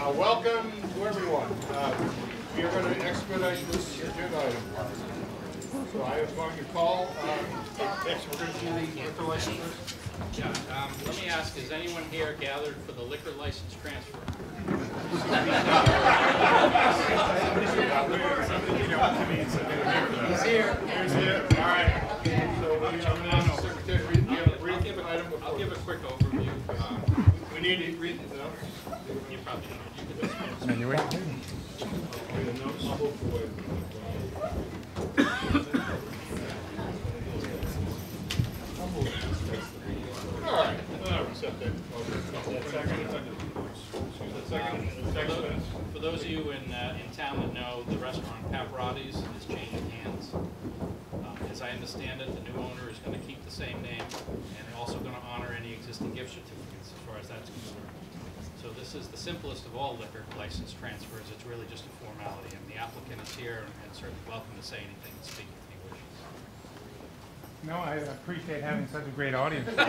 Welcome to everyone. We are going to expedite this agenda item. So I am going to call, next we're going to do the liquor licenses. Yeah, let me ask, is anyone here gathered for the liquor license transfer? He's here. He's here. All right. So Secretary, do you have a brief item? I'll give a quick overview. We need to read the notes. You probably should. Anyway. The notes. I'll move away. All right. Accept that. For those of you in town that know, the restaurant Paparotti's is changing hands. As I understand it, the new owner is going to keep the same name and also going to honor any existing gift certificates as far as that's concerned. So this is the simplest of all liquor license transfers. It's really just a formality, and the applicant is here and certainly welcome to say anything and speak if he wishes. No, I appreciate having such a great audience. You're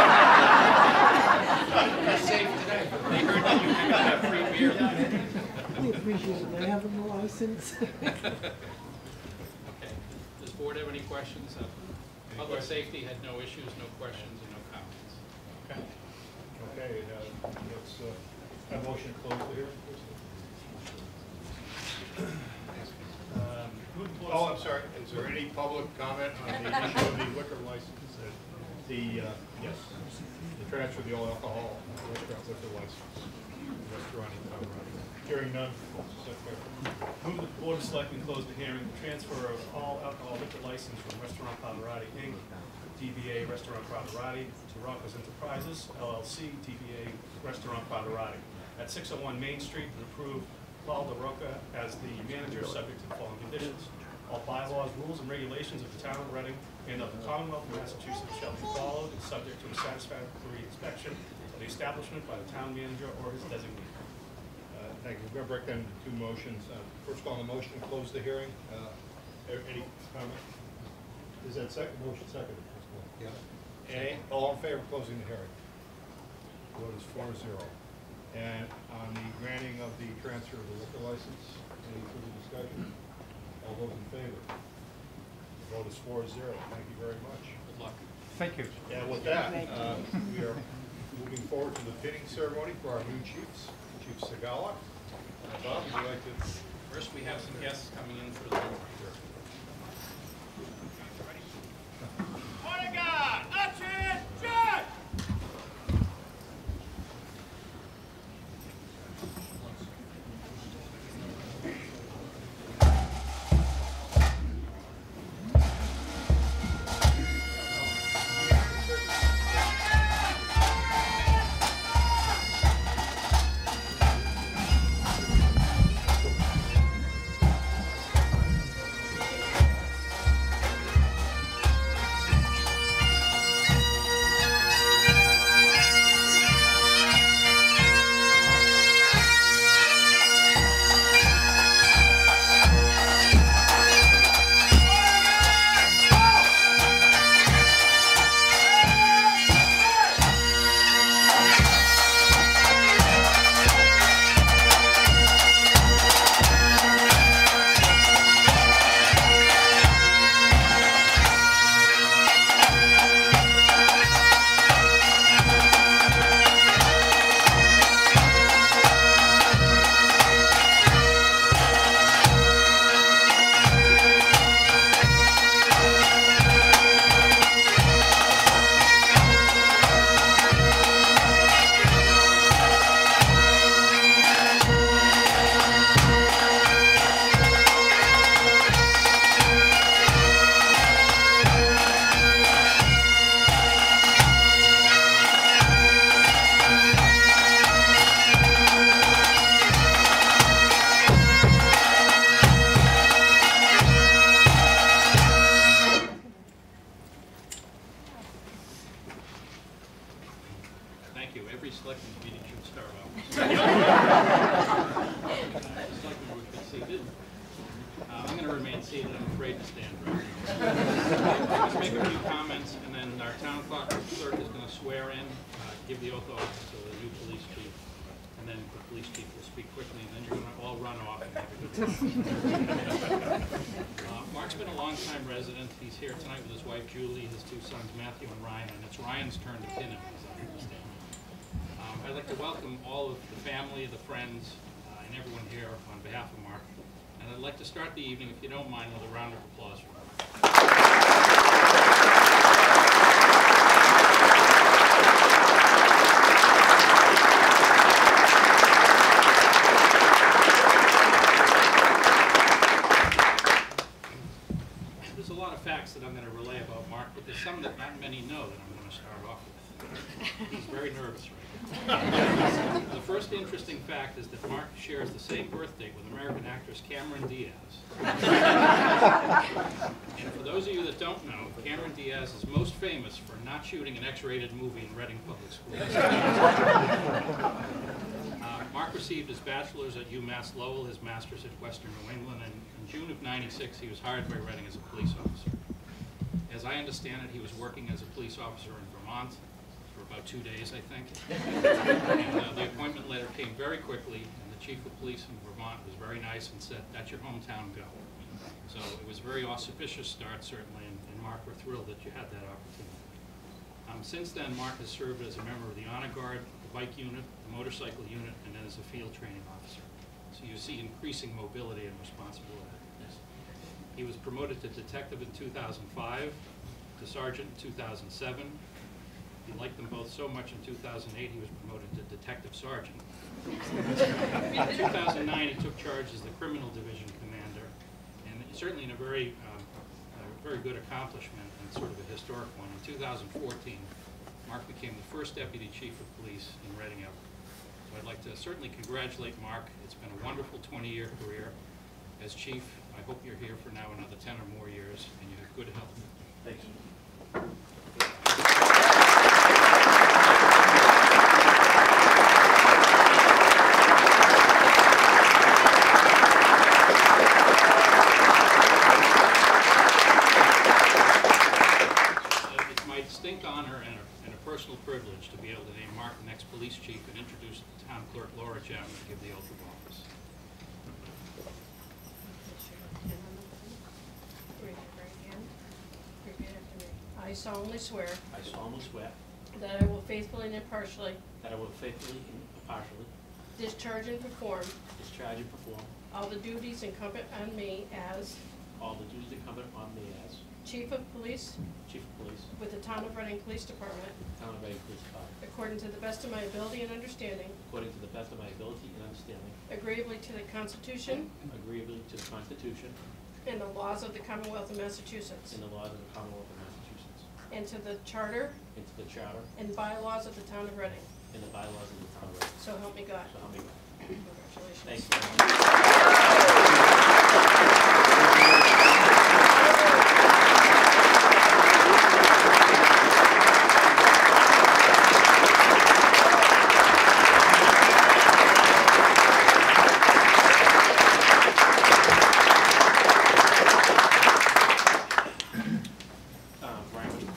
safe today. They heard that you can have free beer. We appreciate it. They have a license. Okay. Does the board have any questions? Public safety had no issues, no questions, and no comments. Okay. Okay. Let's have a motion to close the hearing. Oh, I'm sorry. Is there any public comment on the issue of the liquor license? Yes, the transfer of the all alcohol restaurant liquor license. Restaurant in Colorado. Hearing none. Move the Board of Selectmen close the hearing. Transfer of all alcohol liquor license from Restaurant Pavarotti Inc., DBA Restaurant Pavarotti, to Rocco's Enterprises, LLC, DBA Restaurant Pavarotti, at 601 Main Street, and approve Paul DeRocca as the manager, subject to the following conditions. All bylaws, rules, and regulations of the town of Reading and of the Commonwealth of Massachusetts shall be followed, and subject to a satisfactory inspection of the establishment by the town manager or his designee. Thank you. We're going to break down into two motions. First of all, the motion to close the hearing. Any comment? Is that second motion seconded? Yeah. Any? All in favor of closing the hearing? Vote is 4-0. And on the granting of the transfer of the liquor license, any further discussion? All those in favor? The vote is 4-0. Thank you very much. Good luck. Thank you. And with that, we are moving forward to the pinning ceremony for our new chiefs, Chief Segala. Bob, would you like to? First, we have some guests coming in for the board. Morning, God! Action! Jack! Let's make a few comments, and then our town clerk is going to swear in, give the oath of office to the new police chief, and and then the police chief will speak quickly, and then you're going to all run off and have a good time. Mark's been a long-time resident. He's here tonight with his wife Julie, his two sons Matthew and Ryan, and it's Ryan's turn to pin him, as I understand. I'd like to welcome all of the family, the friends, and everyone here on behalf of Mark. And I'd like to start the evening, if you don't mind, with a round of applause for Mark. There's a lot of facts that I'm going to relay about Mark, but there's some that not many know that I'm going to start off with. He's very nervous right now. The first interesting fact is that Mark shares the same birth date with American actress Cameron Diaz. And for those of you that don't know, Cameron Diaz is most famous for not shooting an X-rated movie in Reading Public Schools. Mark received his bachelor's at UMass Lowell, his master's at Western New England, and in June of '96 he was hired by Reading as a police officer. As I understand it, he was working as a police officer in Vermont for about 2 days, I think. And the appointment letter came very quickly, and the chief of police in Vermont was very nice and said, "That's your hometown, go." So it was a very auspicious start, certainly, and Mark, we're thrilled that you had that opportunity. Since then, Mark has served as a member of the Honor Guard, the bike unit, the motorcycle unit, and then as a field training officer. So you see increasing mobility and responsibility. He was promoted to detective in 2005, to sergeant in 2007. He liked them both so much in 2008 he was promoted to detective sergeant. In 2009 he took charge as the criminal division commander, and certainly in a very good accomplishment and sort of a historic one. In 2014, Mark became the first deputy chief of police in Reading ever. So I'd like to certainly congratulate Mark. It's been a wonderful 20-year career as chief. I hope you're here for now another 10 or more years, and you have good health. Thank you. It's my distinct honor and a personal privilege to be able to name Mark the next police chief and introduce town clerk Laura Chapman to give the oath of office. I solemnly swear I solemnly swear that I will faithfully and impartially that I will faithfully and impartially discharge and perform discharge and perform all the duties incumbent on me as all the duties incumbent on me as Chief of Police Chief of Police, with the Town of Reading Police Department, Town of Reading Police Department, according to the best of my ability and understanding, according to the best of my ability and understanding, agreeably to the Constitution agreeably to the Constitution and the laws of the Commonwealth of Massachusetts, and the laws of the Commonwealth of Massachusetts, and to the Charter and to the Charter and bylaws of the Town of Reading. and the bylaws of the Town of Reading. So help me God. So help me God. Congratulations. Thank you. Brian.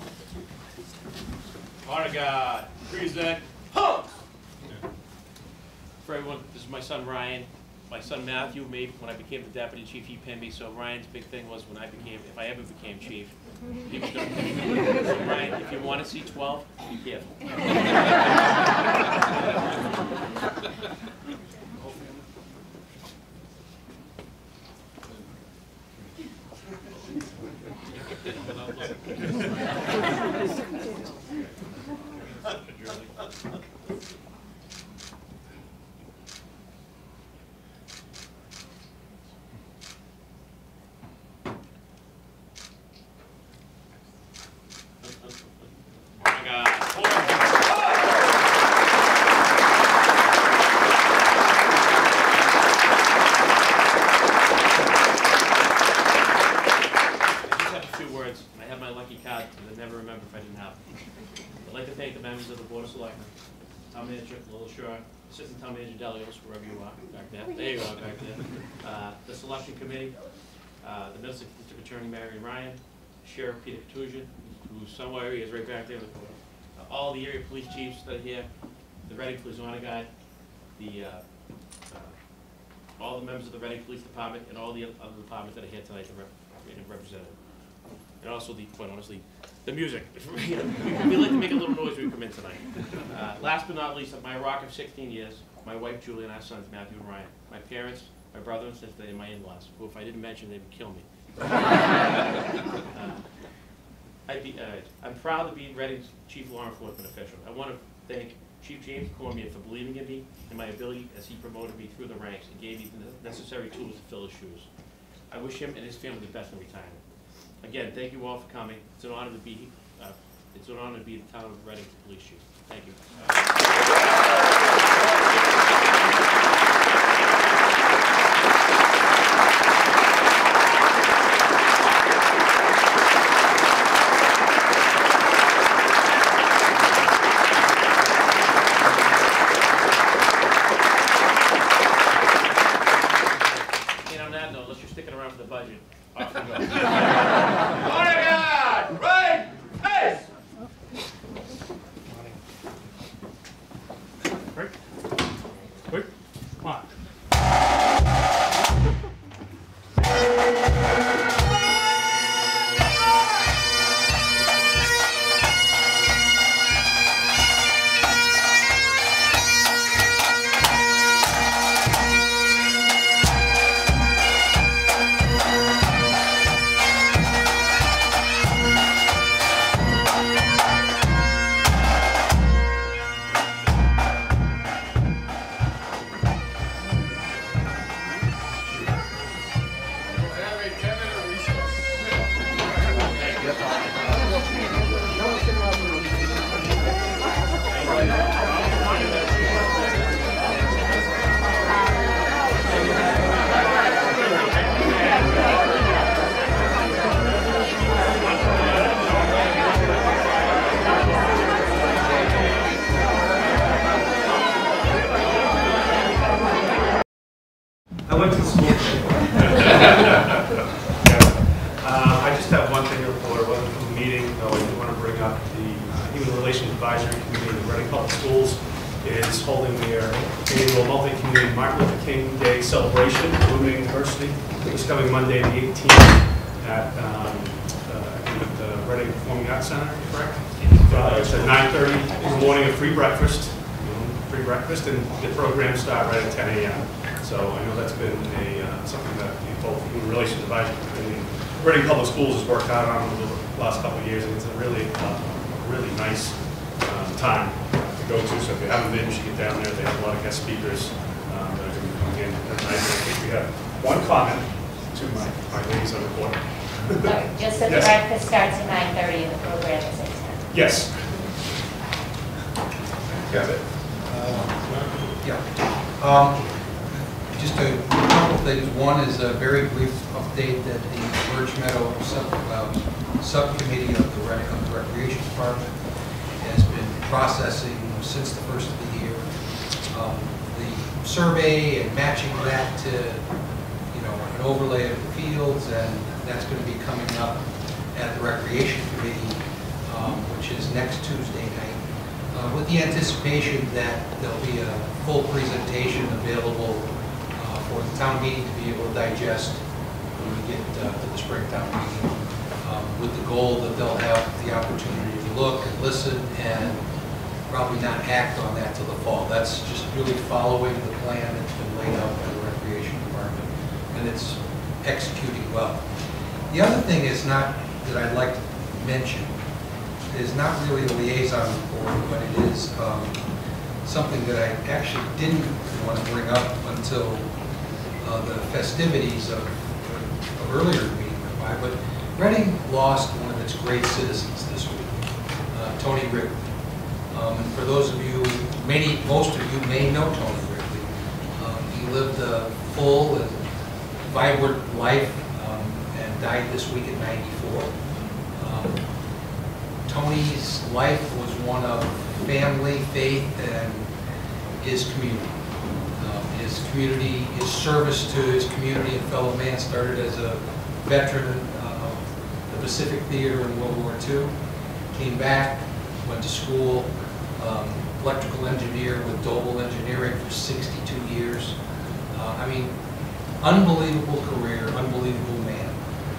Honor guard, present, pumps. For everyone, this is my son Ryan. My son Matthew made when I became the deputy chief, he pinned me. So Ryan's big thing was when if I ever became chief, he was going to pin me. So Ryan, if you want to see 12, be careful. Oh my God. I just have a few words, and I have my lucky card, and I'd never remember if I didn't have it. I'd like to thank the members of the Board of Selectmen, Town Manager Lila Shore, Assistant Town Manager Delios, wherever you are, back there. There you are, back there. The Selection Committee, the Middlesex District Attorney Marion Ryan, Sheriff Peter Katusian, who somewhere he is right back there in the corner. All the area police chiefs that are here, the Reading Police Honor Guard, all the members of the Reading Police Department and all the other departments that are here tonight represented. And also, quite honestly, the music. We like to make a little noise when we come in tonight. Last but not least, my rock of 16 years, my wife Julie and our sons Matthew and Ryan, my parents, my brother and sister, and my in-laws, who if I didn't mention, they would kill me. I'm proud to be Reading's Chief Law Enforcement official. I want to thank Chief James Cormier for believing in me and my ability as he promoted me through the ranks and gave me the necessary tools to fill his shoes. I wish him and his family the best in retirement. Again, thank you all for coming. It's an honor to be the town of Reading Police Chief. Thank you. And on that note, unless you're sticking around for the budget, off we go. Right, face! Quick, quick, come on. I went to school. I just have one thing to report. It wasn't from the meeting, though I do want to bring up the Human Relations Advisory Committee. The Reading Public Schools is holding their annual multi-community Martin Luther King Day celebration at Bloomington University. It's coming Monday the 18th at the Reading Performing Arts Center, correct? It's at 9:30 in the morning, a free breakfast, and the programs start right at 10 a.m. So I know that's been something that both Human Relations Advisory Committee and Reading Public Schools has worked hard on over the last couple of years, and it's a really nice time to go to. So if you haven't been, you should get down there. They have a lot of guest speakers that are going to be coming in tonight. I think we have one comment to my ladies on the board. Just that the breakfast starts at 9:30 and the program is at 10. Yes. Got it. Just a couple things. One is a very brief update that the Birch Meadow subcommittee of the Recreation Department has been processing since the first of the year. The survey and matching that to, an overlay of the fields, and that's going to be coming up at the Recreation Committee, which is next Tuesday night, with the anticipation that there'll be a full presentation available for the town meeting to be able to digest when we get to the spring town meeting, with the goal that they'll have the opportunity to look and listen and probably not act on that till the fall. That's just really following the plan that's been laid out by the Recreation Department, and it's executing well. The other thing is not that I'd like to mention is not really a liaison report, but it is something that I actually didn't want to bring up until the festivities of earlier meeting went by. But Reading lost one of its great citizens this week, Tony Wrigley. And for those of you, most of you may know Tony Wrigley. He lived a full and vibrant life and died this week at 94. Tony's life was one of family, faith, and his community. His service to his community and fellow man started as a veteran of the Pacific Theater in World War II. Came back, went to school, electrical engineer with Doble Engineering for 62 years. I mean, unbelievable career, unbelievable man.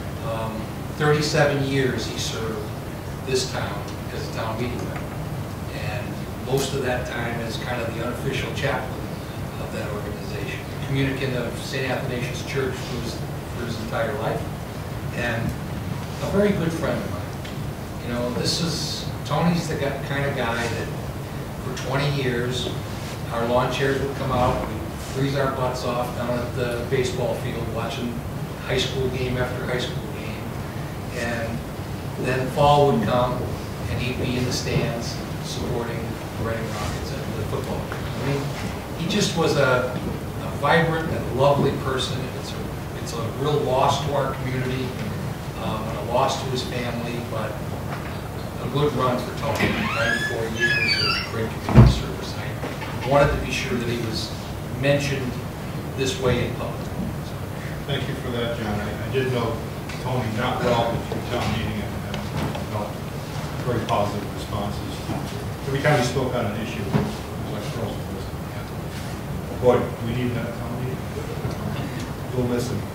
37 years he served this town as a town meeting member. And most of that time as kind of the unofficial chaplain of that organization. Communicant of St. Athanasius Church for his entire life. And a very good friend of mine. You know, Tony's the kind of guy that for 20 years, our lawn chairs would come out, we'd freeze our butts off down at the baseball field watching high school game after high school game. And then fall would come, and he'd be in the stands supporting the Reading Rockets and the football game. I mean, he just was a vibrant and lovely person. It's a real loss to our community, and a loss to his family, but a good run for Tony. 94 years of great community service. I wanted to be sure that he was mentioned this way in public. Thank you for that, John. I did know Tony not well at your town meeting and felt very positive responses. Every time he spoke on an issue, it was like frozen. Boy, we need that town meeting. We'll miss him.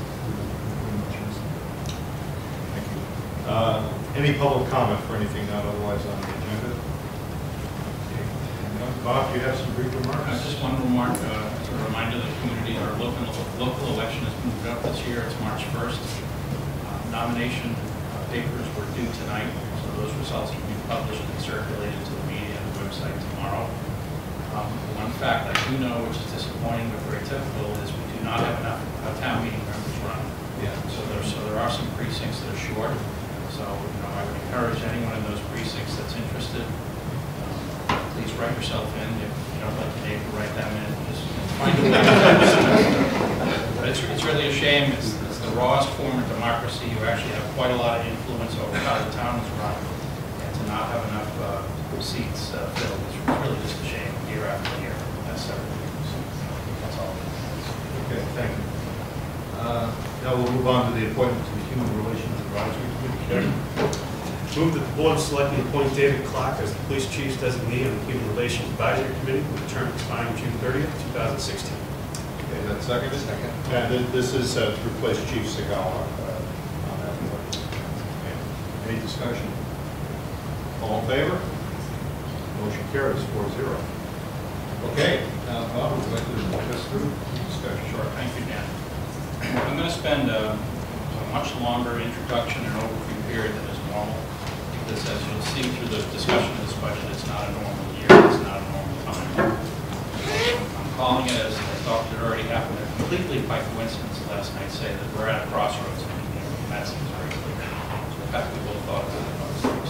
Thank you. Any public comment for anything not otherwise on the agenda? Okay. Bob, you have some brief remarks? Just one remark, as a reminder to the community, our local election has moved up this year. It's March 1st. Nomination papers were due tonight, so those results will be published and circulated to the media and the website tomorrow. One fact I do know, which is disappointing but very typical, is we do not have enough town meeting members running. Yeah. So there are some precincts that are short. So I would encourage anyone in those precincts that's interested, please write yourself in. If you don't like your neighbor, write them in. Just find a way. But it's really a shame. It's the rawest form of democracy. You actually have quite a lot of influence over how the town is run, and to not have enough seats filled is really just a shame year after year. That's everything. So that's all. Okay, thank you. Now we'll move on to the appointment to the Human Relations Advisory Committee. Move that the Board of Selectmen appoint David Clark as the Police Chief's designee on the Human Relations Advisory Committee with a term expiring June 30th, 2016. Okay, that's seconded? Second. And this is to replace Chief Segala on that board. Okay. Any discussion? All in favor? Motion carries 4-0. Okay, now Bob, would you like to walk us through the discussion? Sure, thank you, Dan. I'm going to spend a much longer introduction and overview period than is normal, because as you'll see through the discussion of this budget, it's not a normal year, it's not a normal time. I'm calling it, as thought it already happened, completely by coincidence last night, say that we're at a crossroads in the community, and that seems very clear. In fact, we both thought about it.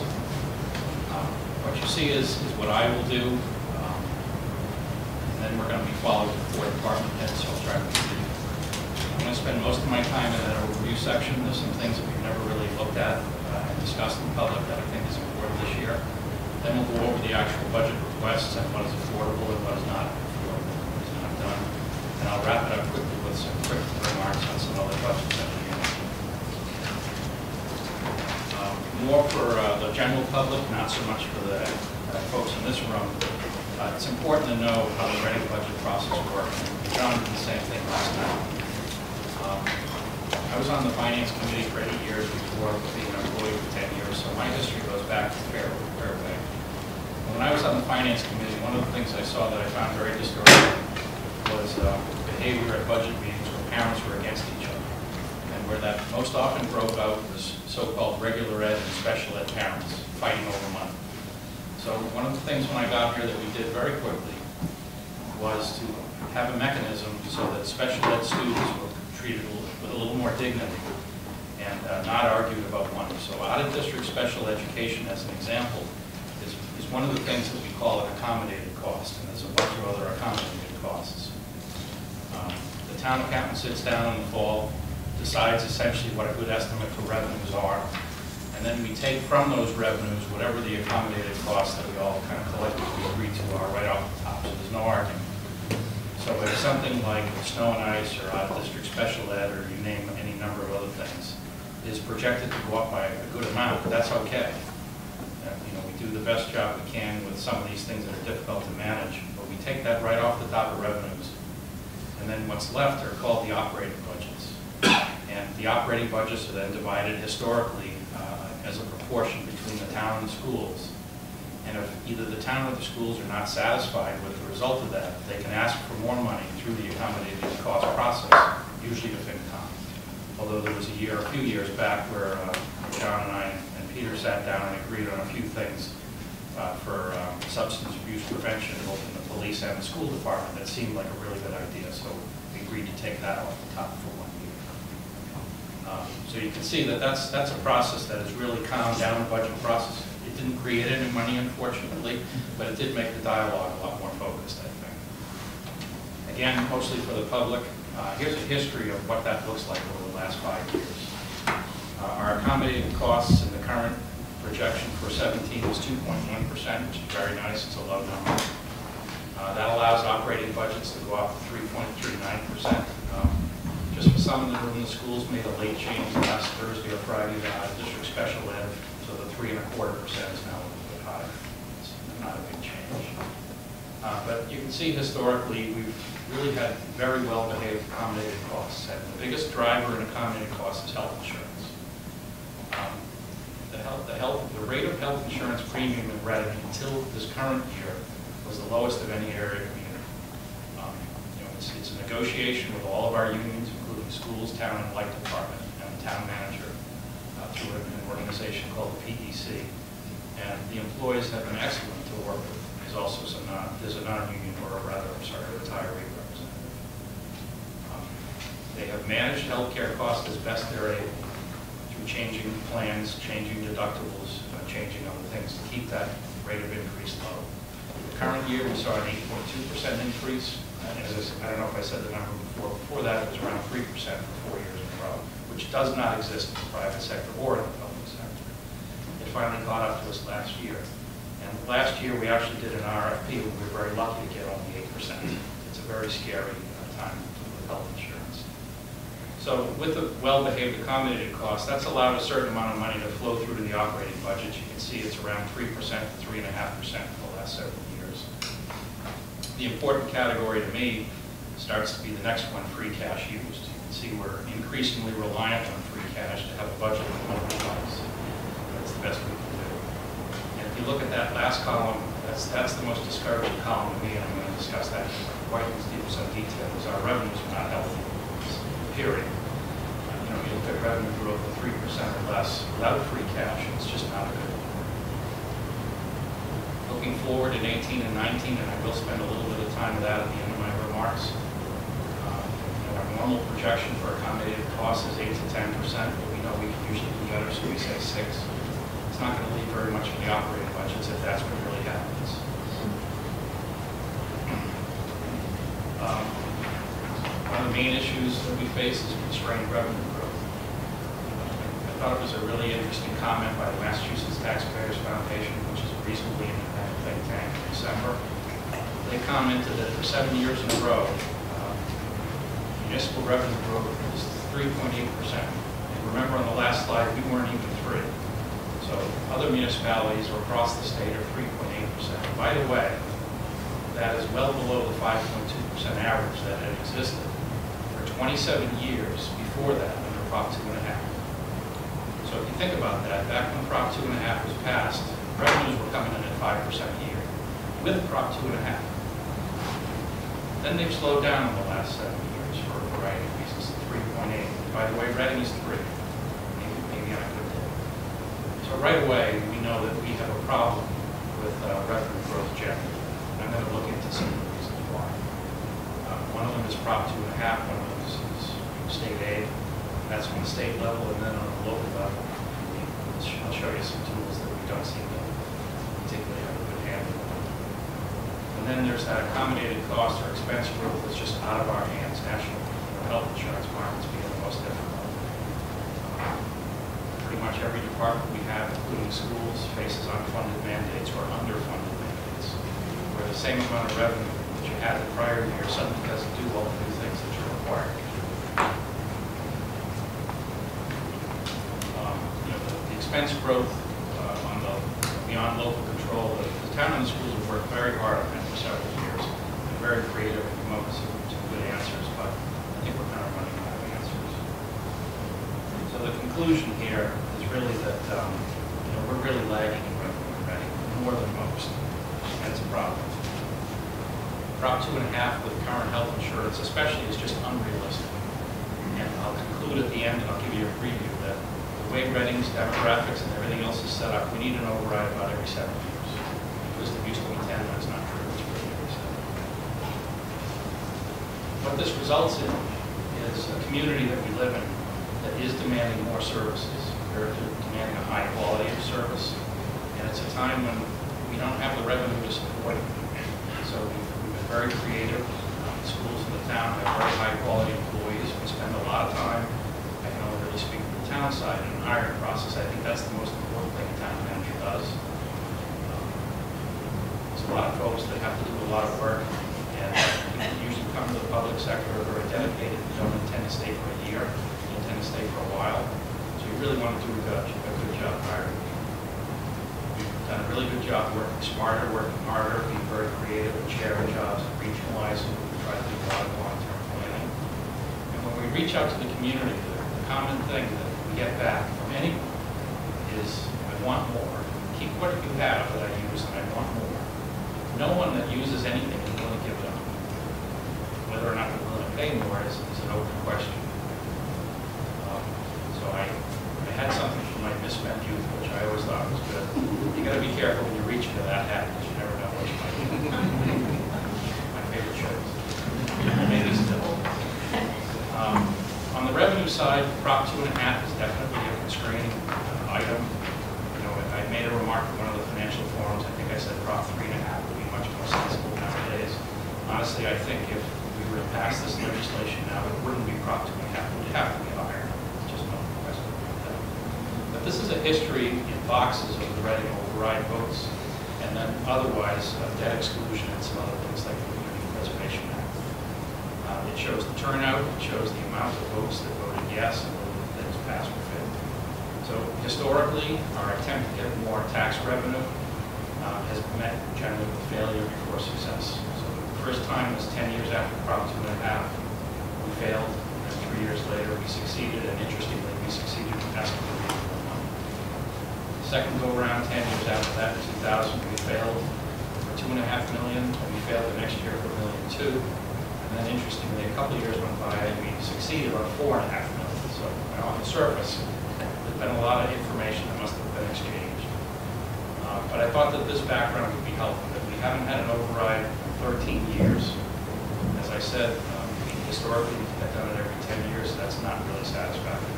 What you see is what I will do, and then we're going to be followed with the 4 department heads, so I'll try to be. I'm going to spend most of my time in that overview section. There's some things that we've never really looked at and discussed in public that I think is important this year. Then we'll go over the actual budget requests and what is affordable and what is not affordable, what is not done. And I'll wrap it up quickly with some quick remarks on some other budgets that we have. More for the general public, not so much for the folks in this room. It's important to know how the Reading budget process works. John did the same thing last night. I was on the finance committee for 8 years before being an employee for 10 years, so my history goes back to fair way. When I was on the finance committee, one of the things I saw that I found very discouraging was behavior at budget meetings where parents were against each other. And where that most often broke out was so-called regular ed and special ed parents fighting over money. So one of the things when I got here that we did very quickly was to have a mechanism so that special ed students were treated with a little more dignity and not argued about money. So out-of-district special education, as an example, is one of the things that we call an accommodated cost, and there's a bunch of other accommodated costs. The town accountant sits down in the fall, decides essentially what a good estimate for revenues are, and then we take from those revenues whatever the accommodated costs that we all kind of collectively agree to are right off the top, so there's no argument. So if something like snow and ice or out-of-district special ed or you name any number of other things is projected to go up by a good amount, that's okay. We do the best job we can with some of these things that are difficult to manage, but we take that right off the top of revenues. And then what's left are called the operating budgets. And the operating budgets are then divided historically as a proportion between the town and the schools. And if either the town or the schools are not satisfied with the result of that, they can ask for more money through the accommodated cost process, usually to FinCom. Although there was a few years back where John and I and Peter sat down and agreed on a few things for substance abuse prevention, both in the police and the school department. That seemed like a really good idea, so we agreed to take that off the top for 1 year. So you can see that that's a process that has really calmed down the budget process. It didn't create any money, unfortunately, but it did make the dialogue a lot more focused, I think. Again, mostly for the public, here's a history of what that looks like over the last 5 years. Our accommodated costs in the current projection for 17 is 2.1%, which is very nice. It's a low number. That allows operating budgets to go up to 3.39%. Just for some in the room, the schools made a late change last Thursday or Friday to district special ed, so the 3.25% is now a little bit higher. It's not a big change. But you can see historically we've really had very well-behaved accommodated costs, and the biggest driver in accommodated costs is health insurance. The rate of health insurance premium in Reading until this current year was the lowest of any area community. It's a negotiation with all of our unions, including schools, town, and light department, and the town manager through an organization called the PEC. And the employees have been excellent to work with. There's also there's a non-union, or rather, I'm sorry, a retiree representative. They have managed healthcare costs as best they're able through changing plans, changing deductibles, changing other things to keep that rate of increase low. The current year, we saw an 8.2% increase. As I don't know if I said the number before. Before that, it was around 3% for 4 years in a row, which does not exist in the private sector or in the public sector. It finally caught up to us last year. And last year, we actually did an RFP, and we were very lucky to get only 8%. It's a very scary time for health insurance. So with the well-behaved accommodated costs, that's allowed a certain amount of money to flow through to the operating budget. You can see it's around 3% to 3.5% for the last several years. The important category to me starts to be the next one, free cash used. You can see we're increasingly reliant on free cash to have a budget that multiplies. That's the best we can do. And if you look at that last column, that's the most discouraging column to me, and I'm going to discuss that quite in some detail, is our revenues are not healthy. Period. You look at revenue growth of 3% or less without free cash, it's just not good. Looking forward in 18 and 19, and I will spend a little bit of time with that at the end of my remarks. Our normal projection for accommodated costs is 8 to 10%, but we know we can usually do better, so we say 6. It's not going to leave very much in the operating budgets if that's what really happens. One of the main issues that we face is constrained revenue growth. I thought it was a really interesting comment by the Massachusetts Taxpayers Foundation, which is a reasonably independent think tank in December. They commented that for 7 years in a row, municipal revenue growth is 3.8%. And remember on the last slide, we weren't even 3. So other municipalities across the state are 3.8%. By the way, that is well below the 5.2% average that had existed 27 years before that under Prop 2.5. So if you think about that, back when Prop 2.5 was passed, revenues were coming in at 5% a year with Prop 2.5. Then they've slowed down in the last 7 years for a variety of reasons to 3.8. By the way, Reading is 3. Maybe on a good day. So right away, we know that we have a problem with revenue growth generally. And I'm going to look into some of the reasons why. One of them is Prop 2.5. One of them is state aid. That's on the state level, and then on the local level, I'll show you some tools that we don't seem to particularly have a good handle on. And then there's that accommodated cost or expense growth that's just out of our hands. National health insurance markets being the most difficult. Pretty much every department we have, including schools, faces unfunded mandates or underfunded mandates, where the same amount of revenue that you had the prior year suddenly doesn't do all the new things that you're required to do. The expense growth we beyond local control. The town and the schools have worked very hard on that for several years. They're very creative and come up with some good answers, but I think we're kind of running out of answers. So the conclusion here is really that we're really lagging in revenue, more than most, and it's a problem. Prop 2.5 with current health insurance especially is just unrealistic. And I'll conclude at the end and I'll give you a preview that the way Reading's demographics and everything else is set up, we need an override about every 7 years. Because it used to be 10, that's not true, it's really every 7 years. What this results in is a community that we live in that is demanding more services. They're demanding a high quality of service. And it's a time when we don't have the revenue to support it. So we've been very creative. The schools in the town have very high quality employees. We spend a lot of time, I can only really speak from the town side, in the hiring process. I think that's the most important thing a town manager does. There's a lot of folks that have to do a lot of work, and people usually come to the public sector are very dedicated. They don't intend to stay for a year. They intend to stay for a while. So you really want to do a good job hiring. We've done a really good job working smarter, working harder, being very creative and sharing jobs, regionalizing. We try to do a lot of long-term planning. And when we reach out to the community, the common thing that we get back from anyone is, I want more. Keep what you have that I use, and I want more. No one that uses anything is willing to give it up. Whether or not they're willing to pay more is an open question. So I had something from my misspent youth, which I always thought was good. You got to be careful when you reach into that hat because you never know what you might get. My favorite shows. Maybe still. On the revenue side, Prop 2.5 is definitely a constraining item. I made a remark in one of the financial forums. I think I said Prop 3.5 would be much more sensible nowadays. Honestly, I think if we were to pass this legislation now, it wouldn't be Prop 2.5. It would have to be higher. Just no question about that. But this is a history in boxes of the Reading override votes, and then otherwise debt exclusion and some other things like the Community Preservation Act. It shows the turnout, it shows the amount of votes that voted yes and voted that was passed or failed. So historically, our attempt to get more tax revenue has met generally with failure before success. So the first time was 10 years after Prop 2.5. We failed, and 3 years later we succeeded, and interestingly, we succeeded in passing the reasonable amount. The second go around, 10 years after that, in 2000, we failed for $2.5 million, and we failed the next year for $1.2 million. And then interestingly, a couple of years went by, and we succeeded on $4.5 million. So on the surface, there's been a lot of information that must have been exchanged. But I thought that this background would be helpful, that we haven't had an override in 13 years. As I said, historically, we've done it every 10 years, so that's not really satisfactory.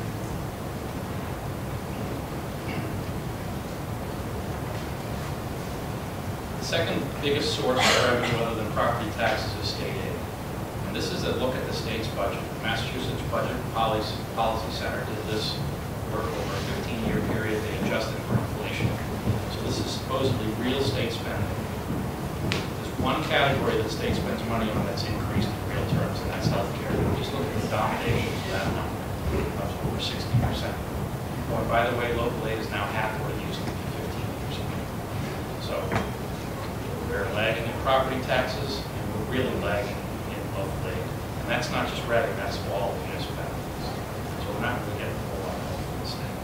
The second biggest source of revenue other than property taxes is state aid. And this is a look at the state's budget. The Massachusetts Budget Policy Center did this work over a 15-year period. They adjusted for inflation. So this is supposedly real state spending. There's one category that the state spends money on that's increased in real terms, and that's healthcare. Just look at the domination of that number. It's over 60%. Oh, and by the way, local aid is now half what it used to be 15 years ago. So we're lagging in property taxes, and we're really lagging in local aid. And that's not just Reading, that's all municipalities. So we're not really getting a whole lot of help from the state.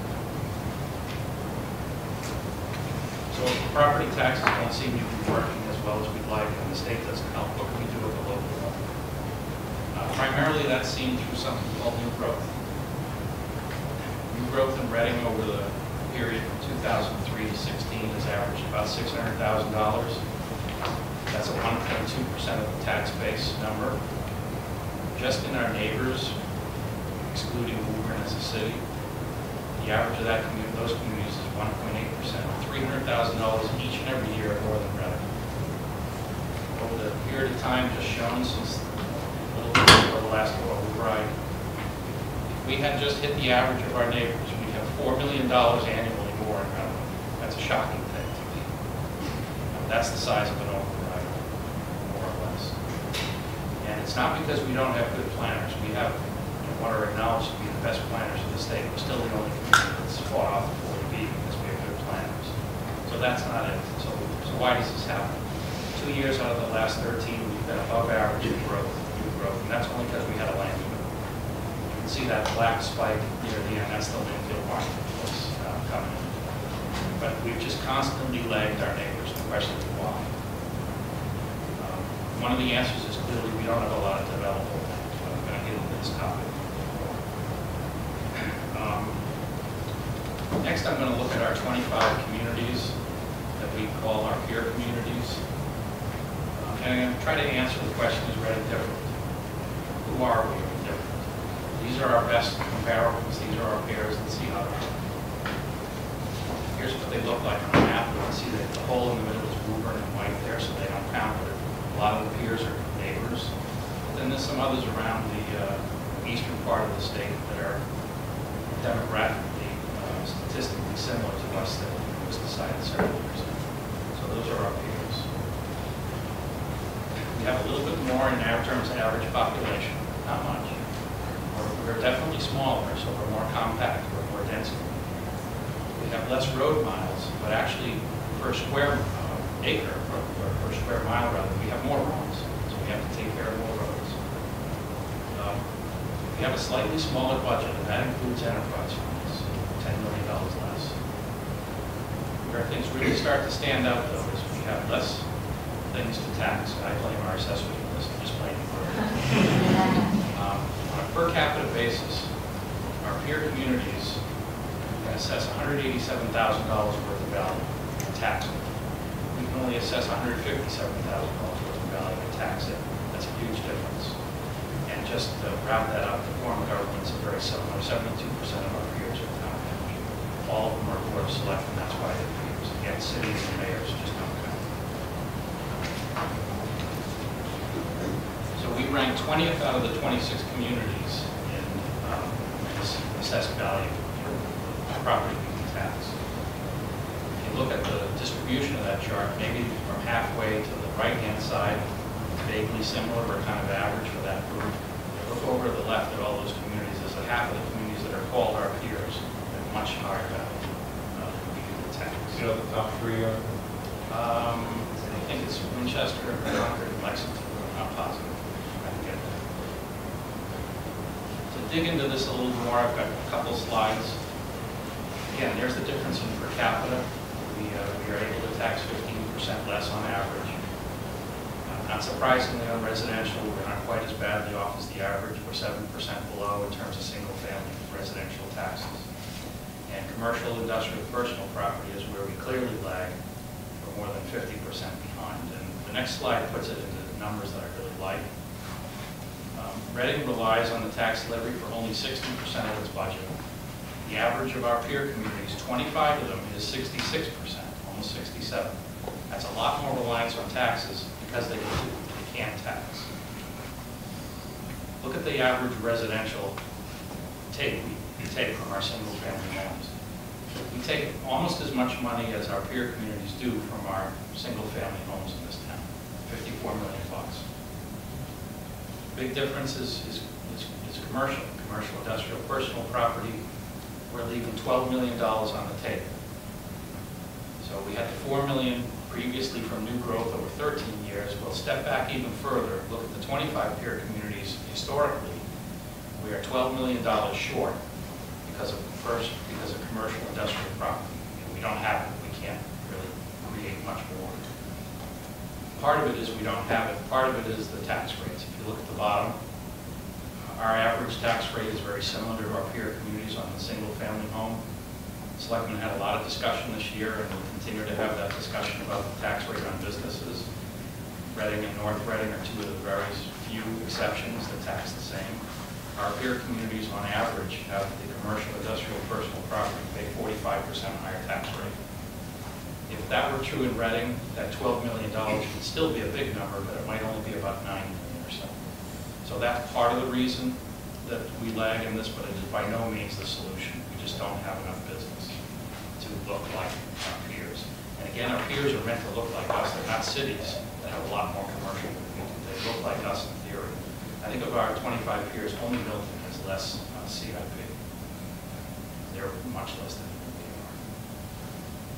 So if the property taxes don't seem to be working as well as we'd like, and the state doesn't help, what can we do at the local level? Primarily that's seen through something called new growth. New growth in Reading over the period from 2003 to 16 has averaged about $600,000. That's a 1.2% of the tax base number. Just in our neighbors, excluding Woburn as a city, the average of those communities is 1.8%, $300,000 each and every year more than Reading. Over the period of time just shown since a little bit before the last override, if we had just hit the average of our neighbors, we'd have $4 million annually more in revenue. That's a shocking thing to me. That's the size of an override, more or less. And it's not because we don't have good planners. We have what are acknowledged to be the best planners in the state. We're still the only community that's fought off the 40B because we have good planners. So So that's not it. So why does this happen? 2 years out of the last 13, we've been above average in growth, new growth, and that's only because we had a land limit. You can see that black spike near the end, that's the Linfield market that's coming in. But we've just constantly lagged our neighbors. The question is why. One of the answers is clearly we don't have a lot of developable land. So I'm going to get into this topic. Next, I'm going to look at our 25 communities that we call our peer communities. And I'm going to try to answer the question, is Reading different? Who are we different? These are our best comparables. These are our peers. Let's see how they're doing. Here's what they look like on a map. You can see that the hole in the middle is Woburn and white there, so they don't count, but a lot of the peers are neighbors. But then there's some others around the eastern part of the state that are demographically, statistically similar to us that was decided several years ago. So those are our peers. We have a little bit more in terms of average population, not much. We're definitely smaller, so we're more compact, we're more dense. We have less road miles, but actually per square acre, or per square mile rather, we have more roads, so we have to take care of more roads. We have a slightly smaller budget, and that includes enterprise funds, $10 million less. Where things really start to stand out, though, is we have less things to tax. I blame our assessors for this, I'm just blaming for it. On a per capita basis, our peer communities can assess $187,000 worth of value in tax. We can only assess $157,000 worth of value in tax. That's a huge difference. And just to wrap that up, the form of governments are very similar. 72% of our peers are town managed. All of them are board of selectmen, that's why they're peers. Again, cities and mayors just don't count. So we rank 20th out of the 26 communities in this assessed value for property we can tax. If you look at the distribution of that chart, maybe from halfway to the right-hand side, vaguely similar or kind of average for that group. Look over to the left at all those communities. There's a half of the communities that are called our peers at much higher value than we do the tax. You know the top three are? I think it's Winchester, Concord, and Lexington. I'm not positive. I can get that. To dig into this a little more, I've got a couple slides. Again, there's the difference in per capita. We are able to tax 15% less on average. Not surprisingly, on residential, we're not quite as badly off as the average. We're 7% below in terms of single-family residential taxes. And commercial, industrial, personal property is where we clearly lag. We're more than 50% behind. And the next slide puts it into numbers that I really like. Reading relies on the tax levy for only 60% of its budget. The average of our peer communities, 25 of them, is 66%, almost 67%. That's a lot more reliance on taxes because they can't tax. Look at the average residential take we take from our single-family homes. We take almost as much money as our peer communities do from our single-family homes in this town, $54 million. Big difference is commercial, industrial, personal property. We're leaving $12 million on the table. So we had the $4 million previously from new growth over 13 years. We'll step back even further. Look at the 25 peer communities historically. We are $12 million short because of commercial industrial property. We don't have it. We can't really create much more. Part of it is we don't have it. Part of it is the tax rates. If you look at the bottom, our average tax rate is very similar to our peer communities on the single-family home. Selectmen had a lot of discussion this year, and we'll continue to have that discussion about the tax rate on businesses. Reading and North Reading are two of the very few exceptions that tax the same. Our peer communities, on average, have the commercial, industrial, personal property pay 45% higher tax rate. If that were true in Reading, that $12 million would still be a big number, but it might only be about $9 million or so. So that's part of the reason that we lag in this, but it is by no means the solution. We just don't have enough business to look like our peers. And again, our peers are meant to look like us. They're not cities that have a lot more commercial than we do. They look like us in theory. I think of our 25 peers, only Milton has less CIP. They're much less than we are.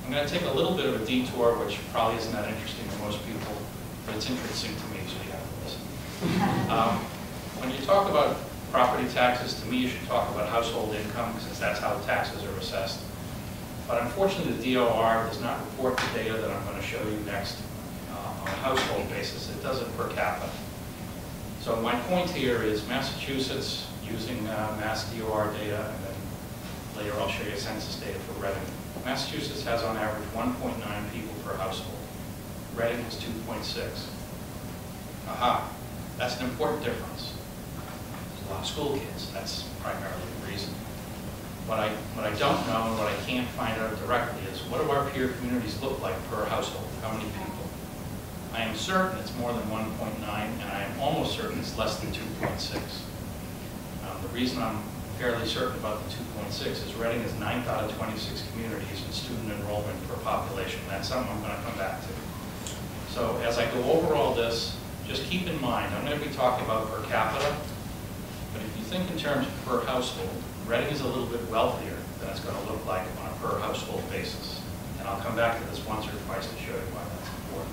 I'm going to take a little bit of a detour, which probably isn't that interesting to most people, but it's interesting to me, so you have to listen. When you talk about property taxes, to me you should talk about household income, since that's how taxes are assessed. But unfortunately, the DOR does not report the data that I'm going to show you next on a household basis. It does it per capita. So my point here is Massachusetts, using Mass DOR data, and then later I'll show you census data for Reading. Massachusetts has on average 1.9 people per household. Reading has 2.6. Aha, that's an important difference. There's a lot of school kids, that's primarily the reason. What I don't know and what I can't find out directly is what do our peer communities look like per household? How many people? I am certain it's more than 1.9, and I am almost certain it's less than 2.6. The reason I'm fairly certain about the 2.6 is Reading is 9th out of 26 communities in student enrollment per population. That's something I'm going to come back to. So as I go over all this, just keep in mind, I'm going to be talking about per capita, but if you think in terms of per household, Reading is a little bit wealthier than it's going to look like on a per household basis. And I'll come back to this once or twice to show you why that's important.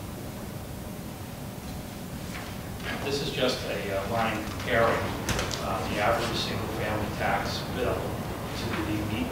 This is just a line comparing the average single-family tax bill to the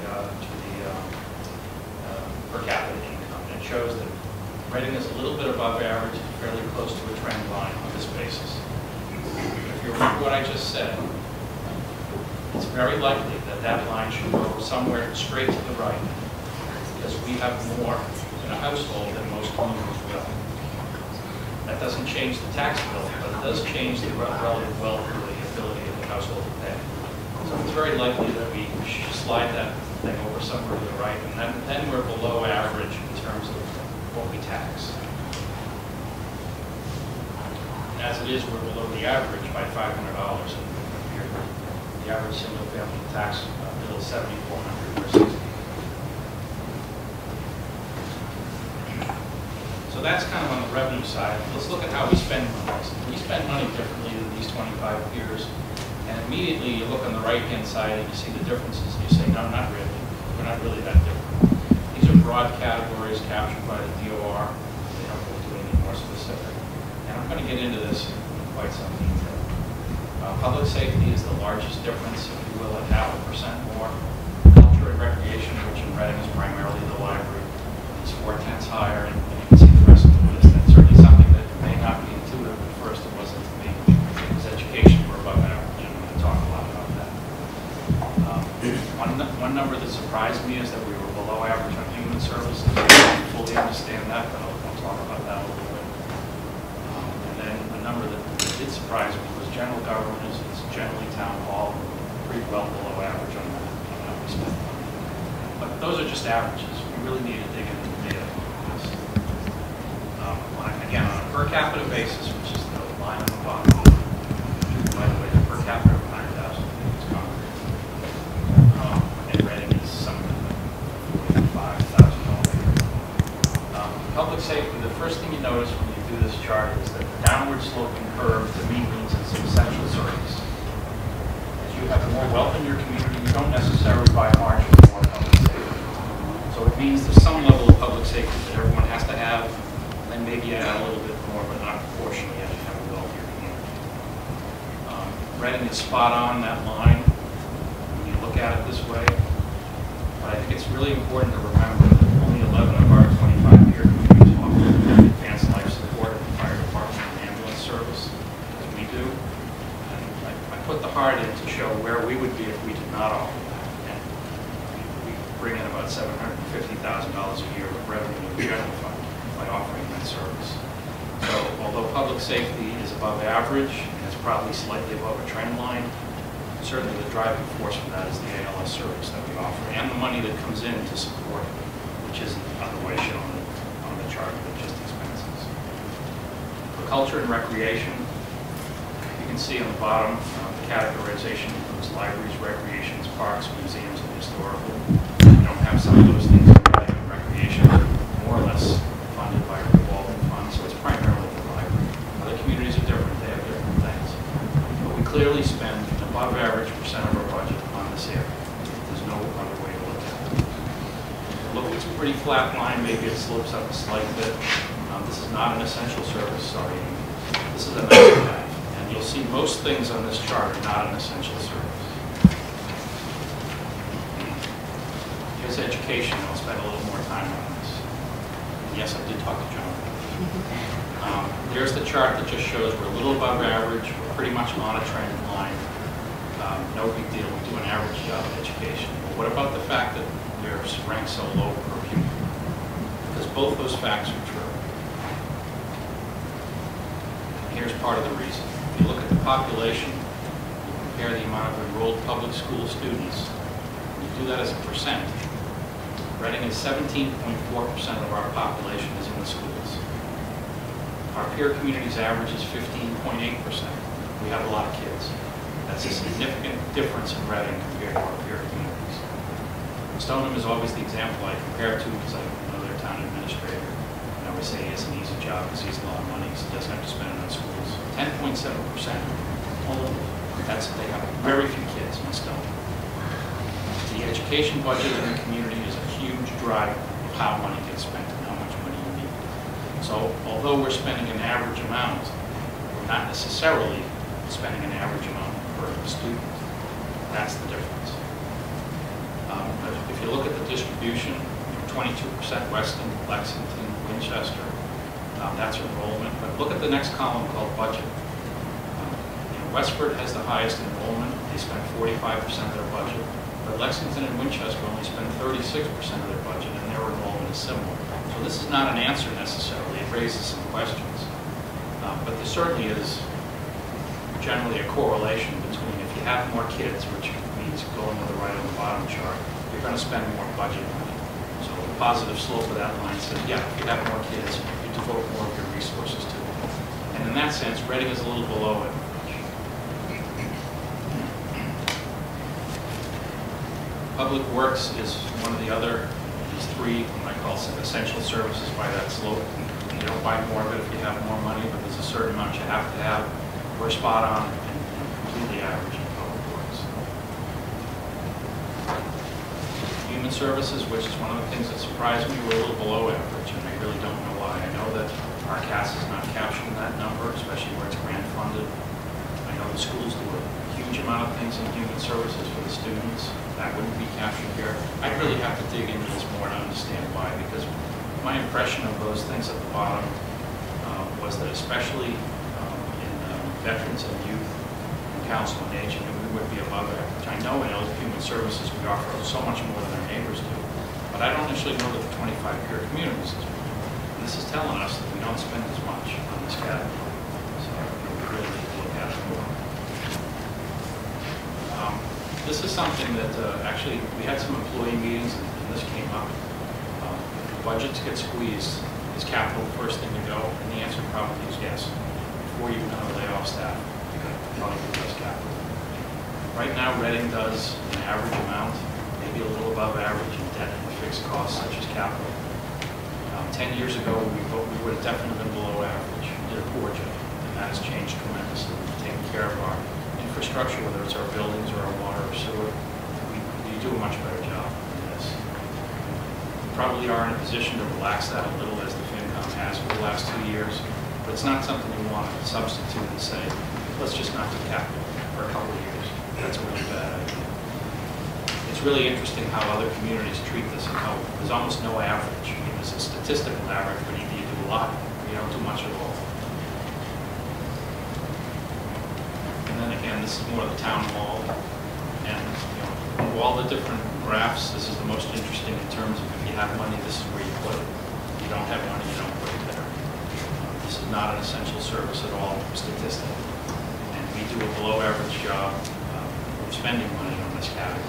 per capita income. And it shows that Reading is a little bit above average, fairly close to a trend line on this basis. If you remember what I just said, it's very likely that that line should go somewhere straight to the right, because we have more in a household than most communities will. That doesn't change the tax bill, but it does change the relative wealth or the ability of the household to pay. So it's very likely that we should slide that thing over somewhere to the right, and then we're below average in terms of what we tax. And as it is, we're below the average by $500 a year. The average single-family tax bill is $7,400 or $60. So that's kind of on the revenue side. Let's look at how we spend money. We spend money differently than these 25 peers. And immediately you look on the right-hand side and you see the differences. And you say, no, not really. We're not really that different. These are broad categories captured by the DOR. They don't go into anything more specific. And I'm going to get into this in quite some detail. Public safety is the largest difference, if you will, at 0.5% more. Culture and recreation, which in Reading is primarily the library, is 4/10 higher, and you can see the rest of the list. That's certainly something that may not be intuitive at first. It wasn't to me. It was education. We're above average, and I'm going to talk a lot about that. One number that surprised me is that we were below average on human services. I fully understand that, but I'll talk about that a little bit. And then a number that did surprise me was general government is generally town hall, pretty well below average on how we spend money. But those are just averages. We really need to dig into the data on this. Again, on a per capita basis, which is the line on the bottom, by the way, the per capita of 9,000 is concrete. And Reading is something like $5,000. Public safety, the first thing you notice when you do this chart is that the downward sloping curve to me means it's an essential service. As you have more wealth in your community, you don't necessarily by margin more public safety. So it means there's some level of public safety that everyone has to have, and then maybe add a little bit more, but not proportionally as you have a wealthier community. Reading is spot on that line when you look at it this way. But I think it's really important to remember that only 11 of our 25 peer communities offer advanced life support in the fire department and ambulance service, as we do. And I put the heart in to show where we would be if we did not offer that. And we bring in about $750,000 a year of revenue in the general fund by offering that service. So although public safety is above average, and it's probably slightly above a trend line, certainly the driving force for that is the ALS service that we offer and the money that comes in to support it, which isn't otherwise shown on the chart, but just expenses. For culture and recreation, you can see on the bottom, the categorization includes libraries, recreations, parks, museums, and historical. We don't have some of those things in recreation, more or less funded by a revolving fund, so it's primarily the library. Other communities are different, they have different things. But we clearly spend above average % of our budget on this area. There's no other way to look at it. Look at it's a pretty flat line, maybe it slopes up a slight bit. This is not an essential service, sorry. This is a nice to have. And you'll see most things on this chart are not an essential service. Here's education. I'll spend a little more time on this. Yes, I did talk to John. There's the chart that just shows we're a little above average. We're pretty much on a trend line. No big deal. We do an average job in education. But what about the fact that we're ranked so low per pupil? Because both those facts are true. Here's part of the reason. If you look at the population, you compare the amount of enrolled public school students, you do that as a percent. Reading is 17.4% of our population is in the schools. Our peer community's average is 15.8%. We have a lot of kids. That's a significant difference in Reading compared to our peer communities. Stoneham is always the example I compare to because I know their town administrator. And I always say he has an easy job because he has a lot of money, so he doesn't have to spend it on schools. 10.7% only. They have very few kids in Stoneham. The education budget in the community is a huge driver of how money gets spent and how much money you need. So although we're spending an average amount, we're not necessarily spending an average amount per student. That's the difference. But if you look at the distribution, 22% Weston, Lexington, Winchester, that's enrollment. But look at the next column called budget. Westford has the highest enrollment. They spend 45% of their budget. But Lexington and Winchester only spend 36% of their budget, and their enrollment is similar. So this is not an answer necessarily. It raises some questions. But there certainly is generally a correlation between if you have more kids, which means going to the right on the bottom chart, you're going to spend more budget money. So the positive slope of that line says, yeah, if you have more kids, you devote more of your resources to it. And in that sense, Reading is a little below it. Public Works is one of the other, these three, what I call essential services by that slope. You don't buy more of it if you have more money, but there's a certain amount you have to have. We're spot on and completely average in Public Works. Human Services, which is one of the things that surprised me, we're a little below average, and I really don't know why. I know that our CAS is not capturing that number, especially where it's grant funded. I know the schools do a huge amount of things in Human Services for the students. That wouldn't be captured here. I really have to dig into this more to understand why, because my impression of those things at the bottom was that especially in veterans and youth and council and aging, we would be above average. I know in Human Services we offer so much more than our neighbors do, but I don't actually know that the 25 peer communities is. And this is telling us that we don't spend as much on this category. So we really need to look at it more. This is something that actually we had some employee meetings and this came up. If budgets get squeezed, is capital the first thing to go? And the answer probably is yes. Before you kind of lay off staff, you're going to probably do less capital. Right now, Reading does an average amount, maybe a little above average in debt and fixed costs such as capital. 10 years ago, we would have definitely been below average. We did a poor job, and that has changed tremendously. We've taken care of our infrastructure, whether it's our buildings or our water or sewer. We do a much better job than this. We probably are in a position to relax that a little as the FinCom has for the last 2 years, but it's not something we want to substitute and say, let's just not do capital for a couple of years. That's a really bad idea. It's really interesting how other communities treat this and how there's almost no average. I mean, there's a statistical average, but either you do a lot or you don't do much at all. And then again, this is more of the town hall. And of all the different graphs, this is the most interesting in terms of if you have money, this is where you put it. If you don't have money, you don't put it there. This is not an essential service at all statistically. And we do a below average job of spending money on this category.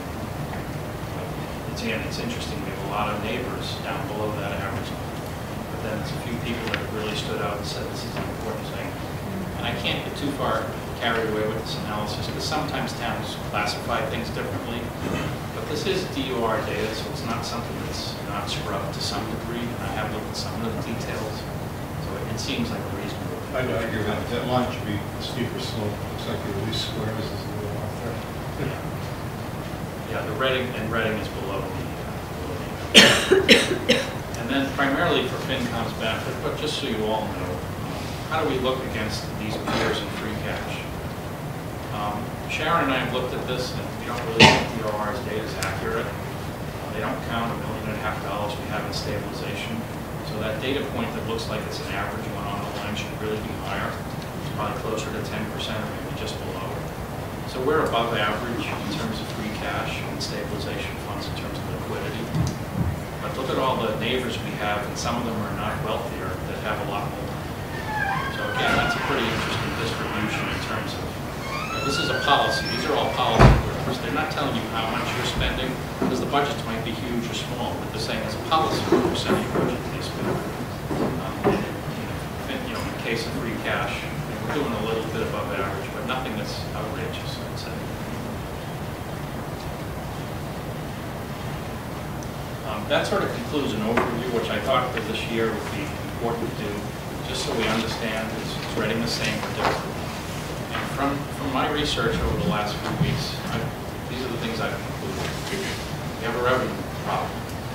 It's interesting, we have a lot of neighbors down below that average. But then there's a few people that have really stood out and said this is an important thing. And I can't get too far carried away with this analysis because sometimes towns classify things differently. But this is DOR data, so it's not something that's not scrubbed to some degree. And I have looked at some of the details. So it seems like a reasonable thing. I agree with that. That line should be a steeper slope. Looks like the least squares is a little off there. Yeah, the Reading is below the And then primarily for FinCom's benefit, but just so you all know, how do we look against these peers in free cash? Sharon and I have looked at this, and we don't really think the OR's data is accurate. They don't count $1.5 million we have in stabilization. So that data point that looks like it's an average one on the line should really be higher. It's probably closer to 10% or maybe just below. So we're above average in terms of free cash and stabilization funds in terms of liquidity. But look at all the neighbors we have, and some of them are not wealthier that have a lot more. So again, that's a pretty interesting distribution in terms of, this is a policy. These are all policy workers. They're not telling you how much you're spending because the budgets might be huge or small, but they're saying as a policy, what percent of your budget they spend. In the case of free cash, we're doing a little bit above average, but nothing that's outrageous, I'd say. That sort of concludes an overview, which I thought for this year would be important to do, just so we understand is Reading the same or different. And from my research over the last few weeks, these are the things I've concluded. We have a revenue problem.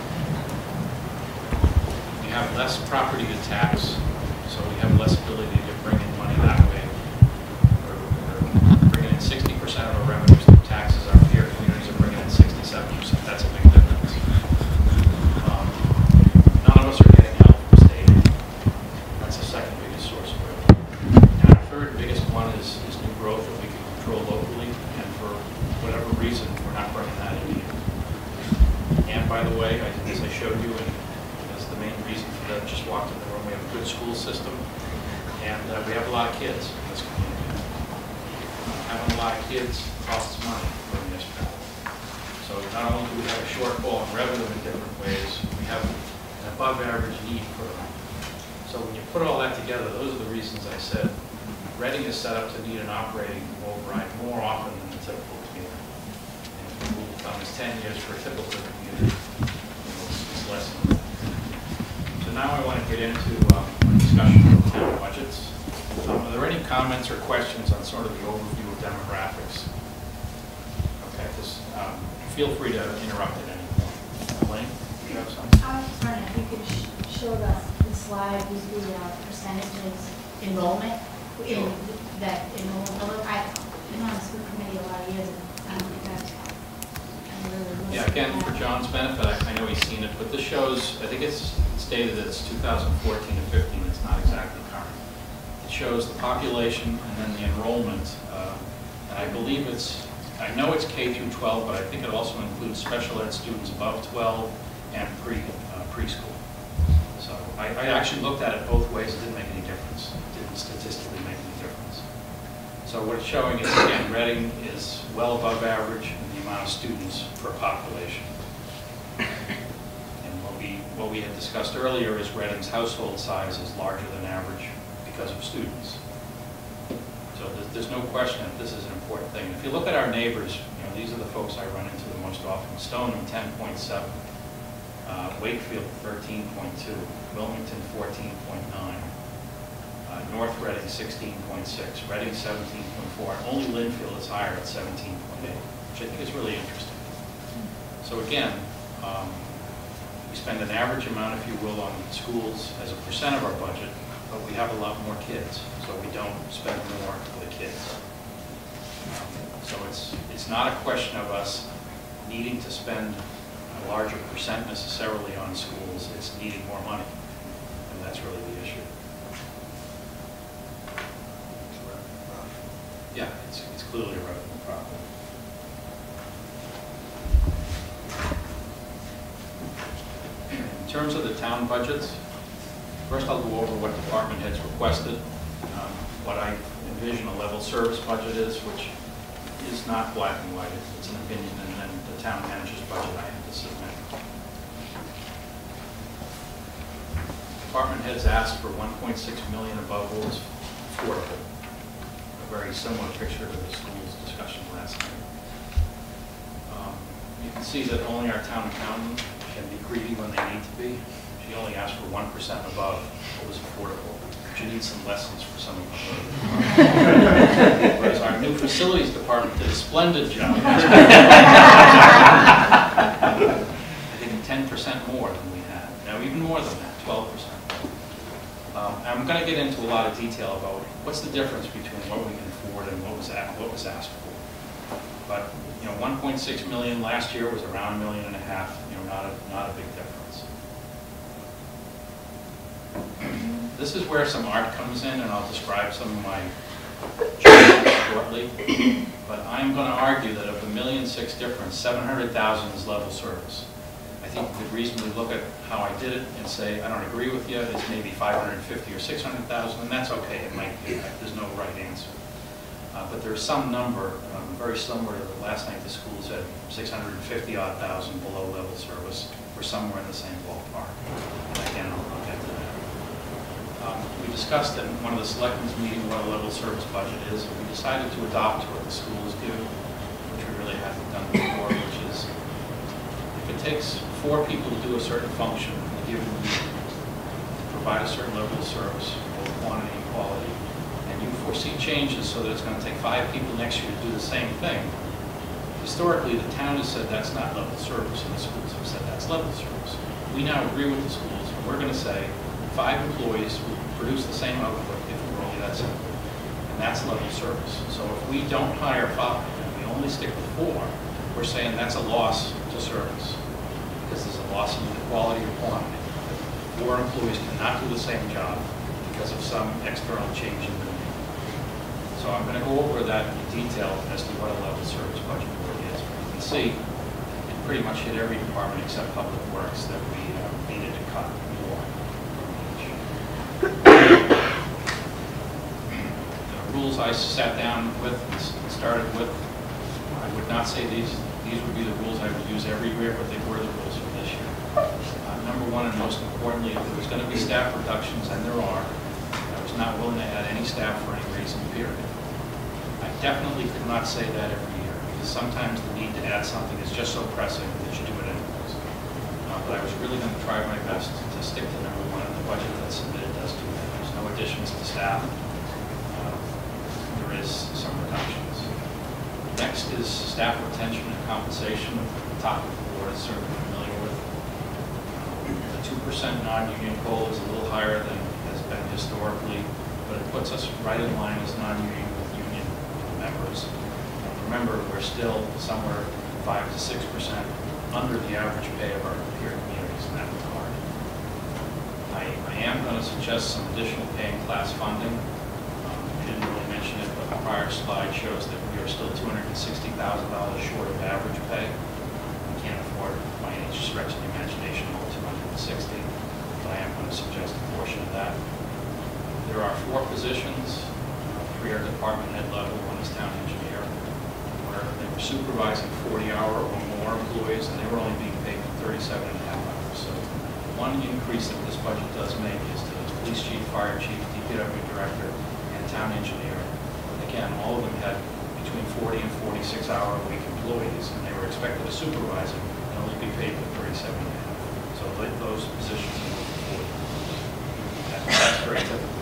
We have less property to tax, so we have less ability to bring in money that way. We're bringing in 60% of our revenues through taxes. Our peer communities are bringing in 67%. That's a big difference. None of us are getting help from state. That's the second biggest source of revenue. And our third biggest one is new growth that we can control locally, and for whatever reason, we're not bringing that in either. And by the way, as I showed you, and that's the main reason for that, just walked in the room, we have a good school system, and we have a lot of kids in this community. Having a lot of kids costs money for a municipality. So not only do we have a shortfall in revenue in different ways, we have an above average need for them. So when you put all that together, those are the reasons I said Reading is set up to need an operating override more often than the typical community. And rule of thumb is 10 years for a typical community. It's less than that. So now I want to get into a discussion of town budgets. Are there any comments or questions on sort of the overview of demographics? Okay, just feel free to interrupt at any point. Elaine, do you have something? I was just wondering if you could show the slide with the percentages enrollment in that enrollment. I've been on the school committee a lot of years, and I don't think I've really looked Yeah, again, for John's benefit, I know he's seen it, but this shows, I think it's stated that it's 2014 to 15, it's not exactly current. It shows the population and then the enrollment, and I believe I know it's K through 12, but I think it also includes special ed students above 12 and preschool. So I actually looked at it both ways, it didn't make any difference. It didn't statistically make any difference. So what it's showing is, again, Reading is well above average in the amount of students per population. And what we had discussed earlier is Reading's household size is larger than average because of students. So there's no question that this is an important thing. If you look at our neighbors, these are the folks I run into the most often. Stoneham, 10.7. Wakefield, 13.2. Wilmington, 14.9. North Reading, 16.6. Reading, 17.4. Only Linfield is higher at 17.8, which I think is really interesting. So again, we spend an average amount, if you will, on schools as a percent of our budget, but we have a lot more kids, so we don't spend more for the kids. So it's not a question of us needing to spend a larger percent necessarily on schools, it's needing more money, and that's really the issue. Yeah, it's clearly a revenue problem. In terms of the town budgets, first I'll go over what department heads requested, what I envision a level service budget is, which is not black and white, it's an opinion, and then the town manager's budget I have to submit. Department heads asked for 1.6 million above what was affordable. A very similar picture to the school's discussion last night. You can see that only our town accountant can be greedy when they need to be. She only asked for 1% above what was affordable. She needs some lessons for some of them. Whereas our new facilities department did a splendid job. I think in 10 10% more than we had. Now, even more than that, 12%. I'm going to get into a lot of detail about what's the difference between what we can afford and what was asked for. But 1.6 million last year was around $1.5 million. Not a big difference. This is where some art comes in, and I'll describe some of my changes shortly. But I'm going to argue that of the $1.6 million difference, 700,000 is level service. I think you could reasonably look at how I did it and say, I don't agree with you, it's maybe 550 or 600,000, and that's okay, it might be, there's no right answer. But there's some number, very similar to last night the school said 650 odd thousand below level service, we're somewhere in the same ballpark. And again, I'll get to that. We discussed in one of the selectmen's meeting what a level service budget is, and we decided to adopt what the schools do, which we really haven't done before, which is if it takes 4 people to do a certain function in a given week, provide a certain level of service, both quantity and quality, and you foresee changes so that it's going to take 5 people next year to do the same thing, historically the town has said that's not level service, and the schools have said that's level service. We now agree with the schools, and we're going to say 5 employees will produce the same output if we're only that simple, and that's level service. So if we don't hire 5 and we only stick with 4, we're saying that's a loss to service, because there's a loss in the quality or quantity. 4 employees cannot do the same job because of some external change in the need. So I'm going to go over that in detail as to what a level service budget really is. You can see it pretty much hit every department except Public Works that we needed to cut more from each. The rules I sat down with and started with, I would not say these would be the rules I would use everywhere, but they were the rules for this year. Number one, and most importantly, if there was going to be staff reductions, and there are, I was not willing to add any staff for any reason, period. I definitely could not say that every year, because sometimes the need to add something is just so pressing that you do it anyways. But I was really going to try my best to stick to number one, and the budget that's submitted does do that. There's no additions to staff. There is some reductions. Next is staff retention and compensation. The top of the board is certainly familiar with. The 2% non-union goal is a little higher than has been historically, but it puts us right in line as non-union with union members. Remember, we're still somewhere 5 to 6% under the average pay of our peer communities in that regard. I am going to suggest some additional pay and class funding. I didn't really mention it, but the prior slide shows that we are still $260,000 short of average pay. We can't afford by any stretch of the imagination all 260, but I am going to suggest a portion of that. There are 4 positions, 3 are department head level, 1 is town engineer, where they were supervising 40-hour or more employees, and they were only being paid for 37.5 hours. So one increase that this budget does make is to the police chief, fire chief, DPW director, and town engineer. Again, all of them had between 40 and 46-hour-a-week employees, and they were expected to supervise them and only be paid for 37.5. So those positions are moving forward. That's very typical.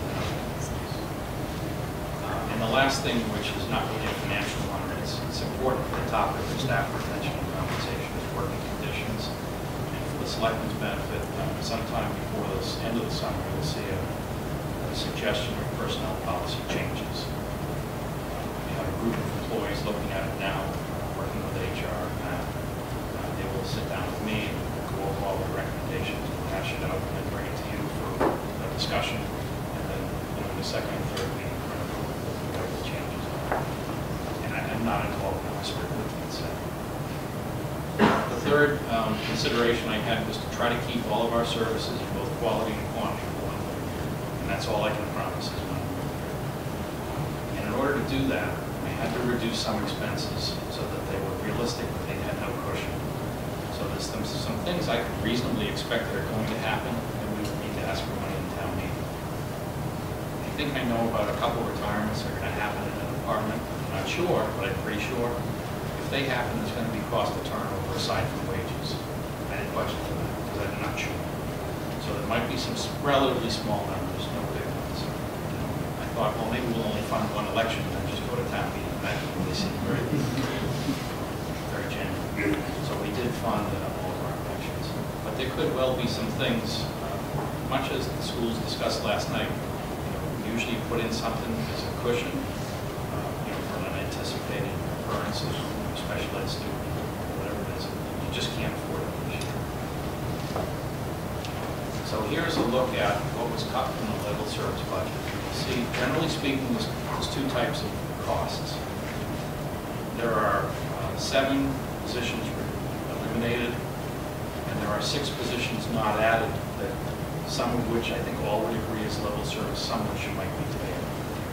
And the last thing, which is not really a financial one, it's important for the topic of staff retention and compensation, is working conditions. And for the selectmen's benefit, sometime before the end of the summer, we'll see a suggestion of personnel policy changes. We have a group of employees looking at it now, working with HR, and they will sit down with me and go over all the recommendations, and hash it out, and then bring it to you for a discussion, and then in the second and third meeting, we're going to go over what the changes are. And I'm not involved in this, but it's the third consideration I had was to try to keep all of our services in both quality and quantity for 1 more year. And that's all I can promise is 1 more year. And in order to do that, I had to reduce some expenses so that they were realistic, but they had no cushion. So there's some things I could reasonably expect that are going to happen, and we would need to ask for money in town meeting. I think I know about a couple retirements that are going to happen in an department. I'm not sure, but I'm pretty sure. If they happen, there's going to be cost of turnover aside from wages. I didn't budget for that because I'm not sure. So there might be some relatively small numbers, no big ones. I thought, well, maybe we'll only fund 1 election and then just go to town meeting. That really seemed very genuine. So we did fund all of our elections. But could well be some things, much as the schools discussed last night, we usually put in something as a cushion, for an unanticipated occurrence of a special ed student, or whatever it is. You just can't afford it this year. So here's a look at what was cut from the level service budget. You see, generally speaking, there's two types of costs. There are 7 positions eliminated, and there are 6 positions not added, that some of which I think all would agree is level service, some which might be debatable.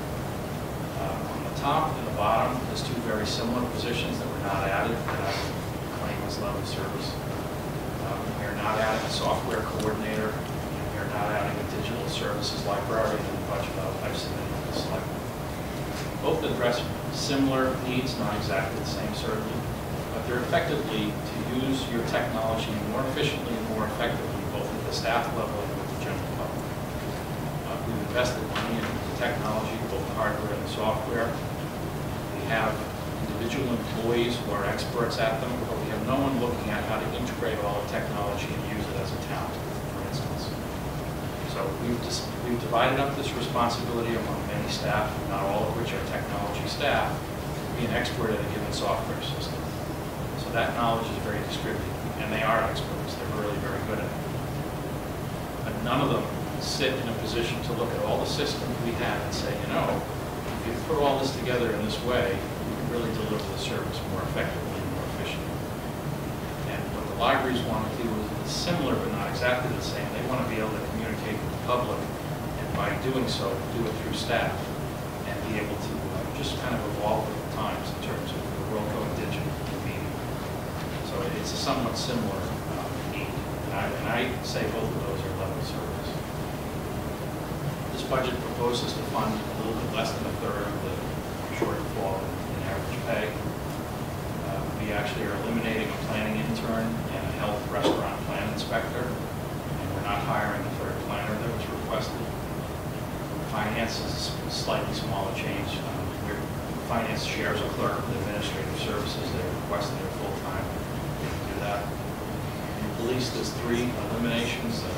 On the top and the bottom, there's 2 very similar positions that were not added, that I would claim as level service. We are not adding a software coordinator. We are not adding a digital services librarian in the budget I've submitted to the select. Both address similar needs, not exactly the same certainly, but they're effectively to use your technology more efficiently and more effectively, both at the staff level and with the general public. We've invested money in technology, both the hardware and the software. We have individual employees who are experts at them, but we have no one looking at how to integrate all the technology and use it as a town, for instance. So we've divided up this responsibility among many staff, not all of which are technology staff, to be an expert at a given software system. So that knowledge is very distributed, and they are experts. They're really very good at it. But none of them sit in a position to look at all the systems we have and say, if you put all this together in this way, you can really deliver the service more effectively and more efficiently. And what the libraries want to do is similar but not exactly the same. They want to be able to communicate with the public, and by doing so, do it through staff, and be able to just kind of evolve with the times in terms of the world going digital and media. So it's a somewhat similar need, and I say both of those are level service. This budget proposes to fund a little bit less than a third of the shortfall in average pay. We actually are eliminating a planning intern and a health restaurant plan inspector, and we're not hiring a third planner that was requested. Finance is a slightly smaller change. Finance shares a clerk with administrative services. They requested it full-time. We can do that. In police, there's 3 eliminations.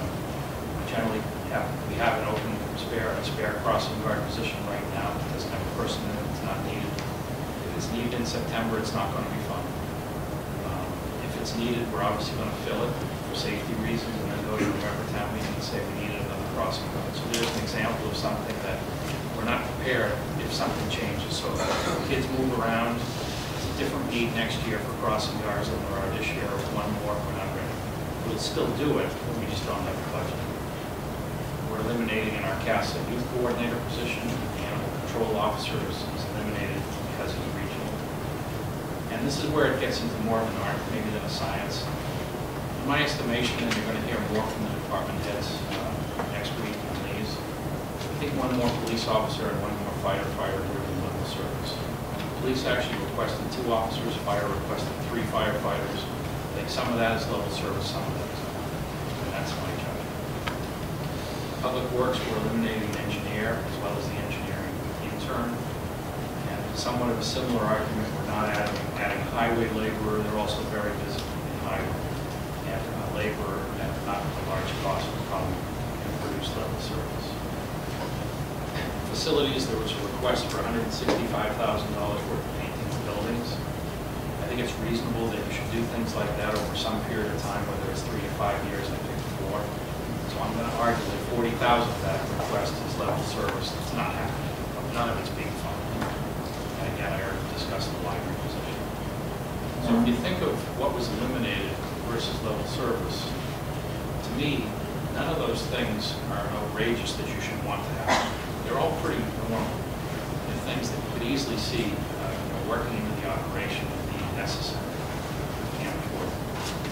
We have an open spare crossing guard position right now. It doesn't have a person in it. It's not needed. If it's needed in September, it's not going to be funded. If it's needed, we're obviously going to fill it for safety reasons, and then go to November town meeting and say we need another crossing guard. So there's an example of something that we're not prepared if something changes. So if kids move around, it's a different need next year for crossing guards than there are this year, or 1 more if we're not ready. We'll still do it, but we just don't have the budget. We're eliminating in our CASA youth coordinator position. The animal control officer is eliminated because it's regional. And this is where it gets into more of an art maybe than a science. In my estimation, and you're going to hear more from the department heads next week on these, I think 1 more police officer and 1 more firefighter were in level service. Police actually requested 2 officers, fire requested 3 firefighters. I think some of that is level service, some of that is not. And that's my judgment. Public Works, we're eliminating an engineer as well as the engineering intern. And somewhat of a similar argument, we're not adding a highway laborer. They're also very busy in highway. And a laborer at not a large cost would probably produce level service. Facilities, there was a request for $165,000 worth of painting of buildings. I think it's reasonable that you should do things like that over some period of time, whether it's 3 to 5 years, I think 4. So I'm going to argue that 40,000 of that request is level service. It's not happening. None of it's being funded. And again, I already discussed the library position. So if you think of what was eliminated versus level service, to me, none of those things are outrageous that you should want to have. They're all pretty normal. They're things that you could easily see working into the operation and being necessary. You can't afford them.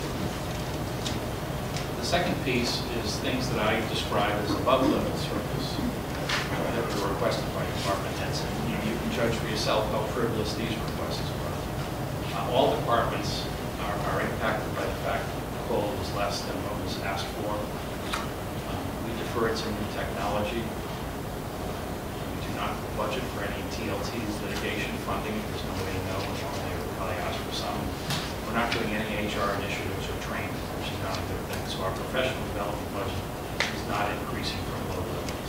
The second piece is things that I describe as above-level service that were requested by department heads. And you can judge for yourself how frivolous these requests were. All departments are impacted by the fact that the COLA was less than what was asked for. We deferred some new technology. Not budget for any TLT's litigation funding. There's no way to know. They would probably ask for some. We're not doing any HR initiatives or training, which is amount of good things. So our professional development budget is not increasing from low levels.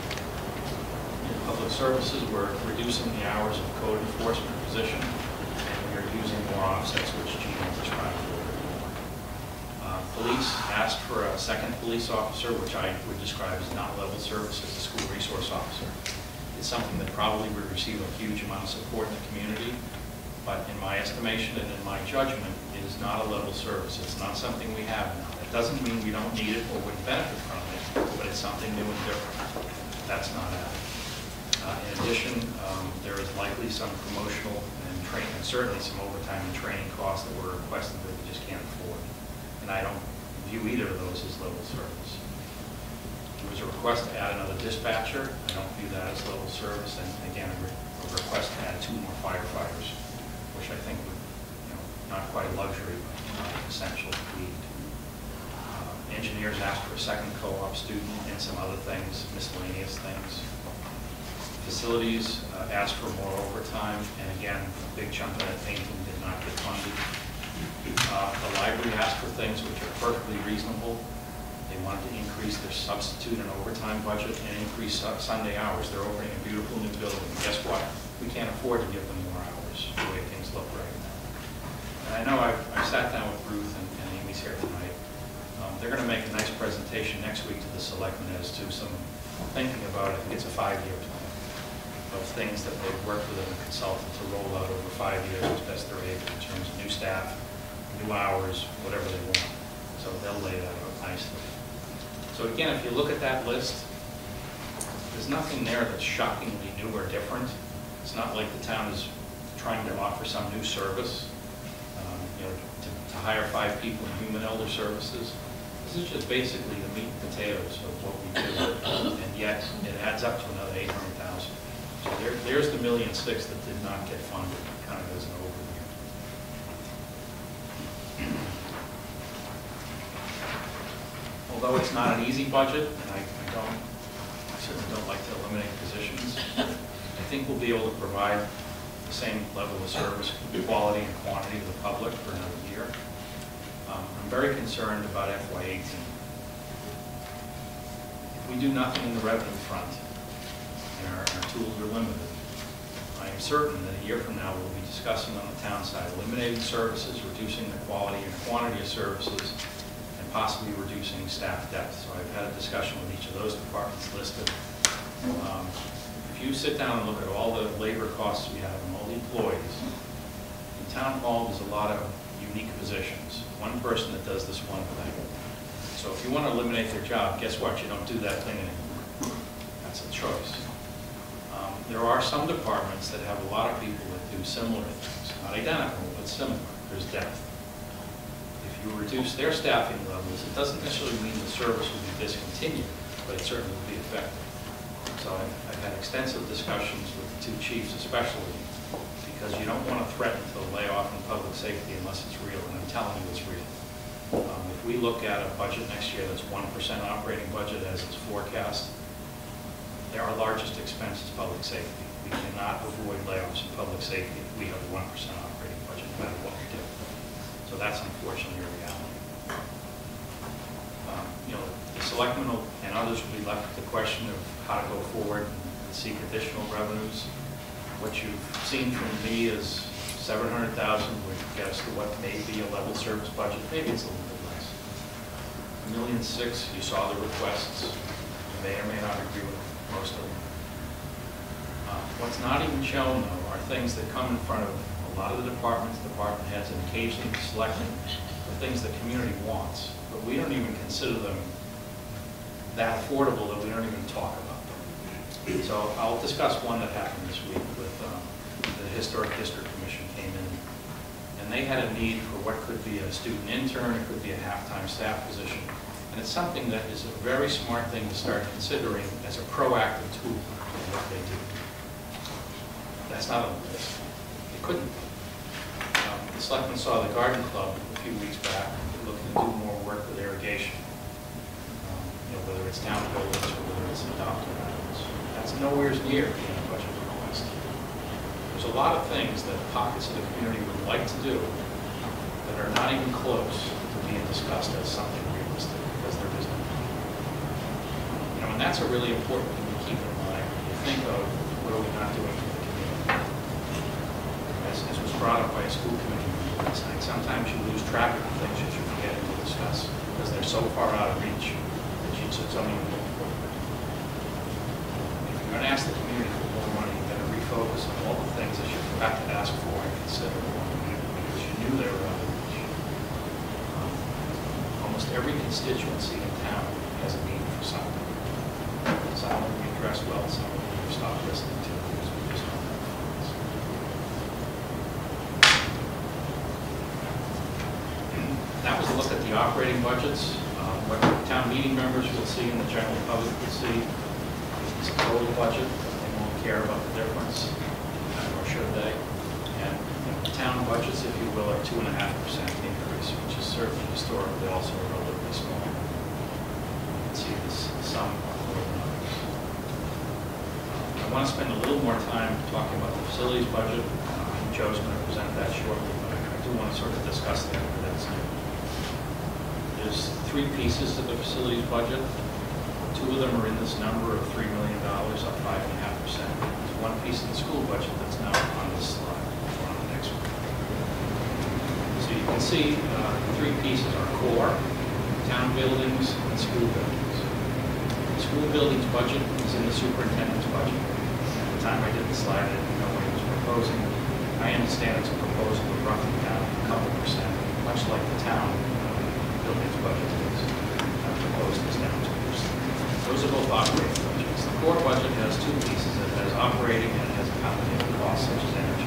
In public services, we're reducing the hours of code enforcement position, and we're using more offsets, which Gene described a little bit more. Police asked for a second police officer, which I would describe as not level service, as a school resource officer. It's something that probably would receive a huge amount of support in the community, but in my estimation and in my judgment, it is not a level service. It's not something we have now. It doesn't mean we don't need it or wouldn't benefit from it, but it's something new and different. That's not added. In addition, there is likely some promotional and training, and certainly some overtime and training costs that were requested that we just can't afford. And I don't view either of those as level service. There was a request to add another dispatcher. I don't view that as level service. And again, a request to add 2 more firefighters, which I think would, not quite a luxury, but essential need. Engineers asked for a second co-op student and some other things, miscellaneous things. Facilities asked for more overtime, and again, a big chunk of that painting did not get funded. The library asked for things which are perfectly reasonable. They wanted to increase their substitute and overtime budget and increase Sunday hours. They're opening a beautiful new building. And guess what? We can't afford to give them more hours the way things look right now. And I know I've sat down with Ruth and Amy's here tonight. They're going to make a nice presentation next week to the selectmen as to some thinking about, I think it's a 5-year plan, of things that they've worked with a consultant to roll out over 5 years as best they're able in terms of new staff, new hours, whatever they want. So they'll lay that out nicely. So again, if you look at that list, there's nothing there that's shockingly new or different. It's not like the town is trying to offer some new service, to hire 5 people in human elder services. This is just basically the meat and potatoes of what we do, and yet it adds up to another $800,000. So there's the $1.6 million that did not get funded, kind of as an overview. Although it's not an easy budget, and I certainly don't like to eliminate positions, I think we'll be able to provide the same level of service, quality and quantity to the public for another year. I'm very concerned about FY18. If we do nothing in the revenue front, and our tools are limited, I am certain that a year from now we'll be discussing on the town side eliminating services, reducing the quality and quantity of services, and possibly reducing staff depth. So I've had a discussion with each of those departments listed. If you sit down and look at all the labor costs we have and all the employees, in town hall there's a lot of unique positions. One person that does this one thing. So if you want to eliminate their job, guess what? You don't do that thing anymore. That's a choice. There are some departments that have a lot of people that do similar things. Not identical, but similar. There's depth. If you reduce their staffing levels, it doesn't necessarily mean the service will be discontinued, but it certainly will be effective. So I've had extensive discussions with the 2 chiefs especially, because you don't want to threaten to lay off in public safety unless it's real, and I'm telling you it's real. If we look at a budget next year that's 1% operating budget as it's forecast, our largest expense is public safety. We cannot avoid layoffs in public safety if we have a 1% operating budget, no matter what we do. So that's unfortunately a reality. The selectmen and others will be left with the question of how to go forward and seek additional revenues. What you've seen from me is $700,000 would get us to what may be a level service budget. Maybe it's a little bit less. $1.6 million, you saw the requests. You may or may not agree with most of them. What's not even shown, though, are things that come in front of a lot of the departments, department heads, and occasionally the selectmen, the things the community wants. But we don't even consider them that affordable that we don't even talk about them. So I'll discuss one that happened this week with the Historic District Commission came in, and they had a need for what could be a student intern, it could be a half-time staff position. And it's something that is a very smart thing to start considering as a proactive tool in what they do. That's not on the list. It couldn't be. The selectmen saw the garden club a few weeks back looking to do more work with irrigation. Whether it's town buildings or whether it's adopted animals. That's nowhere near being a budget request. There's a lot of things that pockets of the community would like to do that are not even close to being discussed as something realistic, because there is no. And that's a really important thing to keep in mind. You think of what are we not doing for the community. As was brought up by a school committee last night, sometimes you lose track of the things that you're forgetting to discuss because they're so far out of reach that you just don't even look for them. If you're going to ask the community for more money, you got to refocus on all the things that you forgot to ask for and consider because you knew they were out of reach. Almost every constituency in town has a need for something. Some will be addressed well, some will be stopped listening to because we just don't have funds. That was a look at the operating budgets. What town meeting members will see and the general public will see is a total budget. They won't care about the difference, nor should they. And town budgets, if you will, are 2.5% increase, which is certainly historically also relatively small. You can see this sum of more than others. I want to spend a little more time talking about the facilities budget. Joe's going to present that shortly, but I do want to sort of discuss that for that second. There's three pieces to the facilities budget. Two of them are in this number of $3 million, up 5.5%. There's one piece of the school budget that's now on this slide, or on the next one. So you can see the three pieces are core, town buildings, and school buildings. The school buildings budget is in the superintendent's budget. At the time I did the slide, I didn't know what he was proposing. I understand it's a proposal of roughly down a couple percent, much like the town buildings budget is proposed as down 2%. Those are both operating budgets. The core budget has two pieces. It has operating and it has accommodating costs such as energy.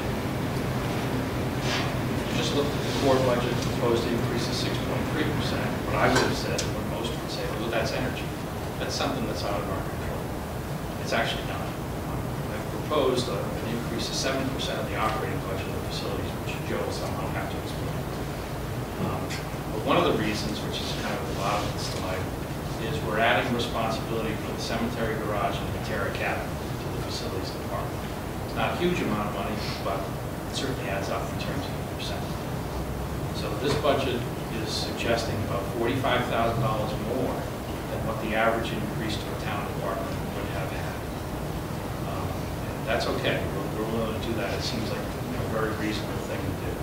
If you just looked at the core budget, proposed increase is 6.3%. What I would have said, what most would say, well, that's energy. That's something that's out of our control. It's actually not. I've proposed an increase of 7% of the operating budget of facilities, which Joe will somehow have to explain. But one of the reasons, which is kind of at the bottom of the slide, is we're adding responsibility for the cemetery garage and the Terra cabin to the facilities department. It's not a huge amount of money, but it certainly adds up in terms of the percent. So this budget is suggesting about $45,000 more than what the average increase to a town department would have had. And that's okay. We're willing to do that. It seems like a very reasonable thing to do.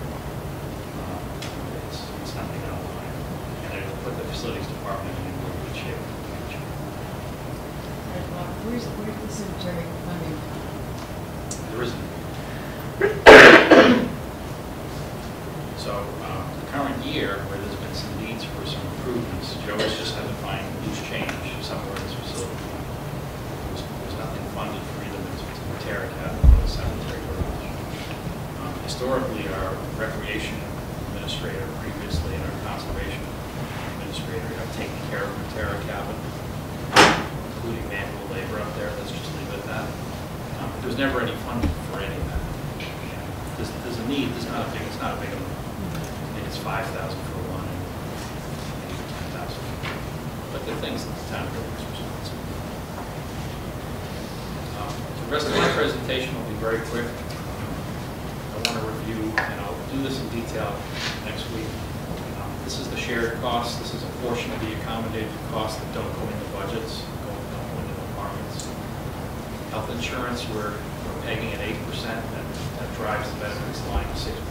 It's nothing out of line. And it'll put the facilities department in really good shape. Where's the cemetery funding? There isn't. So the current year, where there's been some needs for some improvements, Joe has just had to find loose change somewhere in this facility. There's nothing funded for either the Terra cabin or the cemetery garage. Historically, our recreation administrator previously and our conservation administrator have taken care of the Terra cabin, including manual labor up there. Let's just leave it at that. There's never any funding for any of that. There's a need. It's not a big amount. I think it's $5,000 for one and maybe $10,000. But the things that the town really is responsible. The rest of my presentation will be very quick. I want to review, and I'll do this in detail next week. This is the shared costs. This is a portion of the accommodated costs that don't go into budgets, don't go into departments. Health insurance, we're pegging at 8%. That drives the benefits line to 6.8%.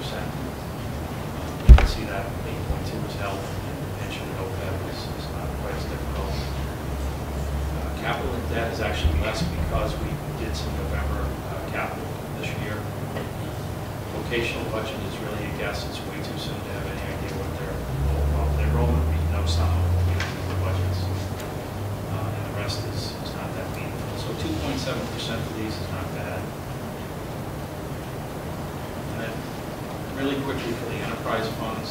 You can see that 8.2 is health, and pension and OPEB is not quite as difficult. Capital and debt is actually less because we did some November capital this year. Vocational budget is really a guess. It's way too soon to have any idea what their enrollment will be. No sum of the budgets. And the rest is not that meaningful. So 2.7% of these is not bad. And then really quickly for the enterprise funds,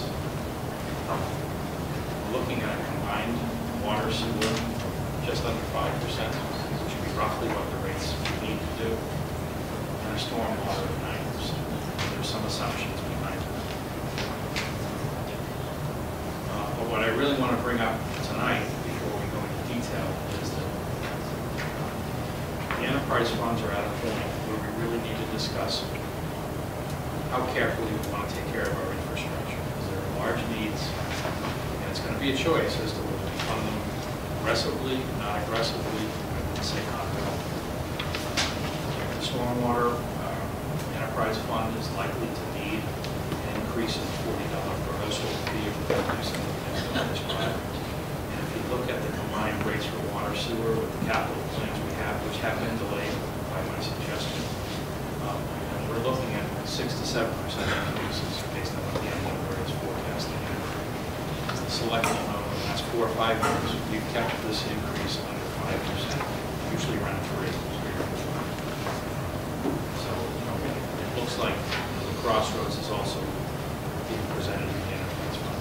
we're looking at a combined water sewer just under 5%, which would be roughly what the rates we need to do, and a stormwater of 9%. There's some assumptions behind that. But what I really want to bring up tonight, before we go into detail, is that the enterprise funds are at a point where we really need to discuss how carefully we want to take care of our infrastructure. Because there are a large needs, and it's gonna be a choice as to whether we fund them aggressively, not aggressively, I would say not at all. The stormwater enterprise fund is likely to need an increase in $40 per household fee if we do some of the things that I described. And if you look at the combined rates for water sewer with the capital plans we have, which have been delayed by my suggestion, and we're looking at 6 to 7% increases based on what the MWR is forecasting. As the selectmen know, in the last 4 or 5 years, we've kept this increase under 5%, usually around 3 or 4. So, it looks like the Crossroads is also being presented in the enterprise funds.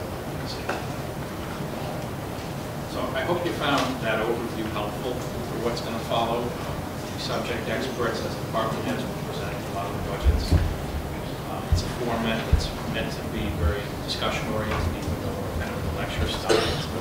So I hope you found that overview helpful for what's going to follow. The subject experts as department heads will be presenting a lot of the budgets. It's a format that's meant to be very discussion-oriented, even though we're kind of in the lecture style.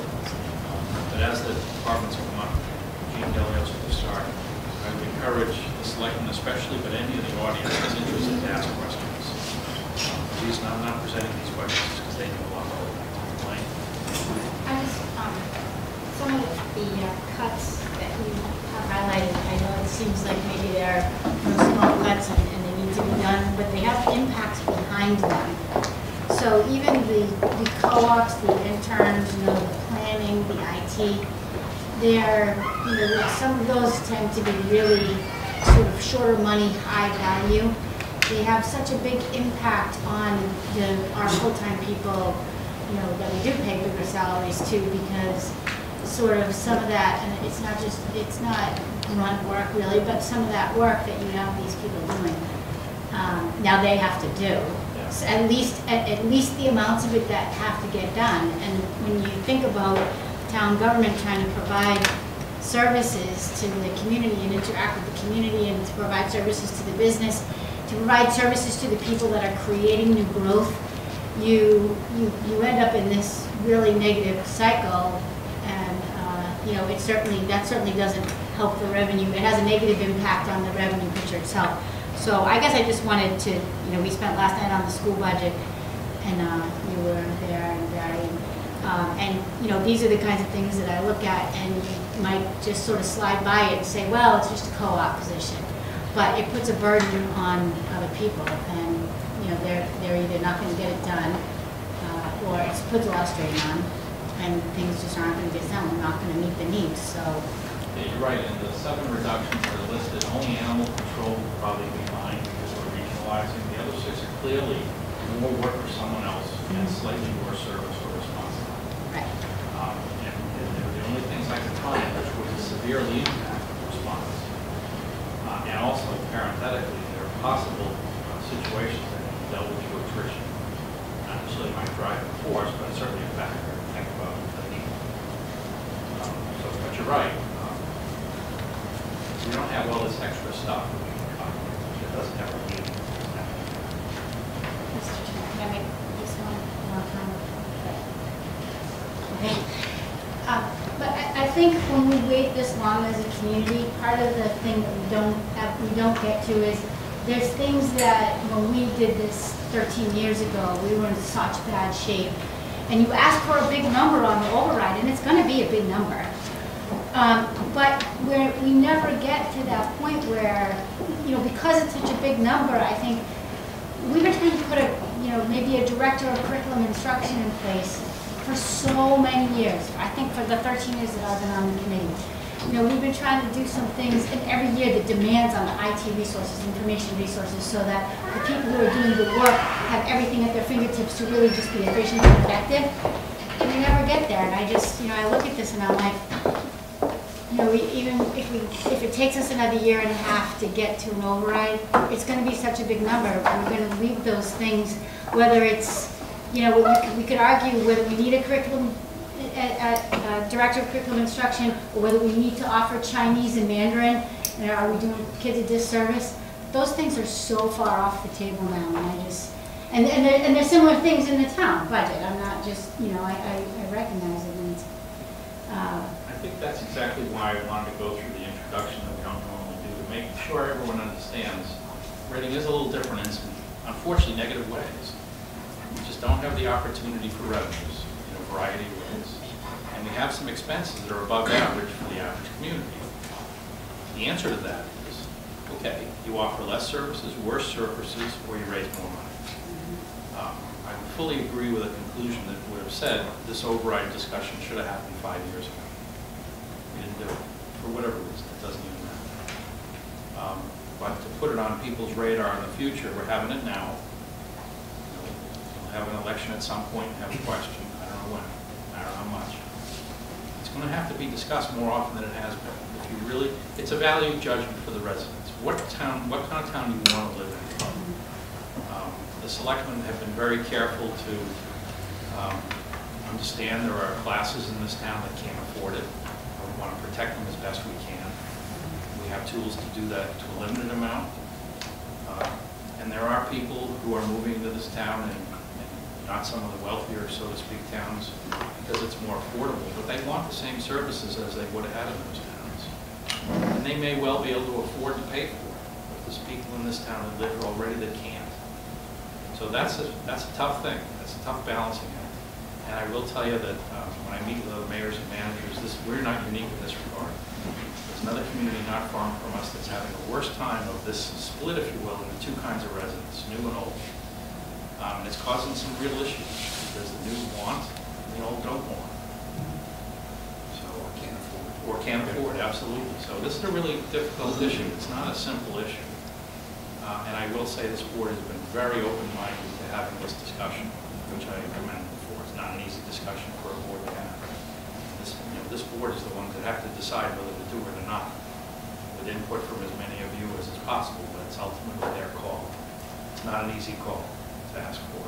But as the departments come up, Gene Delios will start. I would encourage the selectmen especially, but any of the audience that's interested to ask questions. The reason I'm not presenting these questions is because they know a lot more than I can. I just, some of the cuts that you have highlighted, I know it seems like maybe they're small cuts and they need to be done, but they have impacts behind them. So even the co-ops, the interns, the planning, the IT, they're, some of those tend to be really sort of shorter money, high value. They have such a big impact on our full-time people, that we do pay bigger salaries to, because sort of some of that, and it's not grunt work really, but some of that work that you have these people doing, now they have to do. So at least the amounts of it that have to get done. And when you think about town government trying to provide services to the community and interact with the community and to provide services to the business, to provide services to the people that are creating new growth, you end up in this really negative cycle, and that certainly doesn't help the revenue. It has a negative impact on the revenue picture itself. So I guess I just wanted to, we spent last night on the school budget, and you were there and Barry, and these are the kinds of things that I look at, and you might just sort of slide by it and say, well, it's just a co-op position, but it puts a burden on other people, and they're either not going to get it done, or it puts a lot of strain on, and things just aren't going to get done. We're not going to meet the needs. So. Yeah, you're right. And the 7 reductions that are listed, only animal control will probably be fine because we're regionalizing. The other 6 are clearly more work for someone else and slightly more service or response time. Right. And the only things I could find which would severely impact response. And also, parenthetically, there are possible situations that can be dealt with through attrition. Not necessarily my driving force, but it's certainly a factor to think about the need. But you're right. We don't have all this extra stuff that doesn't have a need. Mr. Chair, can I make this one time? Okay. But I think when we wait this long as a community, part of the thing that we don't get to is there's things that when we did this 13 years ago, we were in such bad shape. And you ask for a big number on the override, and it's going to be a big number. But we never get to that point where, because it's such a big number, I think we've been trying to put maybe a director of curriculum instruction in place for so many years. I think for the 13 years that I've been on the committee. We've been trying to do some things, and every year the demands on the IT resources, information resources, so that the people who are doing the work have everything at their fingertips to really just be efficient and effective. And we never get there. And I just, I look at this and I'm like, even if it takes us another year and a half to get to an override, it's going to be such a big number. We're going to leave those things, whether it's, we could argue whether we need a curriculum, director of curriculum instruction, or whether we need to offer Chinese and Mandarin, and are we doing kids a disservice? Those things are so far off the table now, and and there's similar things in the town budget. I'm not just, I recognize it. And I think that's exactly why I wanted to go through the introduction that we don't normally do, to make sure everyone understands. Reading is a little different in some, unfortunately, negative ways. We just don't have the opportunity for revenues in a variety of ways. And we have some expenses that are above average for the average community. The answer to that is, okay, you offer less services, worse services, or you raise more money. I would fully agree with a conclusion that would have said this override discussion should have happened 5 years ago. We didn't do it, for whatever reason, it doesn't even matter. But to put it on people's radar in the future, we're having it now. We'll have an election at some point and have a question. I don't know when, I don't know how much. It's going to have to be discussed more often than it has been. If you really, it's a value judgment for the residents. What kind of town do you want to live in? The selectmen have been very careful to understand there are classes in this town that can't afford it. We want to protect them as best we can. We have tools to do that to a limited amount. And there are people who are moving to this town and not some of the wealthier, so to speak, towns because it's more affordable, but they want the same services as they would have had in those towns. And they may well be able to afford to pay for it, but there's people in this town that live here already that can't. So that's a tough thing. That's a tough balancing act. And I will tell you that when I meet with other mayors and managers, we're not unique in this regard. There's another community not far from us that's having the worst time of this split, if you will, into two kinds of residents, new and old. And it's causing some real issues because the new want and the old don't want. So, or can't afford, absolutely. So this is a really difficult issue. It's not a simple issue. And I will say this board has been very open-minded to having this discussion, which I commend before. It's not an easy discussion for a board to have. This board is the one that have to decide whether to do it or not, with input from as many of you as is possible, but it's ultimately their call. It's not an easy call to ask for.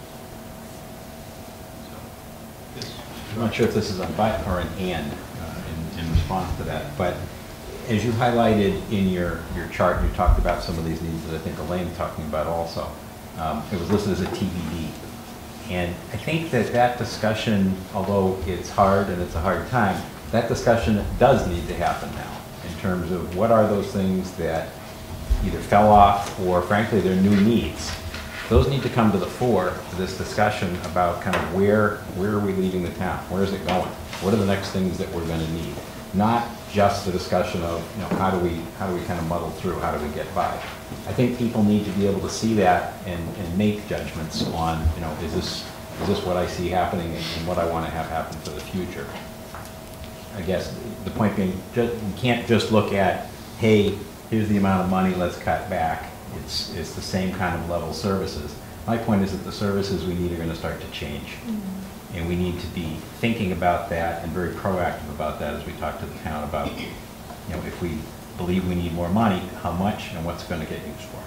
So, yes. I'm not sure if this is a but or an and in response to that, but as you highlighted in your chart, you talked about some of these needs that I think Elaine's talking about also. It was listed as a TBD. And I think that discussion, although it's hard and it's a hard time, that discussion does need to happen now in terms of what are those things that either fell off or frankly they're new needs. Those need to come to the fore for this discussion about kind of where are we leaving the town? Where is it going? What are the next things that we're going to need? Not just the discussion of, how do we kind of muddle through, how do we get by? I think people need to be able to see that and make judgments on, is this what I see happening and what I want to have happen for the future? I guess the point being, you can't just look at, hey, here's the amount of money, let's cut back. It's the same kind of level services. My point is that the services we need are going to start to change. Mm-hmm. And we need to be thinking about that and very proactive about that as we talk to the town about, if we believe we need more money, how much and what's going to get used for.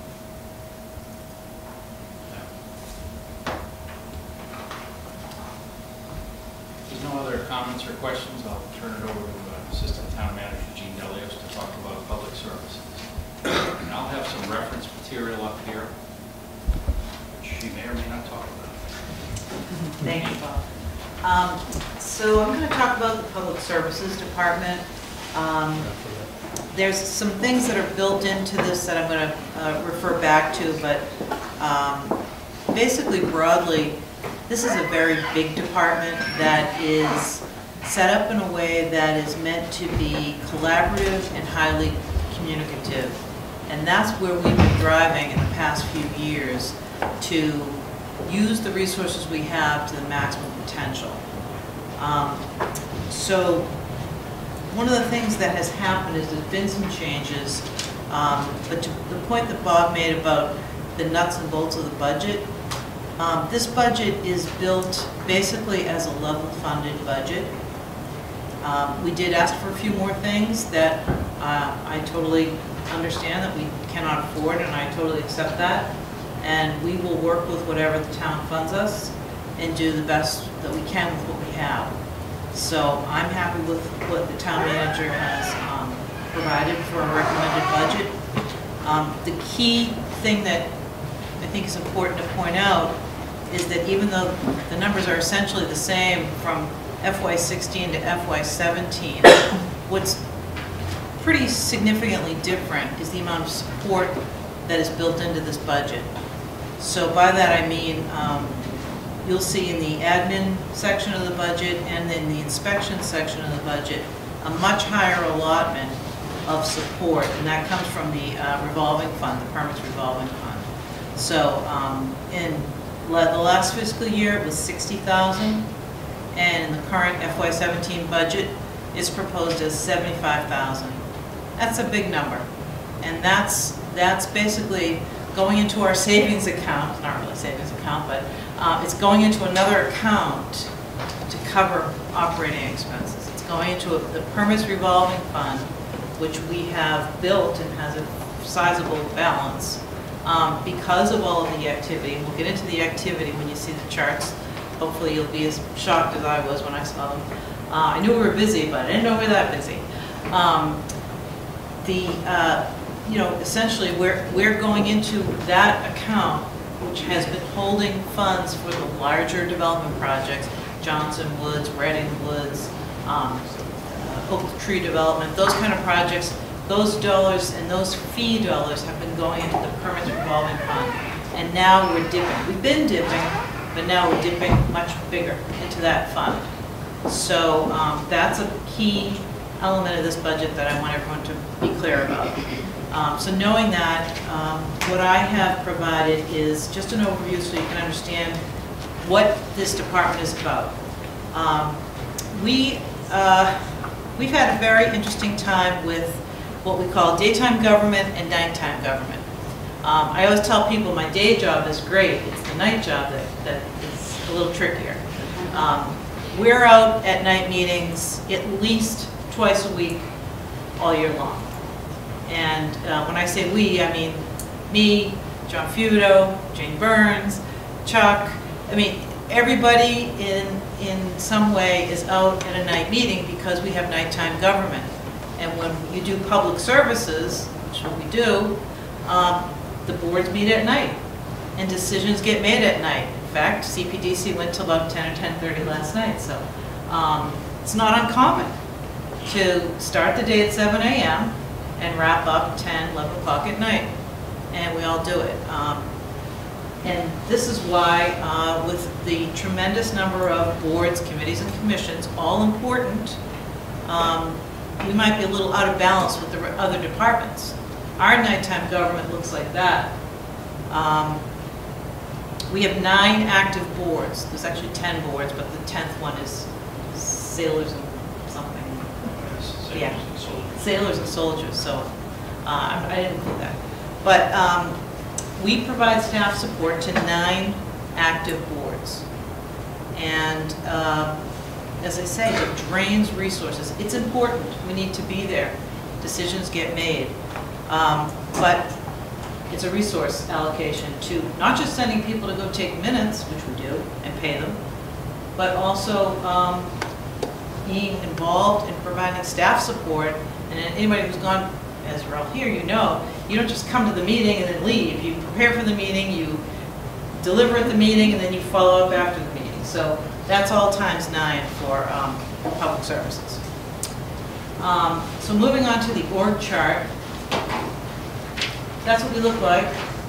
If there's no other comments or questions, I'll turn it over to Assistant Town Manager Gene Delios to talk about public services. And I'll have some reference material up here, which she may or may not talk about. Thank you, Bob. So I'm going to talk about the Public Services Department. There's some things that are built into this that I'm going to refer back to, but basically broadly, this is a very big department that is set up in a way that is meant to be collaborative and highly communicative. And that's where we've been driving in the past few years to use the resources we have to the maximum potential. So one of the things that has happened is there's been some changes, but to the point that Bob made about the nuts and bolts of the budget, this budget is built basically as a level funded budget. We did ask for a few more things that I totally understand that we cannot afford, and I totally accept that. And we will work with whatever the town funds us and do the best that we can with what we have. So I'm happy with what the town manager has provided for a recommended budget. The key thing that I think is important to point out is that even though the numbers are essentially the same from FY16 to FY17, what's pretty significantly different is the amount of support that is built into this budget. So by that I mean, you'll see in the admin section of the budget and in the inspection section of the budget, a much higher allotment of support, and that comes from the revolving fund, the permits revolving fund. So in the last fiscal year, it was $60,000, and in the current FY17 budget, it's proposed as $75,000. That's a big number, and that's basically going into our savings account, not really savings account, but it's going into another account to cover operating expenses. It's going into the permits revolving fund, which we have built and has a sizable balance because of all of the activity. We'll get into the activity when you see the charts. Hopefully you'll be as shocked as I was when I saw them. I knew we were busy, but I didn't know we were that busy. You know, essentially we're going into that account, which has been holding funds for the larger development projects, Johnson Woods, Reading Woods, Oak Tree Development, those kind of projects. Those dollars and those fee dollars have been going into the permits revolving fund, and now we're dipping. We've been dipping, but now we're dipping much bigger into that fund. So that's a key element of this budget that I want everyone to be clear about. So knowing that, what I have provided is just an overview so you can understand what this department is about. We've had a very interesting time with what we call daytime government and nighttime government. I always tell people my day job is great. It's the night job that is a little trickier. We're out at night meetings at least twice a week all year long. And when I say we, I mean me, John Feudo, Jane Burns, Chuck. I mean, everybody in some way is out at a night meeting because we have nighttime government. And when you do public services, which we do, the boards meet at night and decisions get made at night. In fact, CPDC went till about 10 or 10:30 last night. So it's not uncommon to start the day at 7 a.m. and wrap up 10, 11 o'clock at night. And we all do it. And this is why, with the tremendous number of boards, committees, and commissions, all important, we might be a little out of balance with the other departments. Our nighttime government looks like that. We have 9 active boards. There's actually 10 boards, but the 10th one is sailors and something. Yeah, sailors and soldiers. So I didn't include that. But we provide staff support to 9 active boards. And as I say, it drains resources. It's important. We need to be there. Decisions get made. But it's a resource allocation to not just sending people to go take minutes, which we do, and pay them, but also being involved in providing staff support. And anybody who's gone, as we're all here, you know, you don't just come to the meeting and then leave. You prepare for the meeting, you deliver at the meeting, and then you follow up after the meeting. So that's all times 9 for public services. So moving on to the org chart, that's what we look like.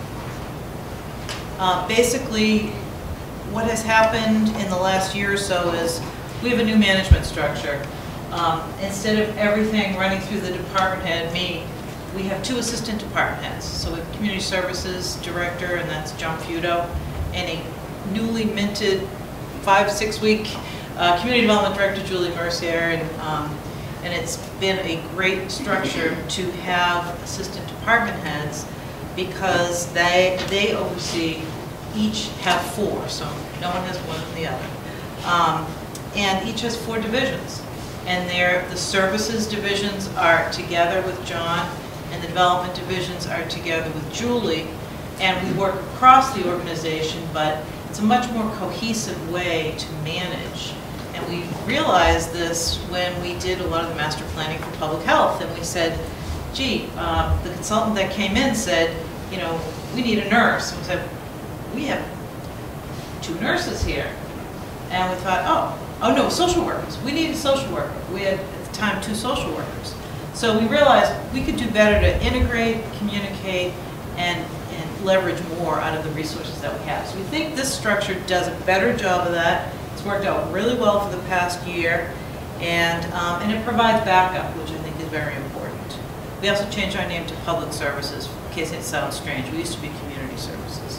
Basically, what has happened in the last year or so is we have a new management structure. Instead of everything running through the department head, me, we have 2 assistant department heads. So we have community services director, and that's John Feudo, and a newly minted 5-6 week community development director, Julie Mercier, and it's been a great structure to have assistant department heads because they oversee, each have 4, so no one has one than the other. And each has 4 divisions. And the services divisions are together with John, and the development divisions are together with Julie. And we work across the organization, but it's a much more cohesive way to manage. And we realized this when we did a lot of the master planning for public health, and we said, gee, the consultant that came in said, you know, we need a nurse. And we said, we have 2 nurses here. And we thought, oh no, social workers. We need a social worker. We had, at the time, 2 social workers. So we realized we could do better to integrate, communicate, and leverage more out of the resources that we have. So we think this structure does a better job of that. It's worked out really well for the past year, and it provides backup, which I think is very important. We also changed our name to Public Services, in case it sounds strange. We used to be Community Services.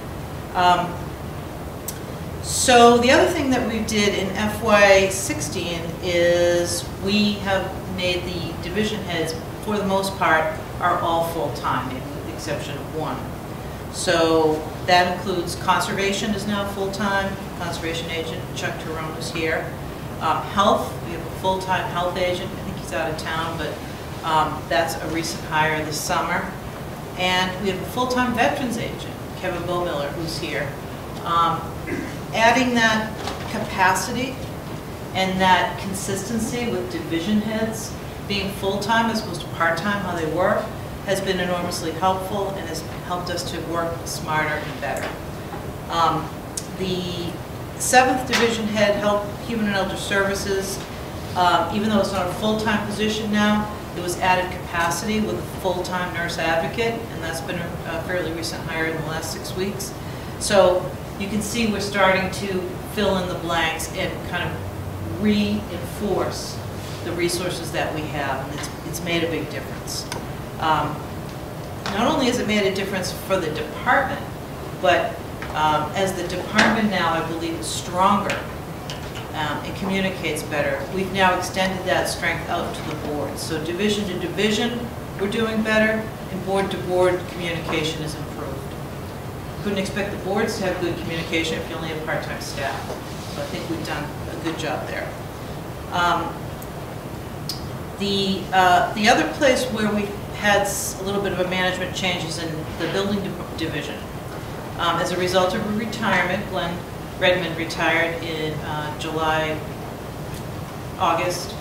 So the other thing that we did in FY16 is we have made the division heads, for the most part, are all full-time, with the exception of one. So that includes conservation is now full-time, conservation agent Chuck Tyrone is here. Health, we have a full-time health agent. I think he's out of town, but that's a recent hire this summer. And we have a full-time veterans agent, Kevin Bowmiller, who's here. Adding that capacity and that consistency with division heads being full-time as opposed to part-time, how they work, has been enormously helpful and has helped us to work smarter and better. The 7th division head, Health, Human and Elder Services, even though it's not a full-time position now, it was added capacity with a full-time nurse advocate, and that's been a fairly recent hire in the last 6 weeks. So you can see we're starting to fill in the blanks and kind of reinforce the resources that we have, and it's made a big difference. Not only has it made a difference for the department, but as the department now, I believe, is stronger and communicates better, we've now extended that strength out to the board. So division to division, we're doing better, and board to board communication is improved. Couldn't expect the boards to have good communication if you only have part-time staff. So I think we've done a good job there. The other place where we've had a little bit of a management change is in the building division. As a result of a retirement, Glenn Redmond retired in August.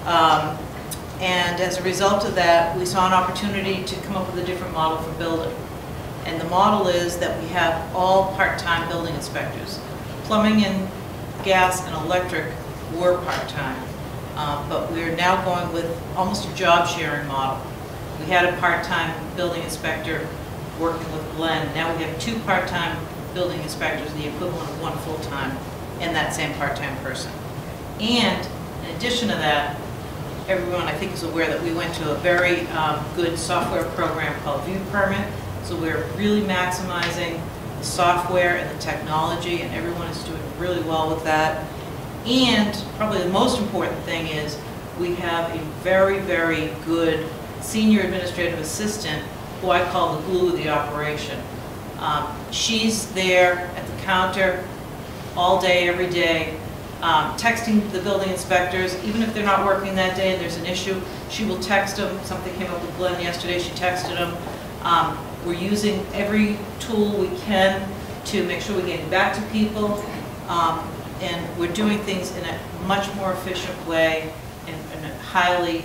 And as a result of that, we saw an opportunity to come up with a different model for building. And the model is that we have all part-time building inspectors. Plumbing and gas and electric were part-time, but we're now going with almost a job sharing model. We had a part-time building inspector working with Glenn. Now we have 2 part-time building inspectors, the equivalent of 1 full-time, and that same part-time person. And in addition to that, everyone I think is aware that we went to a very good software program called ViewPermit. So we're really maximizing the software and the technology, and everyone is doing really well with that. And probably the most important thing is we have a very, very good senior administrative assistant who I call the glue of the operation. She's there at the counter all day, every day, texting the building inspectors. Even if they're not working that day and there's an issue, she will text them. Something came up with Glenn yesterday, she texted them. We're using every tool we can to make sure we're getting back to people, and we're doing things in a much more efficient way and a highly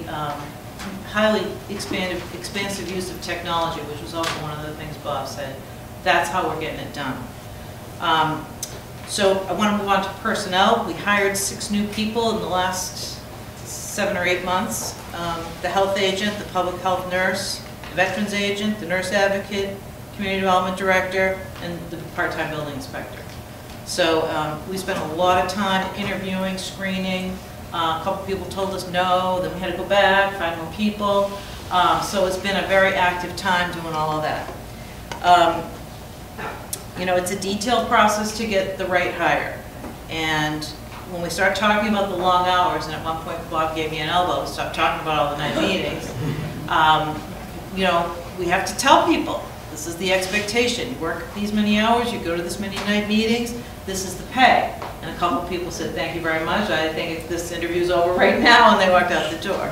expansive use of technology, which was also one of the things Bob said. That's how we're getting it done. So I want to move on to personnel. We hired 6 new people in the last 7 or 8 months. The health agent, the public health nurse, the veterans agent, the nurse advocate, community development director, and the part-time building inspector. So we spent a lot of time interviewing, screening. A couple people told us no, then we had to go back, find more people. So it's been a very active time doing all of that. You know, it's a detailed process to get the right hire. And when we start talking about the long hours, and at one point Bob gave me an elbow to stop talking about all the night meetings, you know, we have to tell people, this is the expectation. You work these many hours, you go to this many night meetings, this is the pay. And a couple of people said, thank you very much, I think this interview's over right now, and they walked out the door.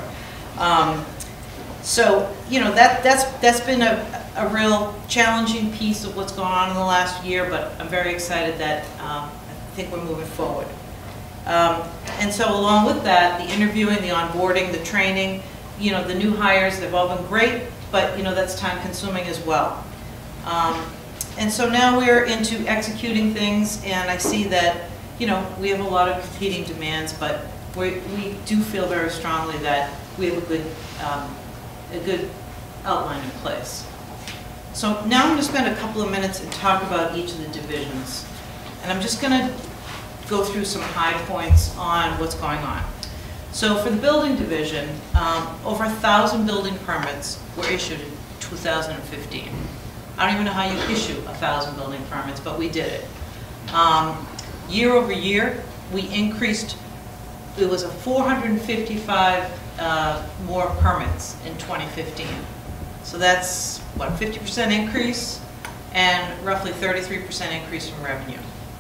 So, you know, that's been a real challenging piece of what's gone on in the last year, but I'm very excited that I think we're moving forward. And so along with that, the interviewing, the onboarding, the training, you know, the new hires, they've all been great, but, you know, that's time consuming as well. And so now we're into executing things, and I see that, you know, we have a lot of competing demands, but we do feel very strongly that we have a good outline in place. So now I'm going to spend a couple of minutes and talk about each of the divisions. And I'm just going to go through some high points on what's going on. So for the building division, over 1,000 building permits were issued in 2015. I don't even know how you issue 1,000 building permits, but we did it. Year over year, we increased, it was a 455 more permits in 2015. So that's, what, 50% increase and roughly 33% increase in revenue.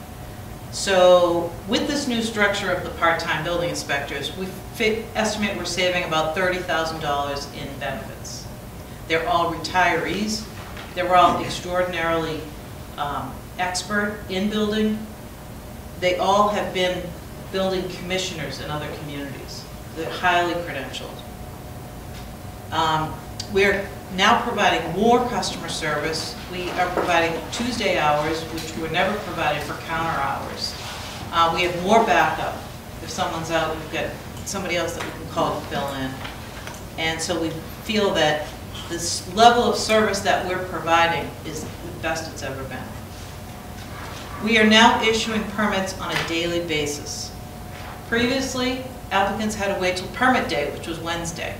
So with this new structure of the part-time building inspectors, we estimate we're saving about $30,000 in benefits. They're all retirees. They're all extraordinarily expert in building. They all have been building commissioners in other communities. They're highly credentialed. We're now providing more customer service. We are providing Tuesday hours, which were never provided for counter hours. We have more backup. If someone's out, we've got somebody else that we can call to fill in. And so we feel that this level of service that we're providing is the best it's ever been. We are now issuing permits on a daily basis. Previously, applicants had to wait till permit day, which was Wednesday.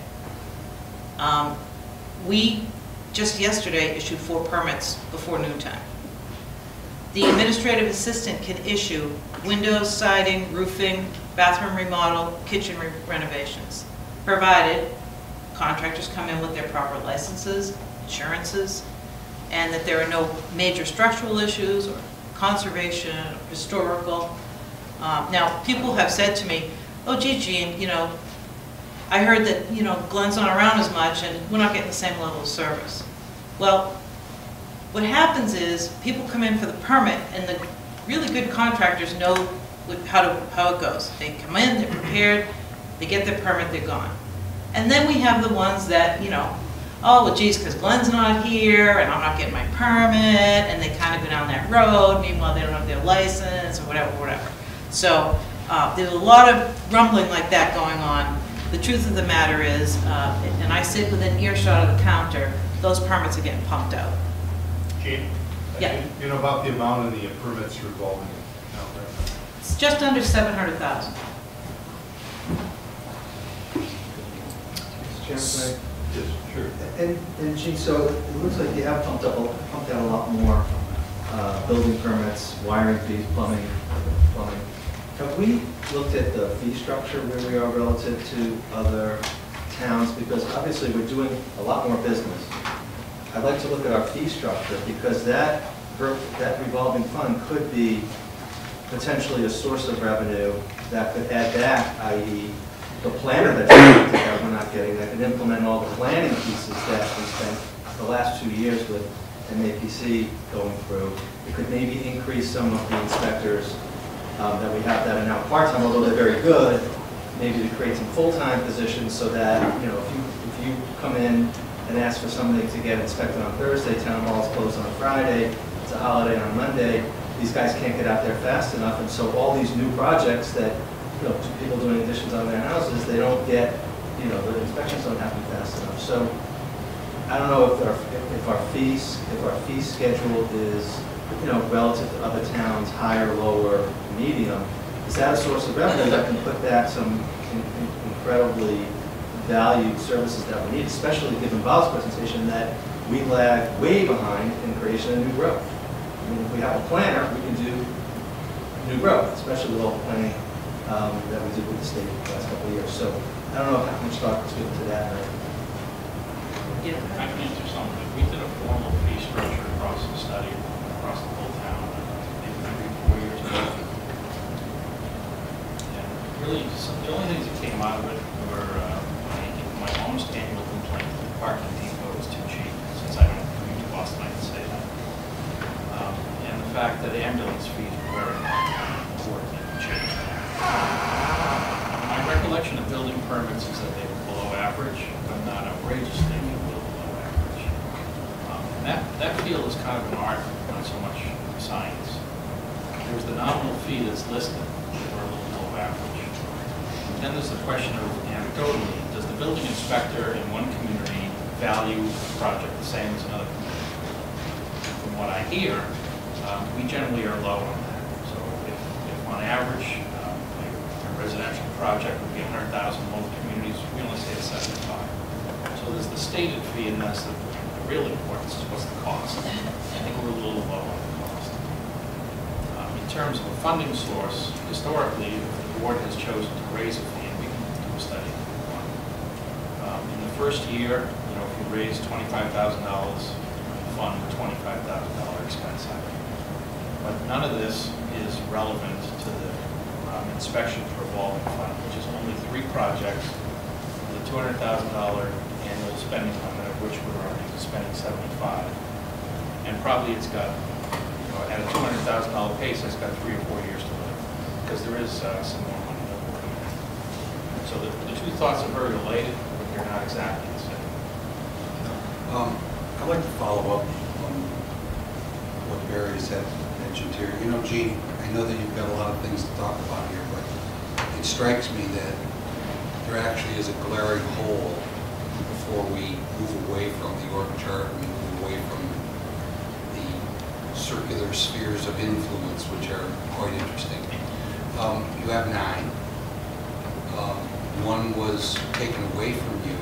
We just yesterday issued 4 permits before noontime. The administrative assistant can issue windows, siding, roofing, bathroom remodel, kitchen renovations, provided contractors come in with their proper licenses, insurances, and that there are no major structural issues or conservation or historical. Now, people have said to me, oh, gee, Jean, you know, I heard that, you know, Glenn's not around as much and we're not getting the same level of service. Well, what happens is people come in for the permit and the really good contractors know how it goes. They come in, they're prepared, they get their permit, they're gone. And then we have the ones that, you know, oh, well, geez, because Glenn's not here and I'm not getting my permit, and they kind of go down that road. Meanwhile, they don't have their license or whatever, whatever. So there's a lot of rumbling like that going on. The truth of the matter is, and I sit within earshot of the counter, those permits are getting pumped out. Gene? Yeah. You know about the amount of the permits revolving account right now? It's just under 700,000. Mr. Chairman, Yes, sure. and Gene, so it looks like you have pumped out a lot more building permits, wiring fees, plumbing. Have we looked at the fee structure where we are relative to other towns? Because obviously we're doing a lot more business. I'd like to look at our fee structure because that revolving fund could be potentially a source of revenue that could add back, i.e. the planner that we're not getting, that could implement all the planning pieces that we spent the last 2 years with MAPC going through. It could maybe increase some of the inspectors that we have that are now part-time, although they're very good, maybe to create some full-time positions so that, you know, if you come in and ask for somebody to get inspected on Thursday, town hall's closed on a Friday, it's a holiday on Monday, these guys can't get out there fast enough, and so all these new projects that, you know, people doing additions on their houses, they don't get, you know, the inspections don't happen fast enough. So I don't know if our fee schedule is, you know, relative to other towns, higher, lower, medium. Is that a source of revenue that can put back some incredibly valued services that we need, especially given Bob's presentation that we lag way behind in creation of new growth. I mean, if we have a planner, we can do new growth, especially with all the planning that we did with the state the last couple of years. So I don't know how much thought was given to that. Right? Yeah, I can answer some of it. We did a formal fee structure across the study, across the whole town, maybe 4 years ago. And really, the only things that came out of it were my almost annual complaint that the parking depot was too cheap, since I don't commute to Boston, I can say that. And the fact that ambulance fees were very important and changed that. My recollection of building permits is that they were below average, but not outrageously below average. And that field is kind of an art, not so much science. There's the nominal fee that's listed, we're a little below average. And then there's the question of, anecdotally, does the building inspector in one community value a project the same as another community? what I hear, we generally are low on that. So if on average, a residential project would be $100,000, most communities, we only say it's 75. So there's the stated fee, and that's the real importance is what's the cost. I think we're a little low on the cost. In terms of a funding source, historically, if the board has chosen to raise a fee, and we can do a study if we want. In the first year, if you raise $25,000, fund a $25,000 expense item. But none of this is relevant to the inspection revolving fund, which is only 3 projects with a $200,000 annual spending limit, of which we're already spending 75. And probably it's got, at a $200,000 pace, it's got 3 or 4 years to live, because there is some more money that will come in. So the 2 thoughts are very related, but they're not exactly the same. I'd like to follow up on what Barry said, mentioned here. Gene, I know that you've got a lot of things to talk about here, but it strikes me that there actually is a glaring hole before we move away from the org chart and move away from the circular spheres of influence, which are quite interesting. You have 9. One was taken away from you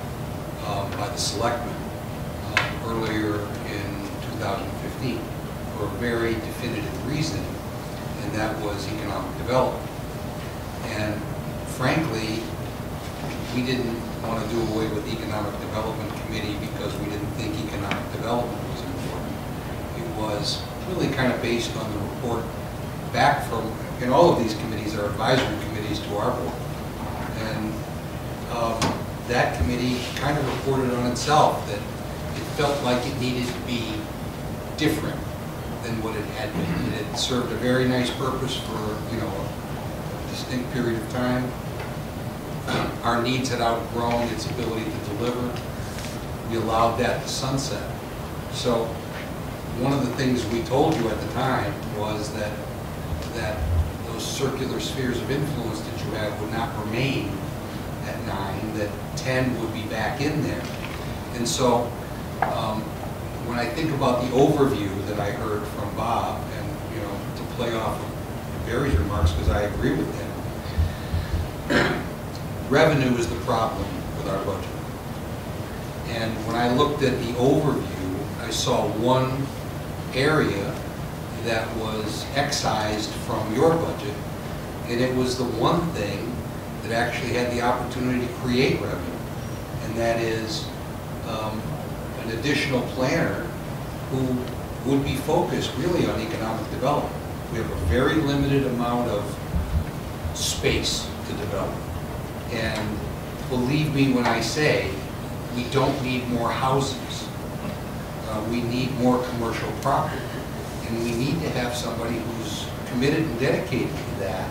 by the selectmen earlier in 2015 for a very definitive reason, and that was economic development. And frankly, we didn't want to do away with the Economic Development Committee because we didn't think economic development was important. It was really kind of based on the report back from, and all of these committees are advisory committees to our board. And that committee kind of reported on itself that it felt like it needed to be different than what it had been. It had served a very nice purpose for, a distinct period of time. Our needs had outgrown its ability to deliver. We allowed that to sunset. So one of the things we told you at the time was that those circular spheres of influence that you have would not remain at 9, that 10 would be back in there. And so when I think about the overview that I heard from Bob, and to play off of Barry's remarks, because I agree with him, revenue is the problem with our budget. And when I looked at the overview, I saw one area that was excised from your budget, and it was the one thing that actually had the opportunity to create revenue, and that is an additional planner who would be focused really on economic development. We have a very limited amount of space to develop. And believe me when I say we don't need more houses. We need more commercial property. And we need to have somebody who's committed and dedicated to that.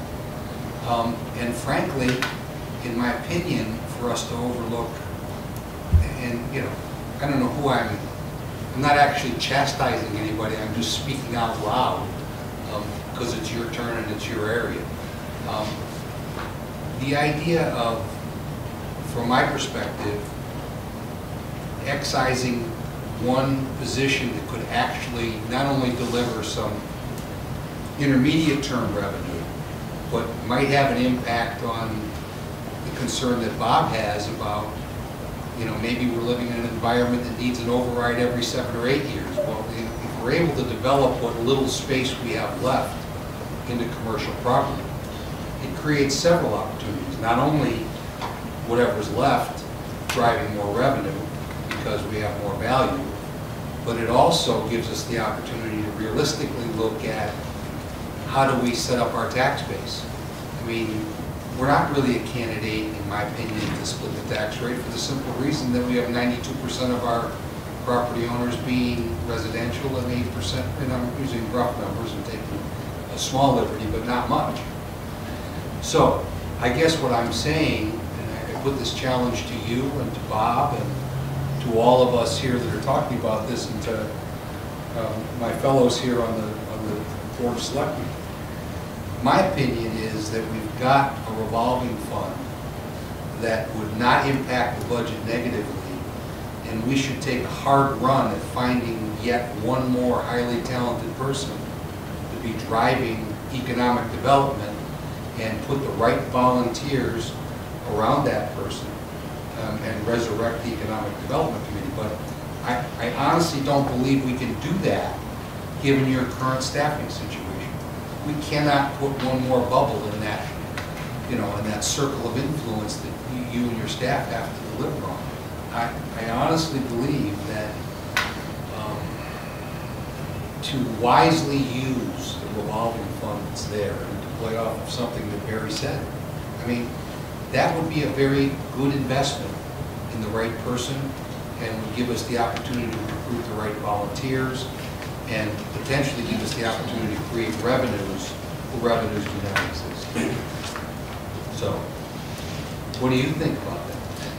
And frankly, in my opinion, for us to overlook, and I don't know who I'm not actually chastising anybody, I'm just speaking out loud because it's your turn and it's your area. The idea of, from my perspective, excising one position that could actually not only deliver some intermediate term revenue, but might have an impact on the concern that Bob has about, maybe we're living in an environment that needs an override every 7 or 8 years. Well, if we're able to develop what little space we have left into commercial property, it creates several opportunities. Not only whatever's left driving more revenue because we have more value, but it also gives us the opportunity to realistically look at how do we set up our tax base. I mean, we're not really a candidate, in my opinion, to split the tax rate for the simple reason that we have 92% of our property owners being residential and 8%, and I'm using rough numbers and taking a small liberty, but not much. So I guess what I'm saying, and I put this challenge to you and to Bob and to all of us here that are talking about this, and to my fellows here on the Board of Selectmen. My opinion is that we've got a revolving fund that would not impact the budget negatively And we should take a hard run at finding yet one more highly talented person to be driving economic development and put the right volunteers around that person and resurrect the Economic Development Committee. But I honestly don't believe we can do that given your current staffing situation. We cannot put one more bubble in that, in that circle of influence that you and your staff have to deliver on. I honestly believe that to wisely use the revolving fund that's there and to play off of something that Barry said, I mean, that would be a very good investment in the right person and would give us the opportunity to recruit the right volunteers and potentially give us the opportunity to create revenues where revenues do not exist. So, what do you think about that?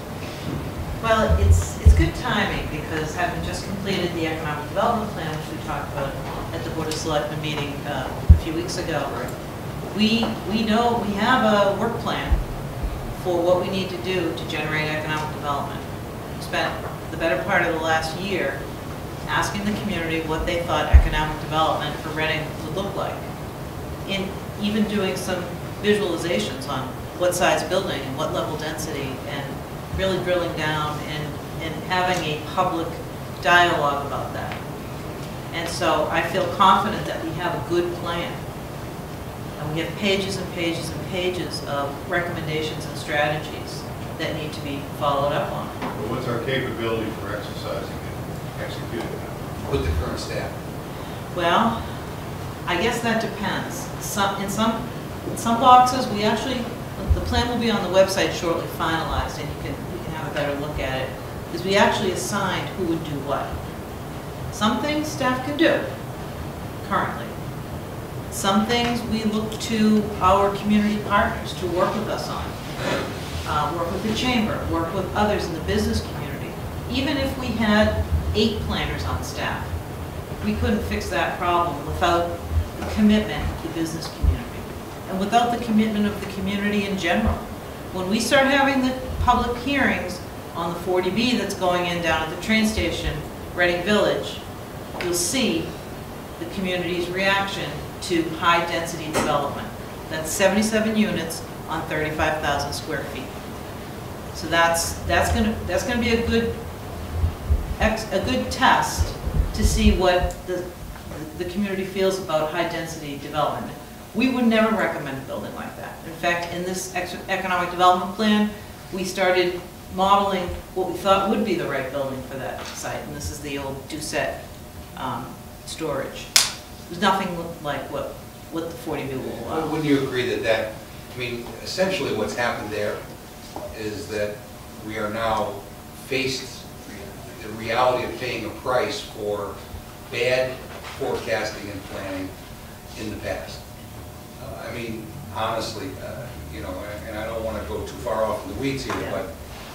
Well, it's good timing because having just completed the economic development plan, which we talked about at the Board of Selectmen meeting a few weeks ago, we know we have a work plan for what we need to do to generate economic development. We spent the better part of the last year asking the community what they thought economic development for Reading would look like. In even doing some visualizations on what size building and what level density and really drilling down and having a public dialogue about that. And so I feel confident that we have a good plan. And we have pages and pages and pages of recommendations and strategies that need to be followed up on. But what's our capability for exercising and executing that? With the current staff? Well, I guess that depends. In some boxes, we actually, the plan will be on the website shortly finalized, and you can have a better look at it, because we actually assigned who would do what. Some things staff can do currently. Some things we look to our community partners to work with us on. Work with the chamber, work with others in the business community. Even if we had 8 planners on staff, we couldn't fix that problem without the commitment of the business community and without the commitment of the community in general. When we start having the public hearings on the 40B that's going in down at the train station, Reading Village, you'll see the community's reaction to high-density development. That's 77 units on 35,000 square feet. So that's gonna be a good test to see what the community feels about high-density development. We would never recommend a building like that. In fact, in this economic development plan, we started modeling what we thought would be the right building for that site, and this is the old Doucette storage. There's nothing like what the 40B will allow. Wouldn't you agree that I mean, essentially what's happened there is that we are now faced the reality of paying a price for bad forecasting and planning in the past. I mean, honestly, and I don't want to go too far off in the weeds here, but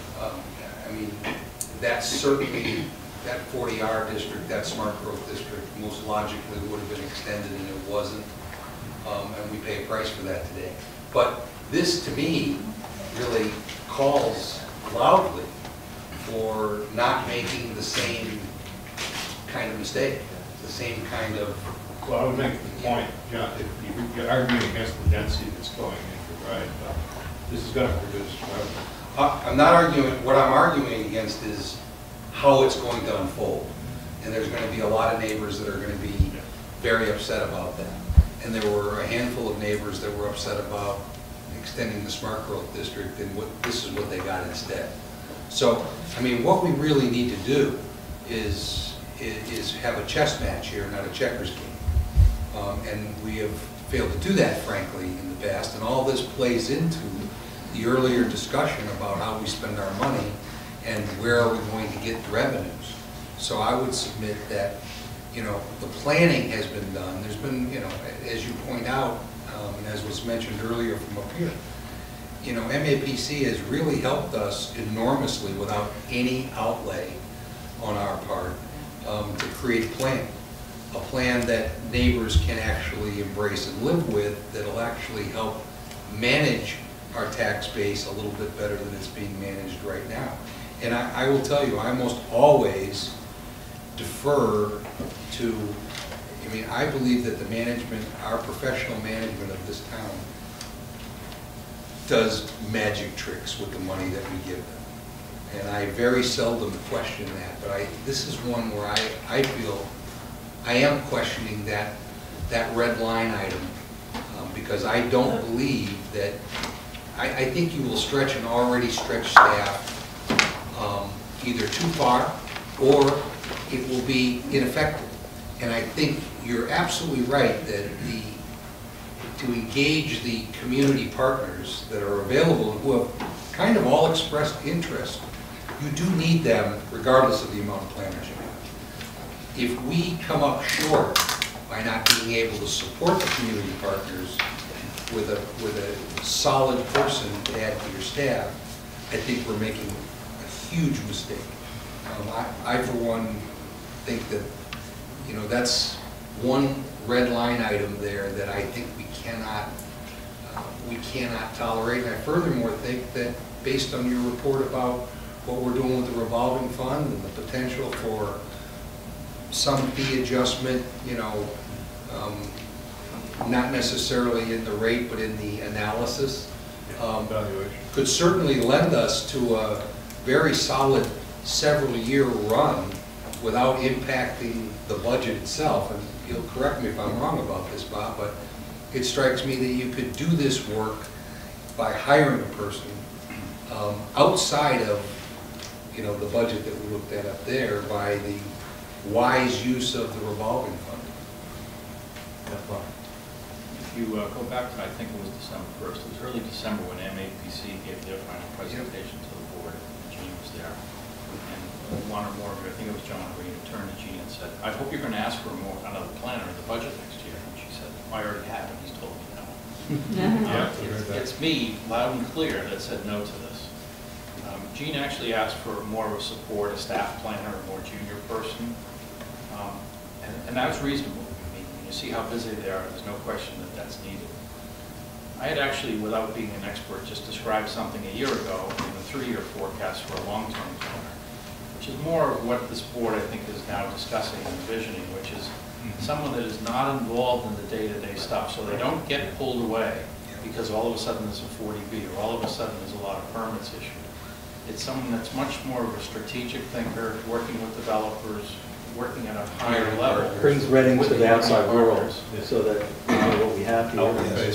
I mean, that's certainly, that 40R district, that smart growth district, most logically would have been extended and it wasn't, and we pay a price for that today. But this, to me, really calls loudly for not making the same kind of mistake, the same kind of... Well, I would make the point, John, if you're arguing against the density that's going in, right? This is going to produce revenue. I'm not arguing, what I'm arguing against is how it's going to unfold. And there's going to be a lot of neighbors that are going to be very upset about that. And there were a handful of neighbors that were upset about extending the smart growth district, and this is what they got instead. So, I mean, what we really need to do is have a chess match here, not a checkers game. And we have failed to do that, frankly, in the past. And all this plays into the earlier discussion about how we spend our money and where are we going to get the revenues. So I would submit that, the planning has been done. There's been, as you point out, and as was mentioned earlier from up here, MAPC has really helped us enormously without any outlay on our part to create a plan that neighbors can actually embrace and live with, that'll actually help manage our tax base a little bit better than it's being managed right now. And I will tell you, I almost always defer to, I mean, I believe that the management, our professional management of this town does magic tricks with the money that we give them. And I very seldom question that, but this is one where I feel I am questioning that red line item, because I don't believe that, I think you will stretch an already stretched staff either too far, or it will be ineffective. And I think you're absolutely right that to engage the community partners that are available, who have kind of all expressed interest, you do need them regardless of the amount of planners you have. If we come up short by not being able to support the community partners with a solid person to add to your staff, I think we're making a huge mistake. I for one think that, you know, that's one red line item there that I think we cannot tolerate. And I furthermore think that based on your report about what we're doing with the revolving fund and the potential for some fee adjustment, you know, not necessarily in the rate, but in the analysis, could certainly lend us to a very solid several-year run without impacting the budget itself. And you'll correct me if I'm wrong about this, Bob, but it strikes me that you could do this work by hiring a person outside of, you know, the budget that we looked at up there, by the wise use of the revolving fund. If you go back to, I think it was December 1st, it was early December when MAPC gave their final presentation to the board. Gene was there. And one or more of you, I think it was John Green, turned to Gene and said, I hope you're going to ask for another planner in the budget next year. And she said, I already have, and he's told me no. It's me, loud and clear, that said no to this. Gene actually asked for more of a support, a staff planner, a more junior person. And that was reasonable. I mean, when you see how busy they are, there's no question that that's needed. I had actually, without being an expert, just described something a year ago in the 3-year forecast for a long-term planner, which is more of what this board, I think, is now discussing and envisioning, which is someone that is not involved in the day-to-day stuff, so they don't get pulled away because all of a sudden there's a 40B or all of a sudden there's a lot of permits issued. It's someone that's much more of a strategic thinker, working with developers, working at a higher level. Brings Reading to the outside world, partners. so that we know what we have here.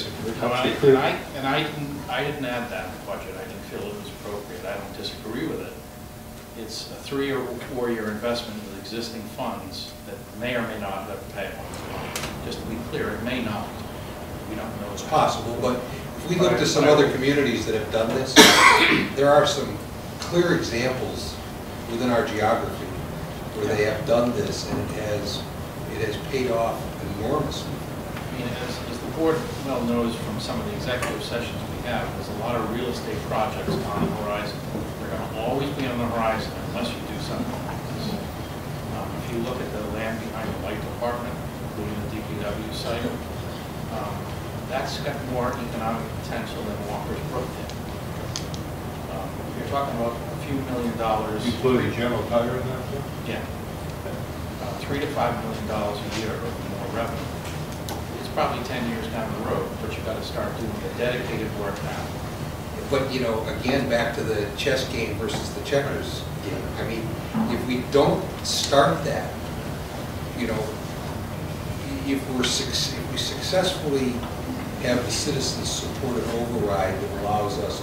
And I didn't add that in the budget. I didn't feel it was appropriate. I don't disagree with it. It's a 3 or 4 year investment with existing funds that may or may not have to pay off. Just to be clear, it may not. We don't know. It's possible, but if we look to some other communities that have done this, there are some clear examples within our geography where they have done this, and it has paid off enormously. I mean, as the board well knows from some of the executive sessions we have, there's a lot of real estate projects on the horizon. They're going to always be on the horizon unless you do something like this. If you look at the land behind the light department, including the DPW site, that's got more economic potential than Walker's Brook did. You're talking about a few $1 million. Including General Tire in that, too? Yeah. $3 to $5 million a year of more revenue. It's probably 10 years down the road, but you've got to start doing the dedicated work now. But, you know, again, back to the chess game versus the checkers. I mean, if we don't start that, you know, if we successfully have the citizens support an override that allows us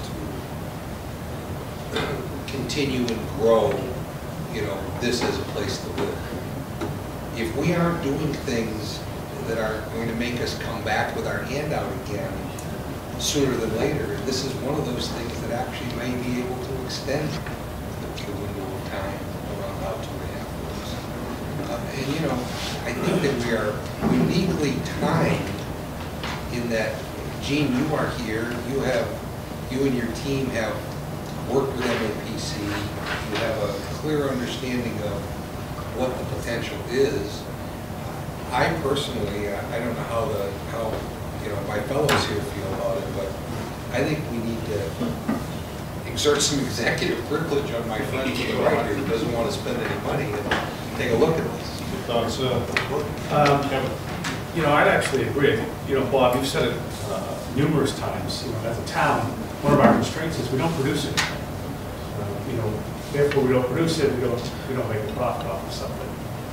to continue and grow, you know, this as a place to live. If we aren't doing things that are going to make us come back with our hand out again sooner than later, this is one of those things that actually may be able to extend the window of time around about 2.5 years. And, you know, I think that we are uniquely timed in that, Gene, you are here, you and your team have worked with MAPC, you have a clear understanding of what the potential is. I personally, I don't know how you know, my fellows here feel about it, but I think we need to exert some executive privilege on my friend to the right here who doesn't want to spend any money and take a look at this. Thoughts, Kevin? You know, I'd actually agree. You know, Bob, you've said it numerous times. You know, as a town, one of our constraints is we don't produce it. You know, therefore we don't produce it. We don't make a profit off of something.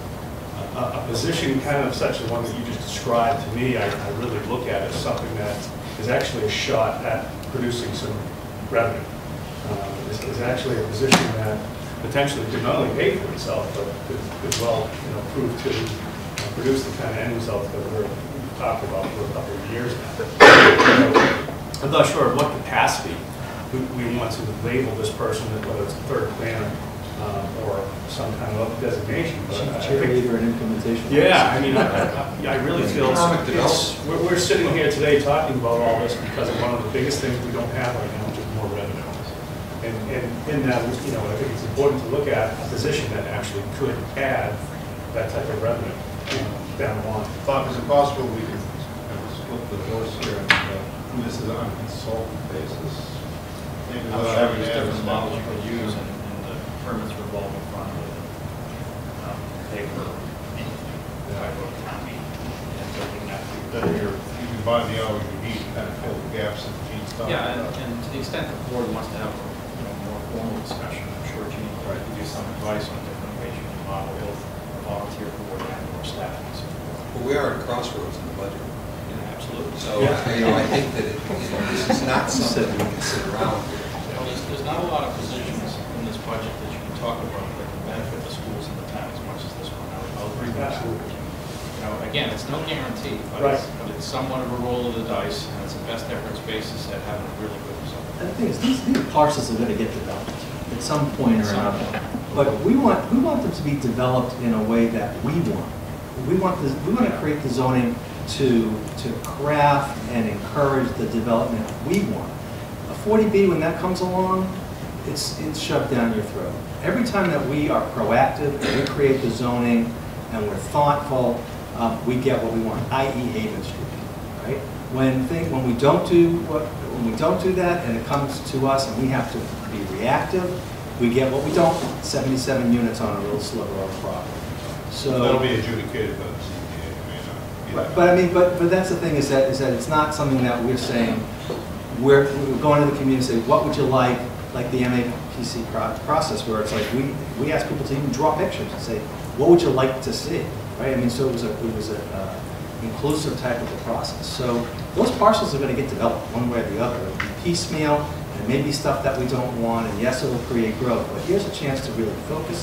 A position kind of such as one that you just described to me, I really look at as something that is actually a shot at producing some revenue. Is actually a position that potentially could not only pay for itself, but could well, you know, prove to produce the kind of end results that we're talking about for a couple of years now. I'm not sure at what capacity we want to label this person, whether it's a third planner or some kind of designation. Cheerleader and implementation. Yeah, I mean, I really feel we're sitting here today talking about all this because of one of the biggest things we don't have right now, which is more revenue. And in that, you know, I think it's important to look at a position that actually could add that type of revenue down the line. Bob, is it possible we can split the horse here and who this is on a consultant basis? Maybe I'm without sure having there's to different add models you could use, and the permits revolving fund would pay for any type of town meeting. And so it wouldn't have to that you can buy the hours you need to kind of fill the gaps in Gene's talking Yeah, about. and to the extent the board wants to have a more formal discussion, I'm sure Gene will try to give you some advice on different ways you can model both a volunteer board and or staff and so forth. But we are at crossroads in the budget. Yeah, absolutely. So, I think that this is not something we can sit around. Well, there's not a lot of positions in this budget that you can talk about that can benefit the schools in the town as much as this one. I'll agree with that. You know, again, it's no guarantee, but it's somewhat of a roll of the dice, and it's a best efforts basis at having a really good result. And the thing is, these parcels are going to get developed at some point or another. But we want them to be developed in a way that we want. We want to create the zoning to craft and encourage the development we want. A 40B, when that comes along, it's shoved down your throat. Every time that we are proactive and we create the zoning and we're thoughtful, we get what we want, i.e. Haven Street, right? When we don't do that and it comes to us and we have to be reactive, we get what we don't want, 77 units on a little sliver of property. So that'll be adjudicated by the CPA, it may not. But I mean, but that's the thing is that it's not something that we're saying. We're going to the community and say, what would you like the MAPC process, where it's like we ask people to even draw pictures and say, what would you like to see, right? I mean, so it was a inclusive type of a process. So those parcels are going to get developed one way or the other. It'll be piecemeal, and maybe stuff that we don't want, and yes, it'll create growth. But here's a chance to really focus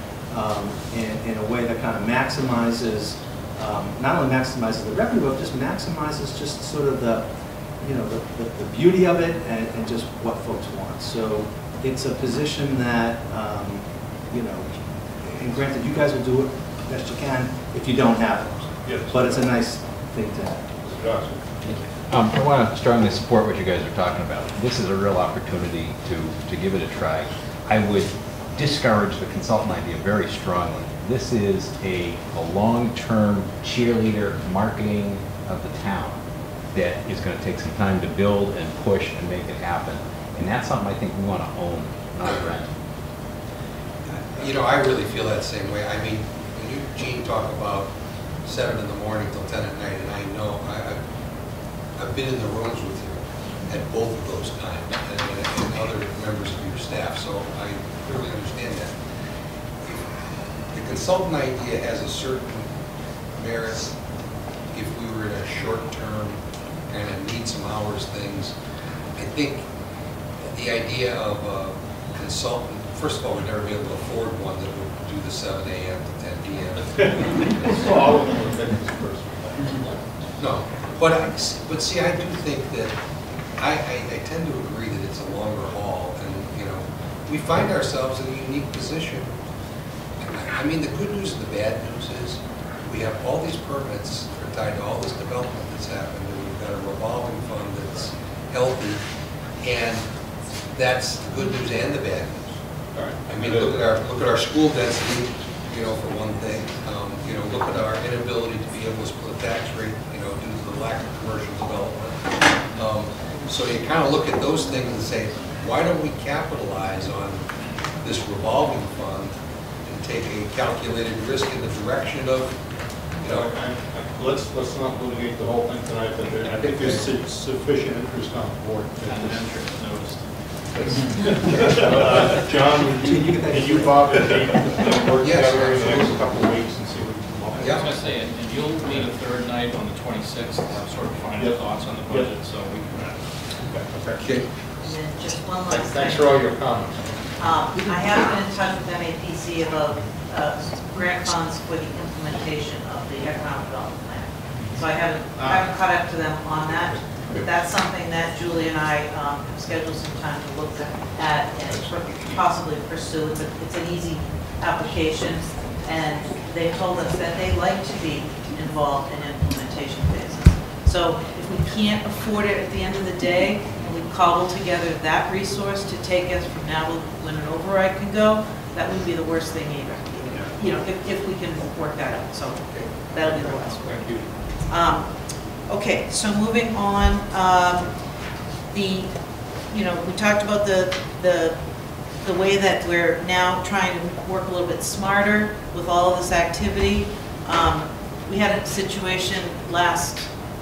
it in a way that kind of maximizes, not only maximizes the revenue, but just maximizes just sort of the beauty of it and just what folks want. So it's a position that, and granted, you guys will do it best you can if you don't have it. Yes. But it's a nice thing to have. I want to strongly support what you guys are talking about. This is a real opportunity to give it a try. I would discourage the consultant idea very strongly. This is a long-term cheerleader marketing of the town that is going to take some time to build and push and make it happen. And that's something I think we want to own, not rent. You know, I really feel that same way. I mean, when you, Gene, talk about 7 in the morning till 10 at night, and I know I've been in the rooms with you at both of those times, and other members of your staff, so I clearly understand that. The consultant idea has a certain merit if we were in a short-term kind of need some hours things. I think the idea of a consultant, first of all, we'd never be able to afford one that would do the 7 a.m. to 10 p.m. All of them are business person. No, but see, I do think that I tend to agree that it's a longer haul, and we find ourselves in a unique position. I mean, the good news and the bad news is we have all these permits that are tied to all this development that's happened, and we've got a revolving fund that's healthy, and that's the good news and the bad news. All right. I mean, look at our school density, for one thing. Look at our inability to be able to split a tax rate, due to the lack of commercial development. So you kind of look at those things and say, why don't we capitalize on this revolving fund and take a calculated risk in the direction of, you know, Let's not litigate the whole thing tonight, but I think there's sufficient interest on the board. John, and you, Bob, and Dave, work together in the next couple of weeks and see what we can come up with. I was gonna say, and you'll meet a third night on the 26th, sort of final thoughts on the budget, so we can. Okay. And then just one last thing. Thanks for all your comments. I have been in touch with MAPC about grant funds for the implementation of the economic development plan. So I haven't caught up to them on that. That's something that Julie and I have scheduled some time to look at and possibly pursue. It's an easy application, and they told us that they like to be involved in implementation phases. So if we can't afford it at the end of the day, and we cobble together that resource to take us from now when an override can go, that would be the worst thing either. You know, if we can work that out. So that'll be the last word. Thank you. Okay, so moving on, we talked about the way that we're now trying to work a little bit smarter with all of this activity. We had a situation last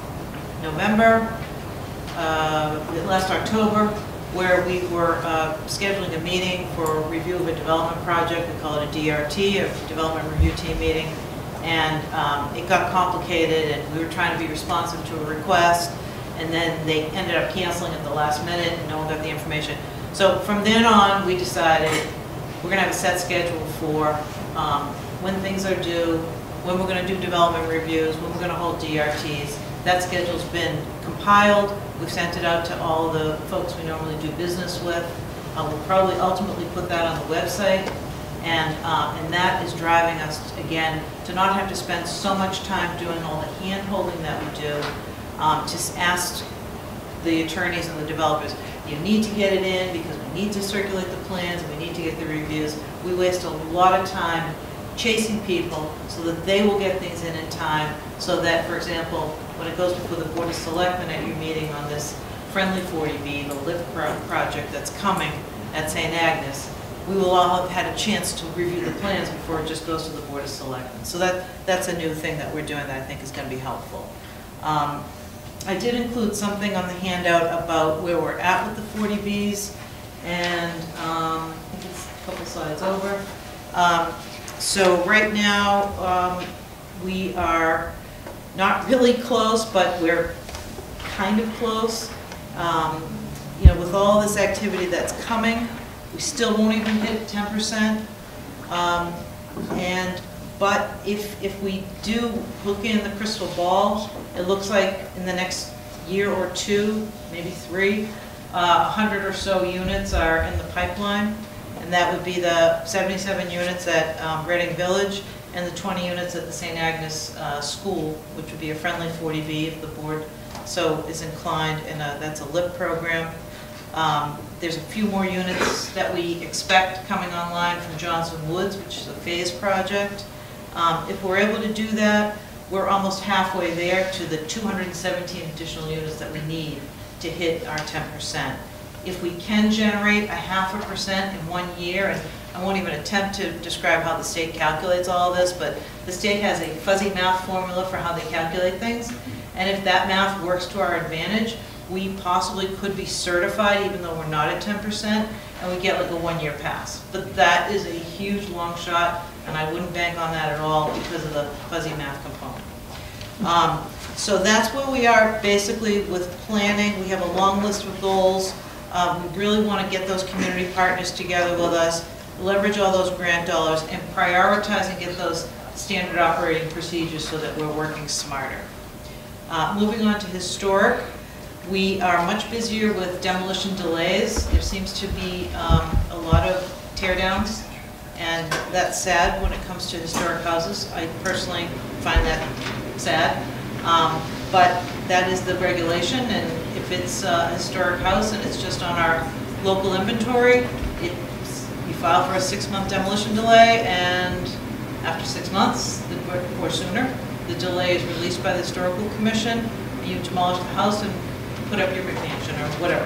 October, where we were scheduling a meeting for a review of a development project. We call it a DRT, a Development Review Team meeting. And it got complicated, and we were trying to be responsive to a request, and then they ended up canceling at the last minute, and no one got the information. So from then on, we decided we're gonna have a set schedule for when things are due, when we're gonna do development reviews, when we're gonna hold DRTs. That schedule's been compiled. We've sent it out to all the folks we normally do business with. We'll probably ultimately put that on the website. And that is driving us, again, to not have to spend so much time doing all the hand-holding that we do. Just ask the attorneys and the developers, you need to get it in because we need to circulate the plans, we need to get the reviews. We waste a lot of time chasing people so that they will get things in time, so that, for example, when it goes before the Board of Selectmen at your meeting on this friendly 40B, the LIFT project that's coming at St. Agnes, we will all have had a chance to review the plans before it just goes to the Board of Selectmen. So that's a new thing that we're doing that I think is going to be helpful. I did include something on the handout about where we're at with the 40Bs, and I think it's a couple slides over. So right now, we are not really close, but we're kind of close. With all this activity that's coming, we still won't even hit 10%. But if we do look in the crystal ball, it looks like in the next year or two, maybe 3, 100 or so units are in the pipeline. And that would be the 77 units at Reading Village and the 20 units at the St. Agnes School, which would be a friendly 40B if the board so is inclined, and that's a LIP program. There's a few more units that we expect coming online from Johnson Woods, which is a phase project. If we're able to do that, we're almost halfway there to the 217 additional units that we need to hit our 10%. If we can generate a 0.5% in 1 year, and I won't even attempt to describe how the state calculates all of this, but the state has a fuzzy math formula for how they calculate things, and if that math works to our advantage, we possibly could be certified even though we're not at 10%, and we get like a 1-year pass. But that is a huge long shot, and I wouldn't bank on that at all because of the fuzzy math component. So that's where we are basically with planning. We have a long list of goals. We really want to get those community partners together with us, leverage all those grant dollars, and prioritize and get those standard operating procedures so that we're working smarter. Moving on to historic. We are much busier with demolition delays. There seems to be a lot of tear downs, and that's sad when it comes to historic houses. I personally find that sad, but that is the regulation, and if it's a historic house and it's just on our local inventory, you file for a 6-month demolition delay, and after 6 months, or sooner, the delay is released by the Historical Commission, and you demolish the house and put up your McMansion or whatever.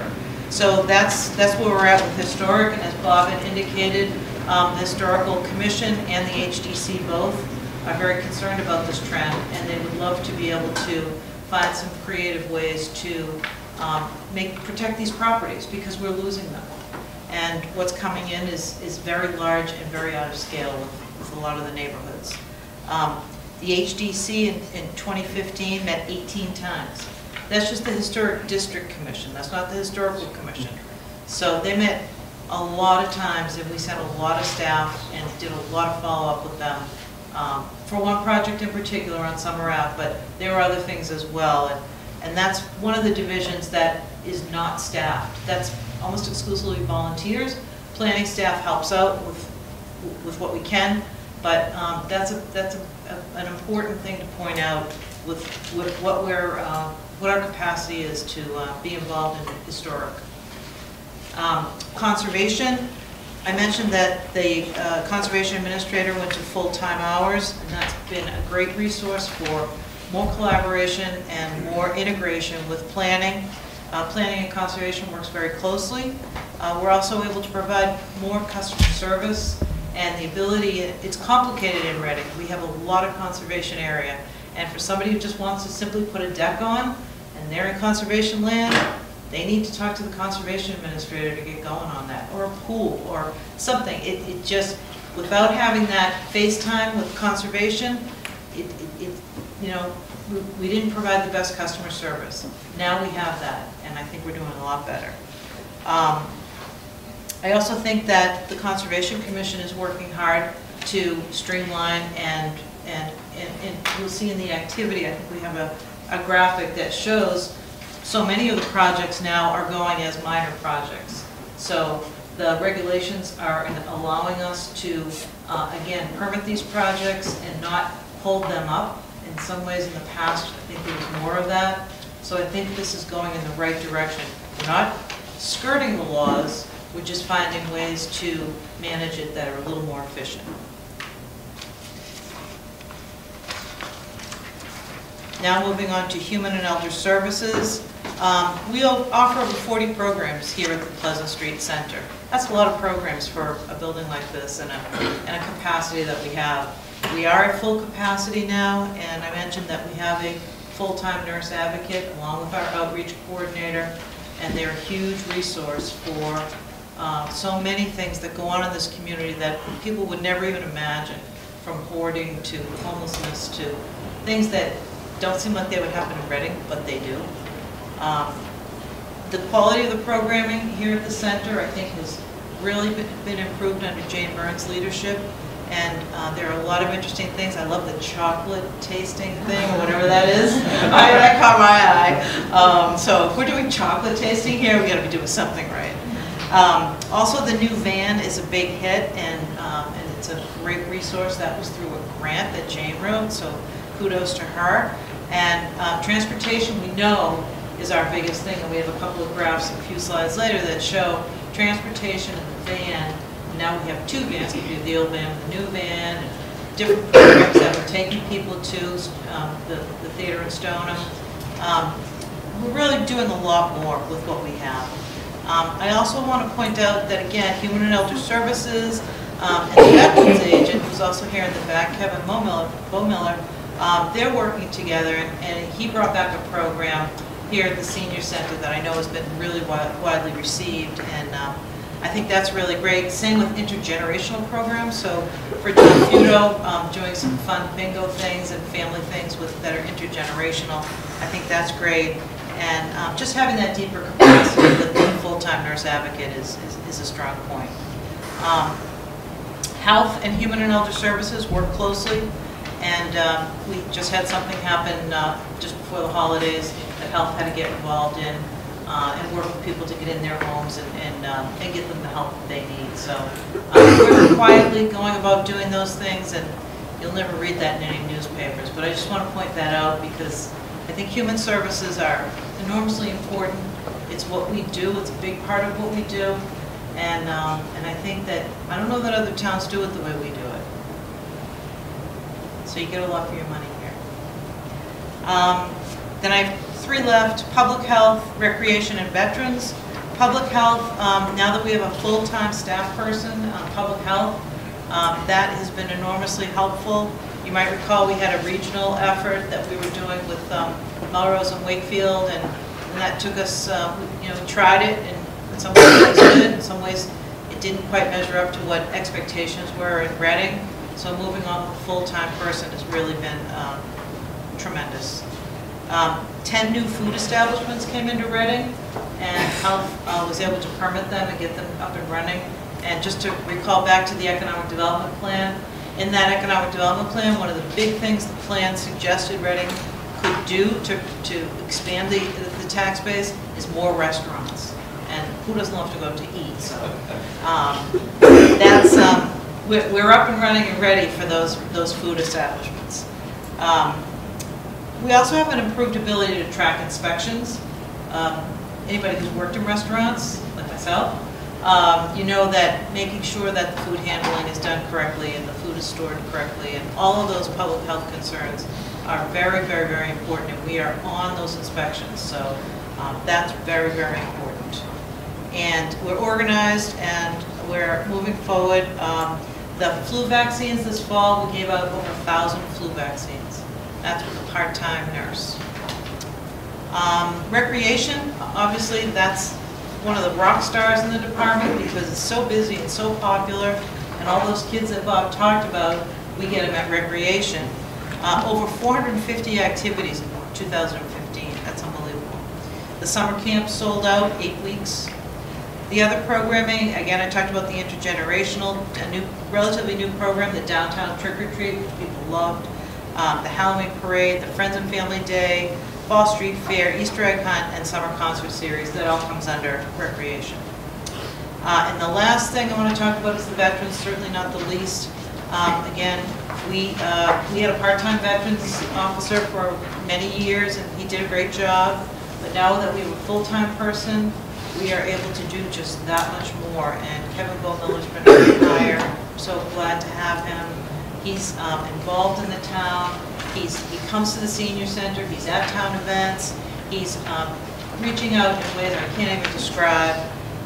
So that's where we're at with historic, and as Bob had indicated, the Historical Commission and the HDC both are very concerned about this trend, and they would love to be able to find some creative ways to protect these properties, because we're losing them. And what's coming in is very large and very out of scale with a lot of the neighborhoods. The HDC in 2015 met 18 times. That's just the Historic District Commission. That's not the Historical Commission. So they met a lot of times, and we sent a lot of staff and did a lot of follow-up with them for one project in particular on Summer Ave, but there were other things as well. And that's one of the divisions that is not staffed. That's almost exclusively volunteers. Planning staff helps out with what we can, but that's an important thing to point out with what our capacity is to be involved in historic. Conservation, I mentioned that the conservation administrator went to full-time hours, and that's been a great resource for more collaboration and more integration with planning. Planning and conservation works very closely. We're also able to provide more customer service and the ability, it's complicated in Reading. We have a lot of conservation area, and for somebody who just wants to simply put a deck on and they're in conservation land, they need to talk to the conservation administrator to get going on that, or a pool or something. It just, without having that FaceTime with conservation, you know, we didn't provide the best customer service. Now we have that, and I think we're doing a lot better. I also think that the Conservation Commission is working hard to streamline, and you'll see in the activity, I think we have a graphic that shows so many of the projects now are going as minor projects. So the regulations are allowing us to, again, permit these projects and not hold them up. In some ways in the past, I think there was more of that. So I think this is going in the right direction. We're not skirting the laws, we're just finding ways to manage it that are a little more efficient. Now moving on to Human and Elder Services. We offer over 40 programs here at the Pleasant Street Center. That's a lot of programs for a building like this and a capacity that we have. We are at full capacity now, and I mentioned that we have a full-time nurse advocate along with our outreach coordinator, and they're a huge resource for so many things that go on in this community that people would never even imagine, from hoarding to homelessness to things that don't seem like they would happen in Reading, but they do. The quality of the programming here at the center, I think, has really been improved under Jane Burns' leadership. And there are a lot of interesting things. I love the chocolate tasting thing, or whatever that is. That caught my eye. So if we're doing chocolate tasting here, we got to be doing something right. Also, the new van is a big hit, and it's a great resource. That was through a grant that Jane wrote, so kudos to her. And transportation, we know, is our biggest thing, and we have a couple of graphs a few slides later that show transportation and the van. Now we have two vans. We do the old van with the new van, and different programs that we're taking people to, the theater in Stoneham. We're really doing a lot more with what we have. I also want to point out that, again, Human and Elder Services and the Veterans Agent, who's also here in the back, Kevin Bowmiller, they're working together, and he brought back a program here at the Senior Center that I know has been really widely received, and I think that's really great. Same with intergenerational programs. So for John Futo, doing some fun bingo things and family things that are intergenerational, I think that's great. And just having that deeper capacity with the full-time nurse advocate is a strong point. Health and Human and Elder Services work closely, and we just had something happen just before the holidays that Health had to get involved in. And work with people to get in their homes and get them the help that they need. So we're quietly going about doing those things, and you'll never read that in any newspapers. But I just want to point that out because I think human services are enormously important. It's what we do. It's a big part of what we do. And I think that, I don't know that other towns do it the way we do it. So you get a lot for your money here. Then I have three left: public health, recreation, and veterans. Public health, now that we have a full-time staff person, public health, that has been enormously helpful. You might recall we had a regional effort that we were doing with Melrose and Wakefield, and that took us, we tried it, and in some ways it was good, in some ways it didn't quite measure up to what expectations were in Reading. So moving on with a full-time person has really been tremendous. 10 new food establishments came into Reading, and Health was able to permit them and get them up and running. And just to recall back to the economic development plan, in that economic development plan, one of the big things the plan suggested Reading could do to expand the tax base is more restaurants. And who doesn't love to go to eat? So that's we're up and running and ready for those food establishments. We also have an improved ability to track inspections. Anybody who's worked in restaurants, like myself, you know that making sure that the food handling is done correctly and the food is stored correctly and all of those public health concerns are very, very, very important, and we are on those inspections. So that's very, very important. And we're organized and we're moving forward. The flu vaccines this fall, we gave out over 1,000 flu vaccines. That's with a part-time nurse. Recreation, obviously that's one of the rock stars in the department because it's so busy and so popular, and all those kids that Bob talked about, we get them at recreation. Over 450 activities in 2015, that's unbelievable. The summer camp sold out, 8 weeks. The other programming, again, I talked about the intergenerational, a relatively new program, the Downtown Trick or Treat, which people loved, the Halloween Parade, the Friends and Family Day, Fall Street Fair, Easter Egg Hunt, and Summer Concert Series. That all comes under recreation. And the last thing I want to talk about is the veterans, certainly not the least. Again, we had a part-time veterans officer for many years, and he did a great job. But now that we have a full-time person, we are able to do just that much more. And Kevin Goldmiller's been a great hire. I'm so glad to have him. He's involved in the town. He comes to the senior center. He's at town events. He's reaching out in ways I can't even describe.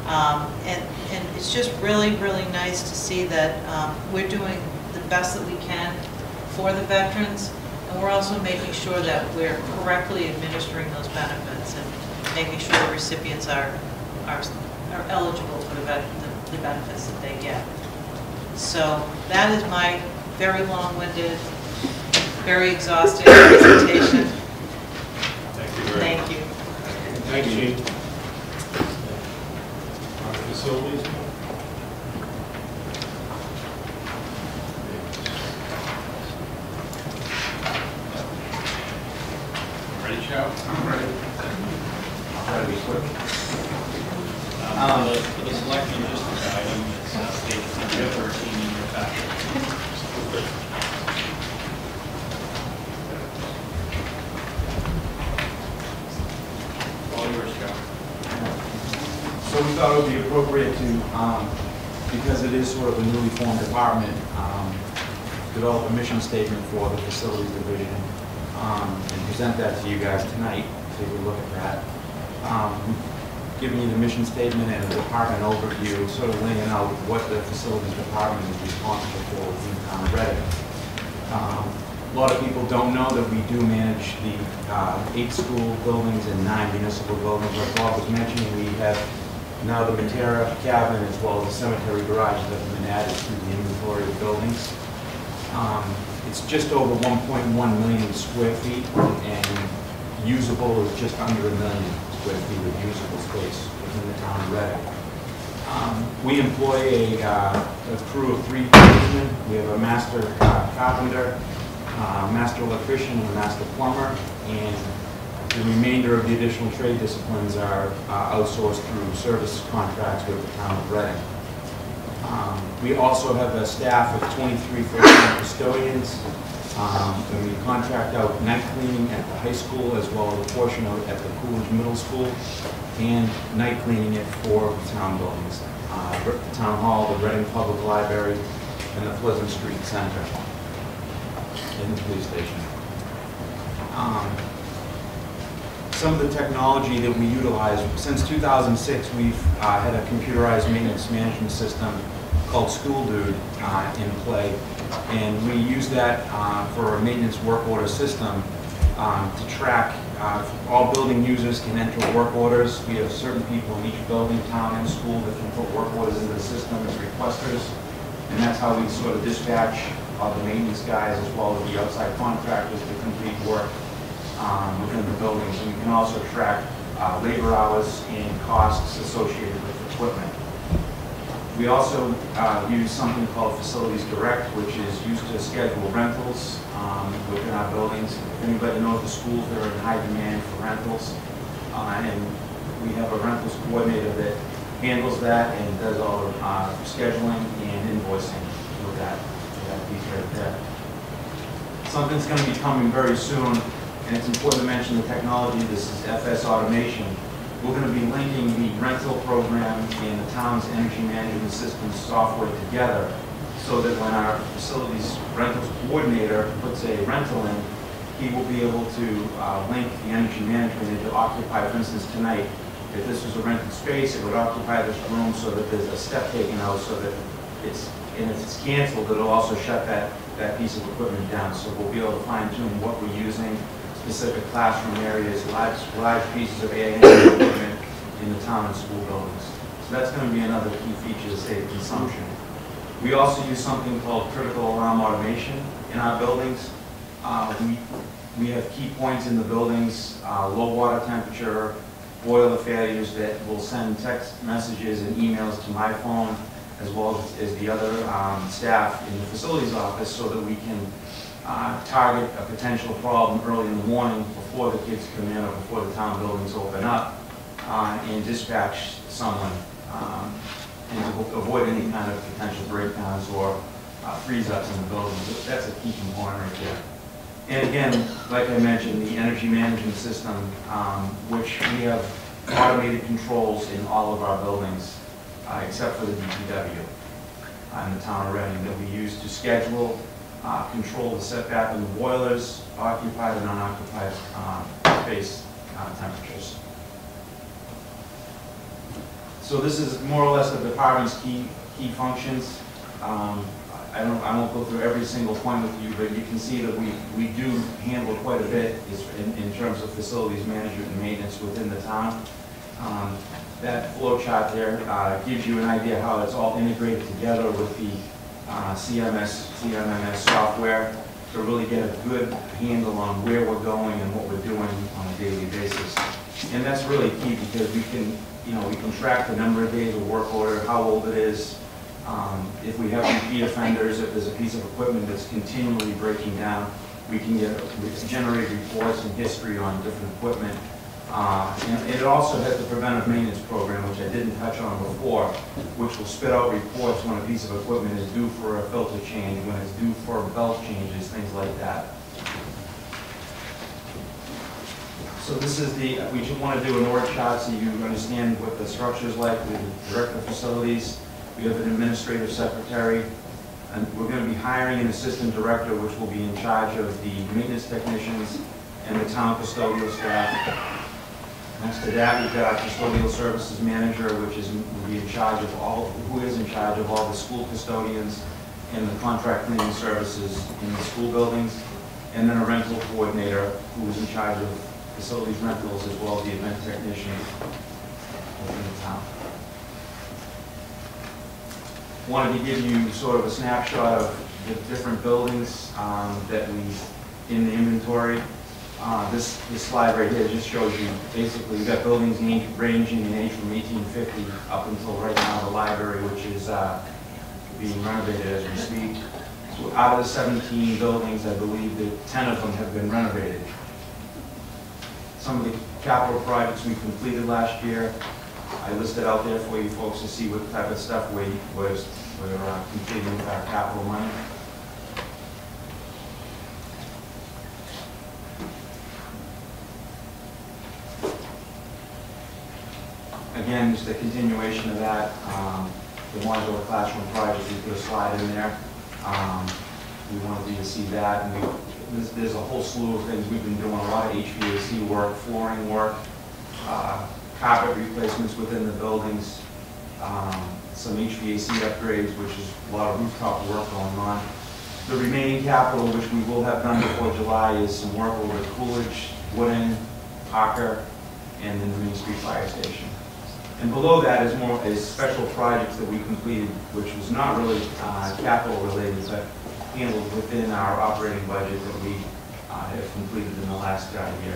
And it's just really, really nice to see that we're doing the best that we can for the veterans. And we're also making sure that we're correctly administering those benefits and making sure the recipients are eligible for the benefits that they get. So that is my very long-winded, very exhaustive presentation. Thank you very much. Thank you. Thank you, Chief. Facilities? Ready, Joe? I'm ready. I'll try to be quick. For the selection district item, it's page 13 in your packet. All yours, Joe. So we thought it would be appropriate to, because it is sort of a newly formed department, develop a mission statement for the facilities division and present that to you guys tonight. Take a look at that. Giving you the mission statement and a department overview, sort of laying out what the facilities department is responsible for within the town of Reading. A lot of people don't know that we do manage the 8 school buildings and 9 municipal buildings. Like Bob was mentioning, we have now the Matera cabin as well as the cemetery garages that have been added to the inventory of buildings. It's just over 1.1 million square feet, and usable is just under 1 million square feet of usable space within the town of Reading. We employ a crew of 3 tradesmen. We have a master carpenter, master electrician, and a master plumber, and the remainder of the additional trade disciplines are outsourced through service contracts with the town of Reading. We also have a staff of 23 full-time custodians, and we contract out night cleaning at the high school as well as a portion of it at the Coolidge Middle School, and night cleaning it for town buildings, the town hall, the Reading Public Library, and the Pleasant Street Center, and the police station. some of the technology that we utilize. Since 2006, we've had a computerized maintenance management system called School Dude in play, and we use that for a maintenance work order system to track. All building users can enter work orders. We have certain people in each building, town, and school that can put work orders into the system as requesters, and that's how we sort of dispatch all the maintenance guys as well as the outside contractors to complete work within the buildings. And we can also track labor hours and costs associated with equipment. We also use something called Facilities Direct, which is used to schedule rentals within our buildings. If anybody knows the schools, they're in high demand for rentals. And we have a rentals coordinator that handles that and does all the scheduling and invoicing with that piece right there. Something's going to be coming very soon, and it's important to mention the technology. This is FS Automation. We're going to be linking the rental program and the town's energy management system software together so that when our facilities rentals coordinator puts a rental in, he will be able to link the energy management into Occupy. For instance, tonight, if this was a rented space, it would occupy this room so that there's a step taken out so that and if it's canceled, it'll also shut that piece of equipment down. So we'll be able to fine tune what we're using, specific classroom areas, large pieces of A&M equipment in the town and school buildings. So that's going to be another key feature to save consumption. We also use something called critical alarm automation in our buildings. We have key points in the buildings, low water temperature, boiler failures that will send text messages and emails to my phone as well as the other staff in the facilities office so that we can target a potential problem early in the morning before the kids come in or before the town buildings open up and dispatch someone and to avoid any kind of potential breakdowns or freeze-ups in the building. That's a key component right there. And again, like I mentioned, the energy management system, which we have automated controls in all of our buildings, except for the DPW in the town of Reading, that we use to schedule, control the setback in the boilers, occupied and unoccupied space temperatures. So this is more or less the department's key functions. I won't go through every single point with you, but you can see that we do handle quite a bit in terms of facilities management and maintenance within the town. That flow chart there gives you an idea how it's all integrated together with the CMMS software to really get a good handle on where we're going and what we're doing on a daily basis. And that's really key because we can track the number of days of work order, how old it is, if we have repeat offenders, if there's a piece of equipment that's continually breaking down, we can generate reports and history on different equipment. And it also has the preventive maintenance program, which I didn't touch on before, which will spit out reports when a piece of equipment is due for a filter change, when it's due for belt changes, things like that. So this is we just want to do an org chart so you understand what the structure is like. We have the director of facilities, we have an administrative secretary, and we're going to be hiring an assistant director, which will be in charge of the maintenance technicians and the town custodial staff. Next to that, we've got our custodial services manager, which will be in charge of who is in charge of all the school custodians and the contract cleaning services in the school buildings, and then a rental coordinator who is in charge of facilities rentals as well as the event technician within the town. Wanted to give you sort of a snapshot of the different buildings that we in the inventory. This slide right here just shows you basically we've got buildings ranging in age from 1850 up until right now the library, which is being renovated as we speak. So out of the 17 buildings, I believe that 10 of them have been renovated. Some of the capital projects we completed last year, I listed out there for you folks to see what type of stuff we're completing with our capital money. Again, just a continuation of that, the modular classroom project, we put a slide in there. We wanted you to see that, and there's a whole slew of things. We've been doing a lot of HVAC work, flooring work, carpet replacements within the buildings, some HVAC upgrades, which is a lot of rooftop work going on. The remaining capital, which we will have done before July, is some work over at Coolidge, Wooding, Parker, and then the Main Street Fire Station. And below that is special projects that we completed, which was not really capital related, but handled within our operating budget that we have completed in the last year.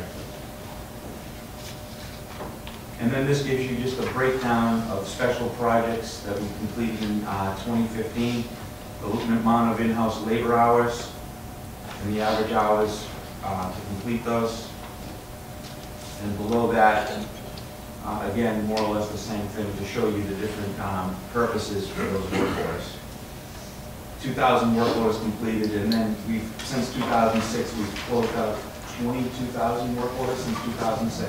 And then this gives you just a breakdown of special projects that we completed in 2015, the amount of in-house labor hours, and the average hours to complete those. And below that, again, more or less the same thing to show you the different purposes for those work orders. 2,000 work orders completed, and then since 2006, we've closed out 22,000 work orders since 2006.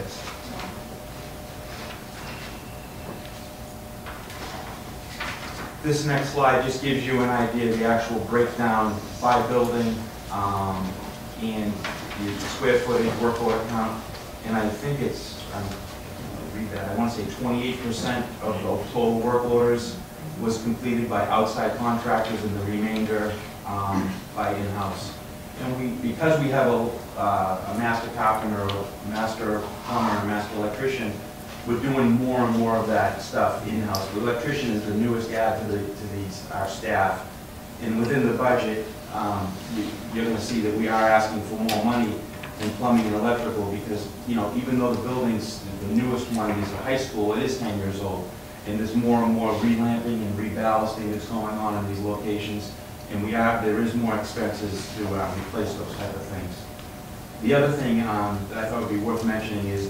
This next slide just gives you an idea of the actual breakdown by building and the square footage, work order count, and I think it's, read that, I want to say 28% of the total work orders was completed by outside contractors and the remainder by in-house. And because we have a master carpenter, a master plumber, a master electrician, we're doing more and more of that stuff in-house. The electrician is the newest add to our staff. And within the budget, you're going to see that we are asking for more money in plumbing and electrical because, even though the buildings, the newest one is a high school, it is 10 years old. And there's more and more relamping and reballasting that's going on in these locations. And there is more expenses to replace those type of things. The other thing that I thought would be worth mentioning is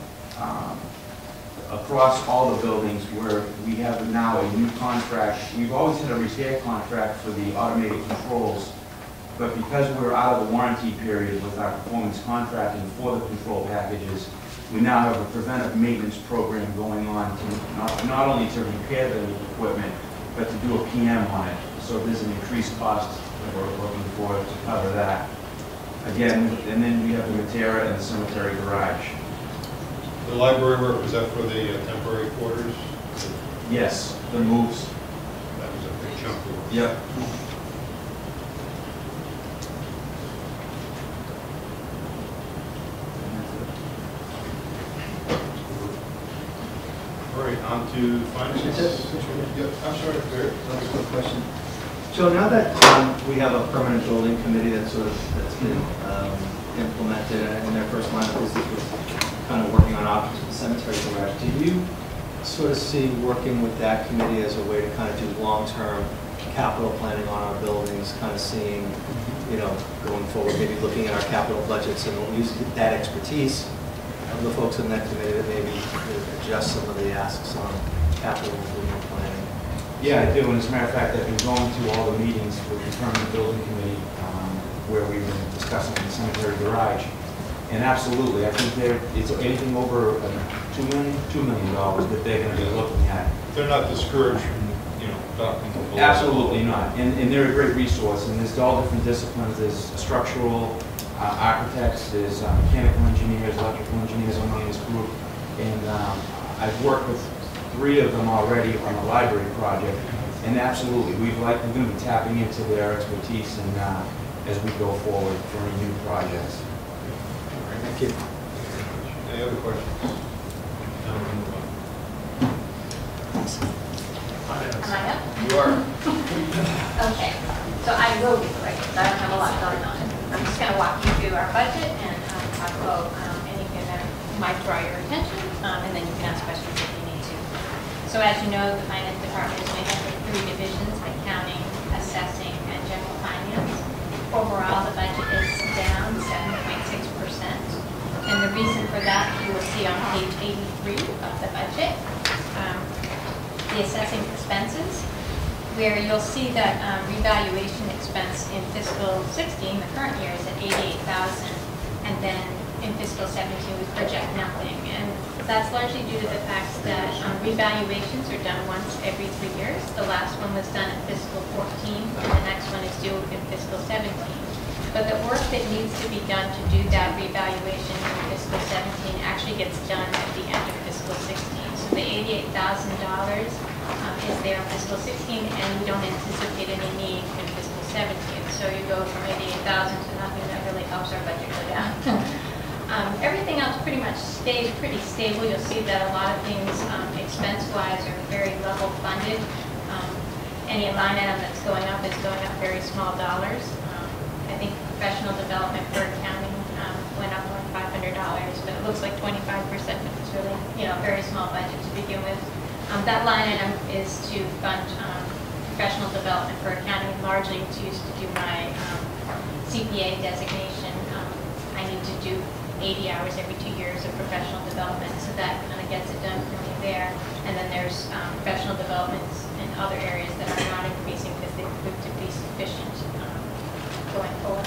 across all the buildings where we have now a new contract. We've always had a repair contract for the automated controls, but because we're out of the warranty period with our performance contracting for the control packages, we now have a preventive maintenance program going on to not only to repair the equipment, but to do a PM on it. So there's an increased cost that we're looking for to cover that. Again, and then we have the Matera and the cemetery garage. The library work, was that for the temporary quarters? Yes, the moves. That was a big chunk of work. Yep. All right, on to finances. Yep, I'm sorry, Barry. That's a quick question. So now that we have a permanent building committee that's been implemented and their first line of business was kind of working on options for the cemetery garage, do you sort of see working with that committee as a way to kind of do long-term capital planning on our buildings, kind of seeing, going forward, maybe looking at our capital budgets and we'll use that expertise of the folks in that committee that maybe adjust some of the asks on capital improvement planning? Yeah, I do, and as a matter of fact, I've been going to all the meetings with the permanent building committee where we've been discussing the cemetery garage. And absolutely, I think it's anything over $2 million that they're going to be looking at. They're not discouraged from, adopting the goals. Absolutely not, and they're a great resource, and there's all different disciplines. There's structural architects, there's mechanical engineers, electrical engineers among this group, and I've worked with 3 of them already on the library project, and absolutely, we're going to be tapping into their expertise and as we go forward for any new projects. Thank you. Any other questions? Am I up? You are. Okay, so I will be quick, because I don't have a lot going on. I'm just going to walk you through our budget and talk about anything that might draw your attention, and then you can ask questions if you need to. So as you know, the finance department is made up of 3 divisions: accounting, assessing, and general finance. Overall, the budget is down 7.6%. And the reason for that, you will see on page 83 of the budget, the assessing expenses, where you'll see that revaluation expense in fiscal 16, the current year, is at $88,000, and then in fiscal 17 we project nothing. And that's largely due to the fact that revaluations are done once every 3 years. The last one was done in fiscal 14, and the next one is due in fiscal 17. but the work that needs to be done to do that revaluation in fiscal 17 actually gets done at the end of fiscal 16. So the $88,000 is there in fiscal 16, and we don't anticipate any need in fiscal 17. So you go from 88,000 to nothing. That really helps our budget go down. Everything else pretty much stays pretty stable. You'll see that a lot of things expense-wise are very level funded. Any line item that's going up is going up very small dollars. I think professional development for accounting went up like $500, but it looks like 25%, but it's really, a very small budget to begin with. That line item is to fund professional development for accounting, largely to use to do my CPA designation. I need to do 80 hours every 2 years of professional development, so that kind of gets it done for me there. And then there's professional developments in other areas that are not increasing because they prove to be sufficient going forward.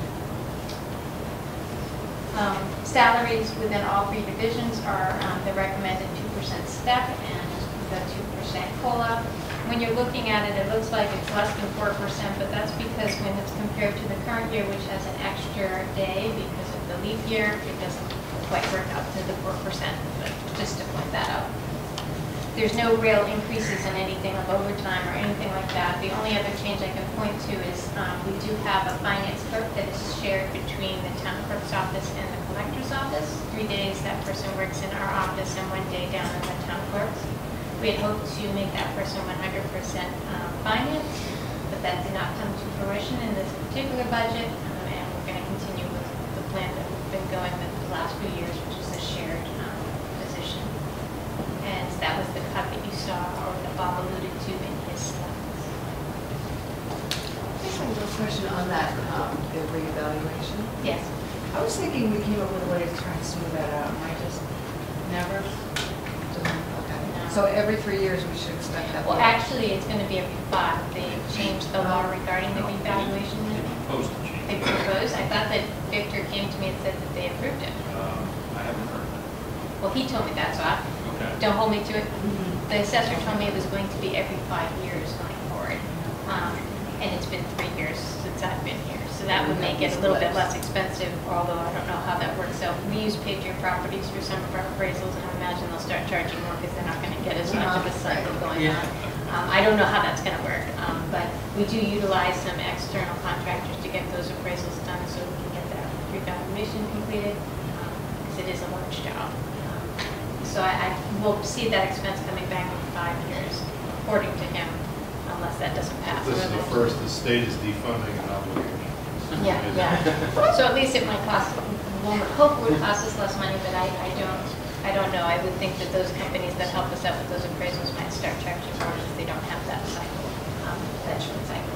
Salaries within all three divisions are the recommended 2% step and the 2% COLA. When you're looking at it, it looks like it's less than 4%, but that's because when it's compared to the current year, which has an extra day because of the leap year, it doesn't quite work out to the 4%, but just to point that out. There's no real increases in anything of overtime or anything like that. The only other change I can point to is we do have a finance clerk that is shared between the town clerk's office and the collector's office. 3 days that person works in our office and 1 day down in the town clerk's. We had hoped to make that person 100% finance, but that did not come to fruition in this particular budget, and we're going to continue with the plan that we've been going with the last few years, which is a shared position. And that was the cut that you saw, or that Bob alluded to in his slides. Just a little question on that, the reevaluation. Yes. I was thinking we came up with a way to try and smooth that out, and I just never. So every 3 years we should expect that? Well, actually, it's going to be every 5. They changed the law regarding the revaluation. They proposed. I thought that Victor came to me and said that they approved it. I haven't heard that. Well, he told me that, so don't hold me to it. The assessor told me it was going to be every 5 years going forward. And it's been 3 years since I've been here. So that would make it a little bit less expensive, although I don't know how that works out. We use Patriot Properties for some of our appraisals, and I imagine they'll start charging more because they're not going to get as much of a cycle going on. I don't know how that's going to work, but we do utilize some external contractors to get those appraisals done so we can get that revaluation completed, because it is a large job. So I will see that expense coming back in 5 years, according to him, unless that doesn't pass. This is the first, the state is defunding an obligation. Yeah. So at least it might cost, one would hope it would cost us less money, but I don't know. I would think that those companies that help us out with those appraisals might start charging more because they don't have that cycle, that short cycle.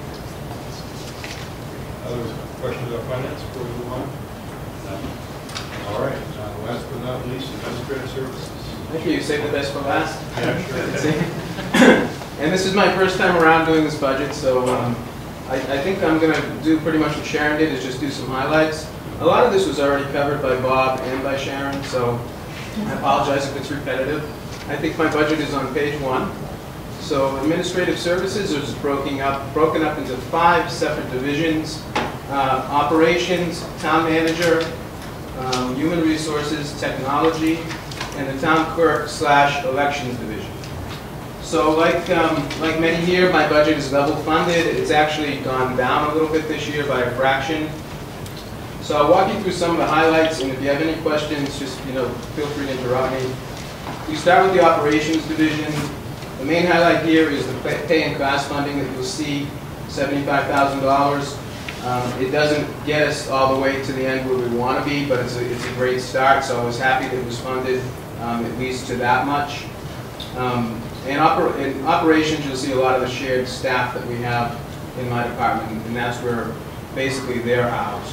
Other questions about finance before we move on? All right, last but not least, administrative services. Thank you. Save the best for last. Yeah, sure. And this is my first time around doing this budget, so I think I'm going to do pretty much what Sharon did, is just do some highlights. A lot of this was already covered by Bob and by Sharon, so I apologize if it's repetitive. I think my budget is on page 1. So administrative services is broken up into 5 separate divisions: operations, town manager, human resources, technology, and the town clerk / elections division. So like many here, my budget is level funded. It's actually gone down a little bit this year by a fraction. So I'll walk you through some of the highlights, and if you have any questions, just feel free to interrupt me. We start with the operations division. The main highlight here is the pay and cost funding that you'll see, $75,000. It doesn't get us all the way to the end where we want to be, but it's a great start. So I was happy that it was funded at least to that much. In operations, you'll see a lot of the shared staff that we have in my department, and that's where basically they're housed.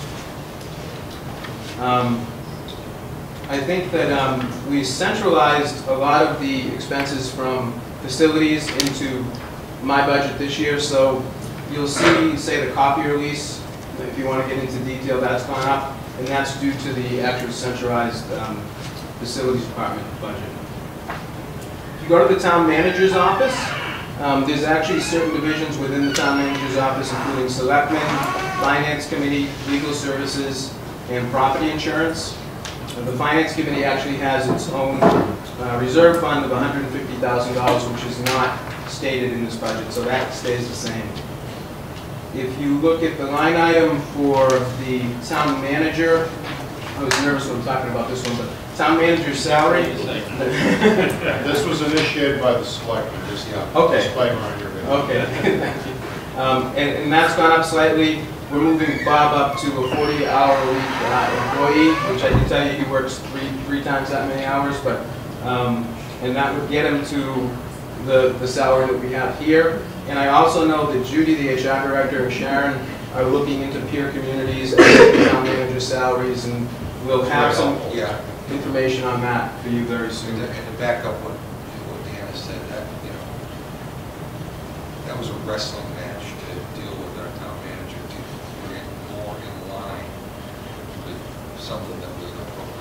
I think that we centralized a lot of the expenses from facilities into my budget this year. So you'll see, say, the copier lease. If you want to get into detail, that's gone up, and that's due to the actual centralized facilities department budget. If you go to the town manager's office, there's actually certain divisions within the town manager's office, including selectmen, Finance Committee, Legal Services, and Property Insurance. The Finance Committee actually has its own reserve fund of $150,000, which is not stated in this budget, so that stays the same. If you look at the line item for the town manager, I was nervous when talking about this one, but town manager's salary. This was initiated by the selectmen, just Okay. disclaimer on your video. Okay, thank you. And that's gone up slightly. We're moving Bob up to a 40-hour-a-week employee, which I can tell you he works three times that many hours, but and that would get him to the salary that we have here. And I also know that Judy, the HR director, and Sharon are looking into peer communities and town manager salaries, and we'll have some information on that for you very soon. And to back up what Deanna said, that, you know, that was a wrestling match to deal with our town manager to bring it more in line with something that was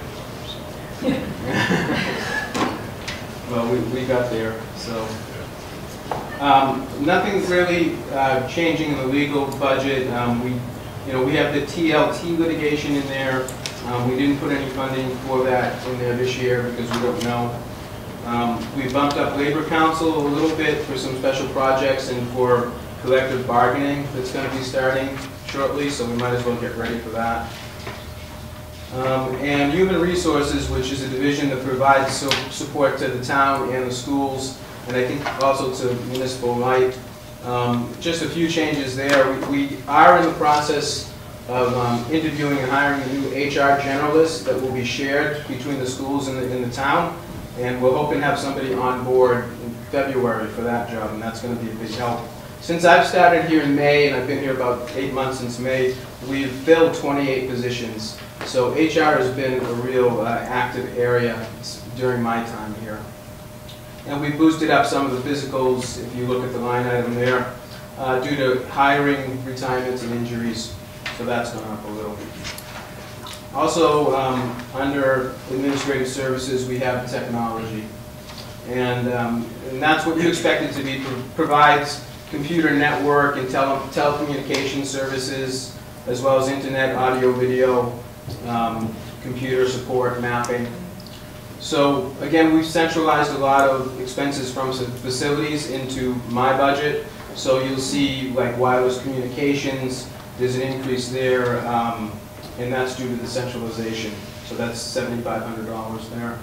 appropriate. Well, we got there, so. Nothing really changing in the legal budget. We have the TLT litigation in there. We didn't put any funding for that in there this year because we don't know. We bumped up Labor Council a little bit for some special projects and for collective bargaining that's going to be starting shortly, so we might as well get ready for that. And Human Resources, which is a division that provides support to the town and the schools, and I think also to Municipal Light. Just a few changes there. We are in the process of interviewing and hiring a new HR generalist that will be shared between the schools and the town, and we're hoping to have somebody on board in February for that job, and that's going to be a big help. Since I've started here in May, and I've been here about 8 months since May, we've filled 28 positions. So HR has been a real active area during my time here. And we boosted up some of the physicals, if you look at the line item there, due to hiring, retirements, and injuries. So that's gone up a little. Also, under administrative services, we have technology. And that's what you expect it to be. Provides computer network and telecommunication services, as well as internet, audio, video, computer support, mapping. So again, we've centralized a lot of expenses from facilities into my budget. So you'll see like wireless communications, there's an increase there, and that's due to the centralization. So that's $7,500 there.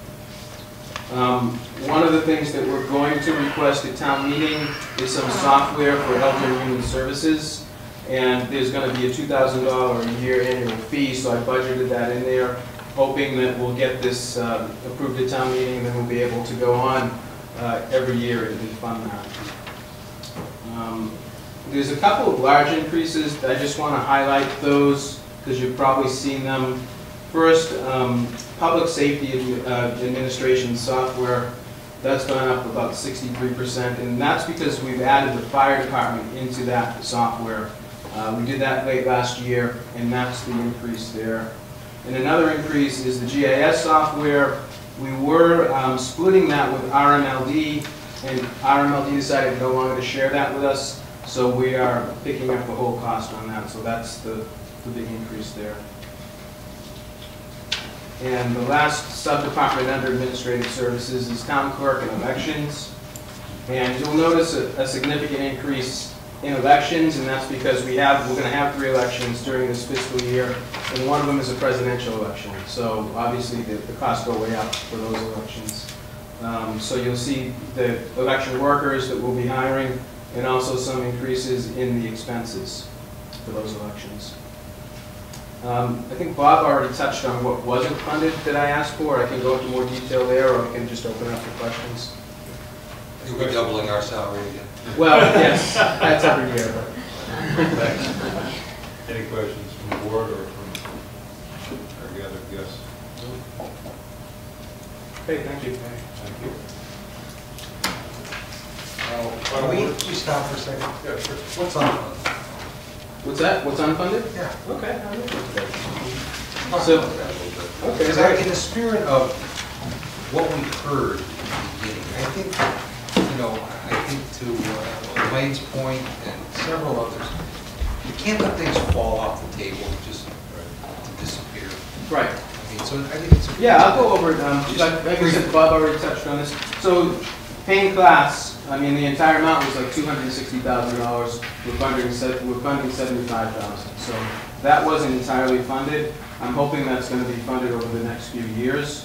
One of the things that we're going to request at town meeting is some software for Health and Human Services. And there's going to be a $2,000 a year annual fee, so I budgeted that in there, hoping that we'll get this approved at town meeting, and then we'll be able to go on every year and fund that. There's a couple of large increases. I just want to highlight those because you've probably seen them. First, public safety administration software, that's gone up about 63%, and that's because we've added the fire department into that software. We did that late last year, and that's the increase there. And another increase is the GIS software. We were splitting that with RMLD, and RMLD decided no longer to share that with us, so we are picking up the whole cost on that, so that's the big increase there. And the last sub-department under administrative services is town clerk and elections. And you'll notice a significant increase in elections, and that's because we're going to have 3 elections during this fiscal year, and one of them is a presidential election. So obviously the costs go way up for those elections. So you'll see the election workers that we'll be hiring, and also some increases in the expenses for those elections. I think Bob already touched on what wasn't funded that I asked for. I can go into more detail there, or I can just open up for questions. You'll be doubling our salary again. Well, yes, that's every year. Thanks. Any questions from the board or from our gathered guests? Okay, thank you. Thank you. Can we stop for a second? Yeah, sure. What's unfunded? What's that? What's unfunded? Yeah. Okay. So, okay. Because in the spirit of what we heard in the beginning, I think, you know, I think to Elaine's point and several others, you can't let things fall off the table and just to disappear. Right. I mean, so I think it's. Yeah, I'll go over it. Like I said, Bob already touched on this. So, paying class, I mean, the entire amount was like $260,000. We're funding $75,000. So that wasn't entirely funded. I'm hoping that's going to be funded over the next few years.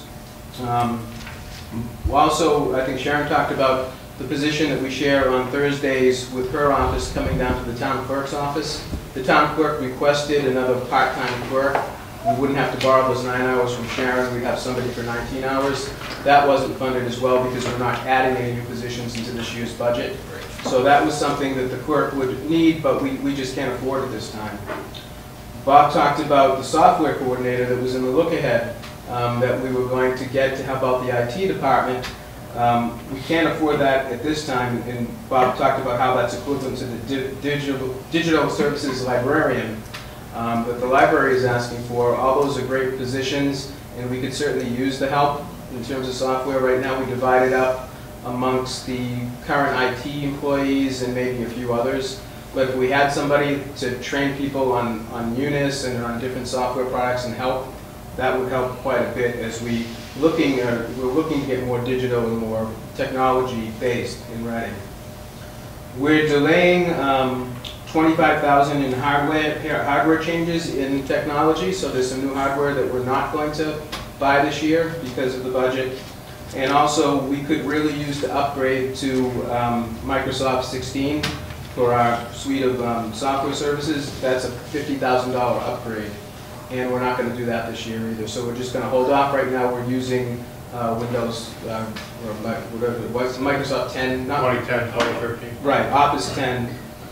Also, I think Sharon talked about the position that we share on Thursdays with her office coming down to the town clerk's office. The town clerk requested another part-time clerk. We wouldn't have to borrow those 9 hours from Sharon. We'd have somebody for 19 hours. That wasn't funded as well because we're not adding any new positions into this year's budget. So that was something that the clerk would need, but we just can't afford it this time. Bob talked about the software coordinator that was in the look-ahead that we were going to get to help out the IT department. We can't afford that at this time, and Bob talked about how that's equivalent to the digital services librarian that the library is asking for. All those are great positions, and we could certainly use the help in terms of software. Right now, we divide it up amongst the current IT employees and maybe a few others. But if we had somebody to train people on Unis and on different software products and help, that would help quite a bit as we're looking to get more digital and more technology-based in Reading. We're delaying $25,000 in hardware changes in technology, so there's some new hardware that we're not going to buy this year because of the budget. And also, we could really use the upgrade to Microsoft 16 for our suite of software services. That's a $50,000 upgrade. And we're not going to do that this year either. So we're just going to hold off right now. We're using Windows, or what's Microsoft 10? 2010, 2013. Right, Office 10.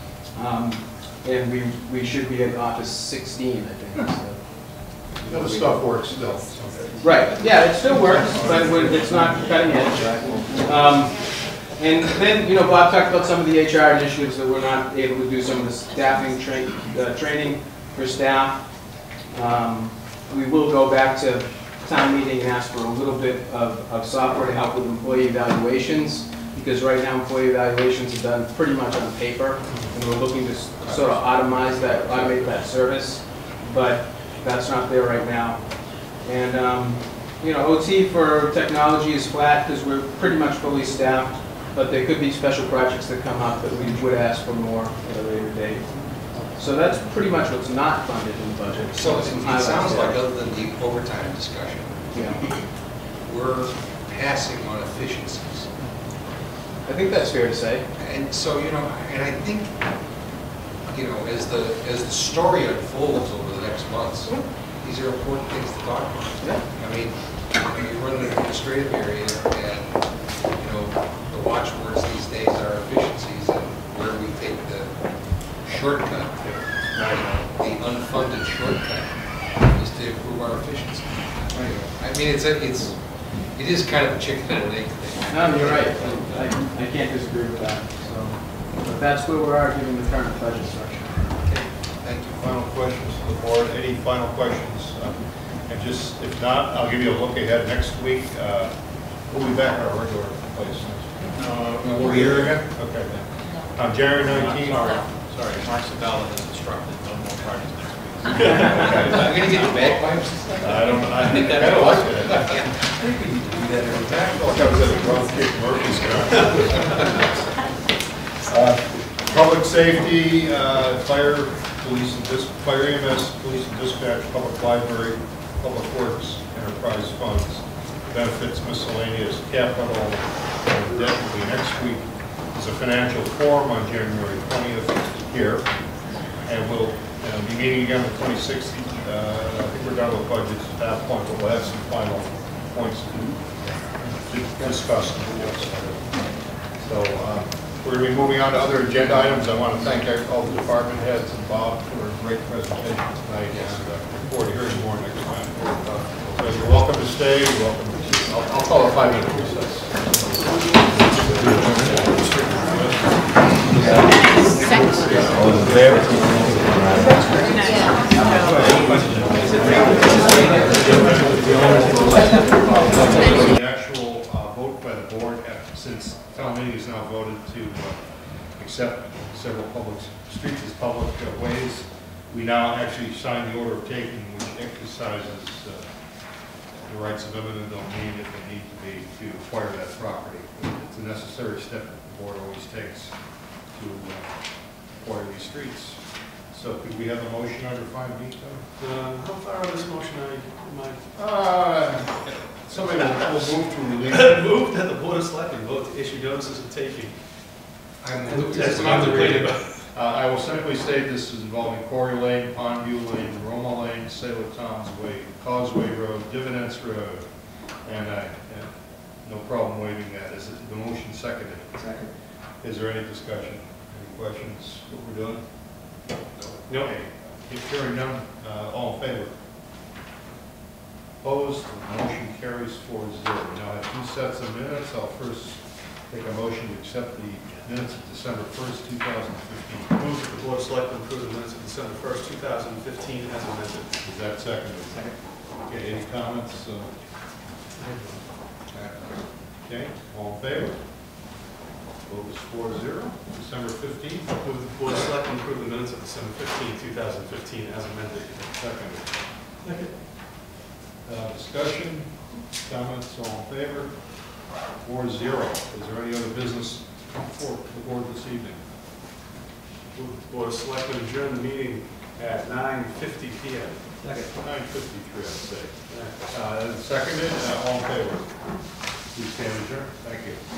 And we should be at Office 16, I think. So. The stuff works still. Right, yeah, it still works, but it's not cutting edge. And then, you know, Bob talked about some of the HR initiatives that we're not able to do, some of the staffing training for staff. We will go back to town meeting and ask for a little bit of software to help with employee evaluations, because right now employee evaluations are done pretty much on paper, and we're looking to sort of automate that service, but that's not there right now. And you know, OT for technology is flat because we're pretty much fully staffed, but there could be special projects that come up that we would ask for more at a later date. So that's pretty much what's not funded in the budget. So it sounds like, other than the overtime discussion, we're passing on efficiencies. I think that's fair to say. And so, you know, and I think, you know, as the story unfolds over the next months, these are important things to talk about. Yeah. I mean, you run an administrative area, and you know, the watchwords these days are efficiencies, and where we take the shortcut, the unfunded shortcut, is to improve our efficiency. I mean, it is kind of a chicken and an egg thing. No, you're right. I can't disagree with that. So, but that's where we are given the current budget structure. Okay, thank you. Final questions to the board? Any final questions? And just, if not, I'll give you a look ahead next week. We'll be back at our regular place next week. We'll be here again? Okay. January 19th. Sorry, Mark Sabella has instructed no more parties next week. Are we going to get the bagpipes? I think that's kind of like it. I think we need to do that every time. Like I was at a Ron Kick Murphy's public safety, fire, police and fire EMS, police and dispatch, public library, public works, enterprise funds, benefits, miscellaneous, capital, and debt will be next week. There's a financial forum on January 20th here, and we'll be meeting again on the 26th. I think we're done with budgets at that point, but we'll have some final points to discuss. So we're going to be moving on to other agenda items. I want to thank all the department heads and Bob for a great presentation tonight, and look forward to hearing more next time. So you're welcome to stay. You're welcome to, I'll call a 5-minute recess. All in favor? The actual vote by the board, since town meeting is now voted to accept several public streets as public ways. We now actually sign the order of taking, which exercises the rights of eminent domain if they need to be to acquire that property. It's a necessary step that the board always takes to acquire these streets. So could we have a motion under 5B, Tom? How far on this motion am I? Somebody will move to release. Move that the Board of Selectmen vote to issue notices of taking. That's contemplated. I will simply state this is involving Quarry Lane, Pondview Lane, Roma Lane, Sailor Tom's Way, Causeway Road, Dividends Road, and no problem waiving that. Is the motion seconded? Second. Is there any discussion? Any questions? What we're doing? No. Okay. If hearing none, all in favor? Opposed? The motion carries 4-0. Now I have two sets of minutes. I'll first take a motion to accept the minutes of December 1st, 2015. Move that the Board of Selectmen approve the minutes of December 1st, 2015 as amended. Is that seconded? Second. Okay, any comments? Okay, all in favor? Vote is 4-0. December 15th. Move that the Board of Selectmen approve the minutes of December 15th, 2015 as amended. Seconded. Second. Discussion, comments, all in favor? 4-0. Is there any other business before the board this evening? Move that the Board of Selectmen adjourn the meeting at 9:50 p.m. Second. 9:53, I'd say. Seconded, all in favor? Please stand adjourned. Thank you.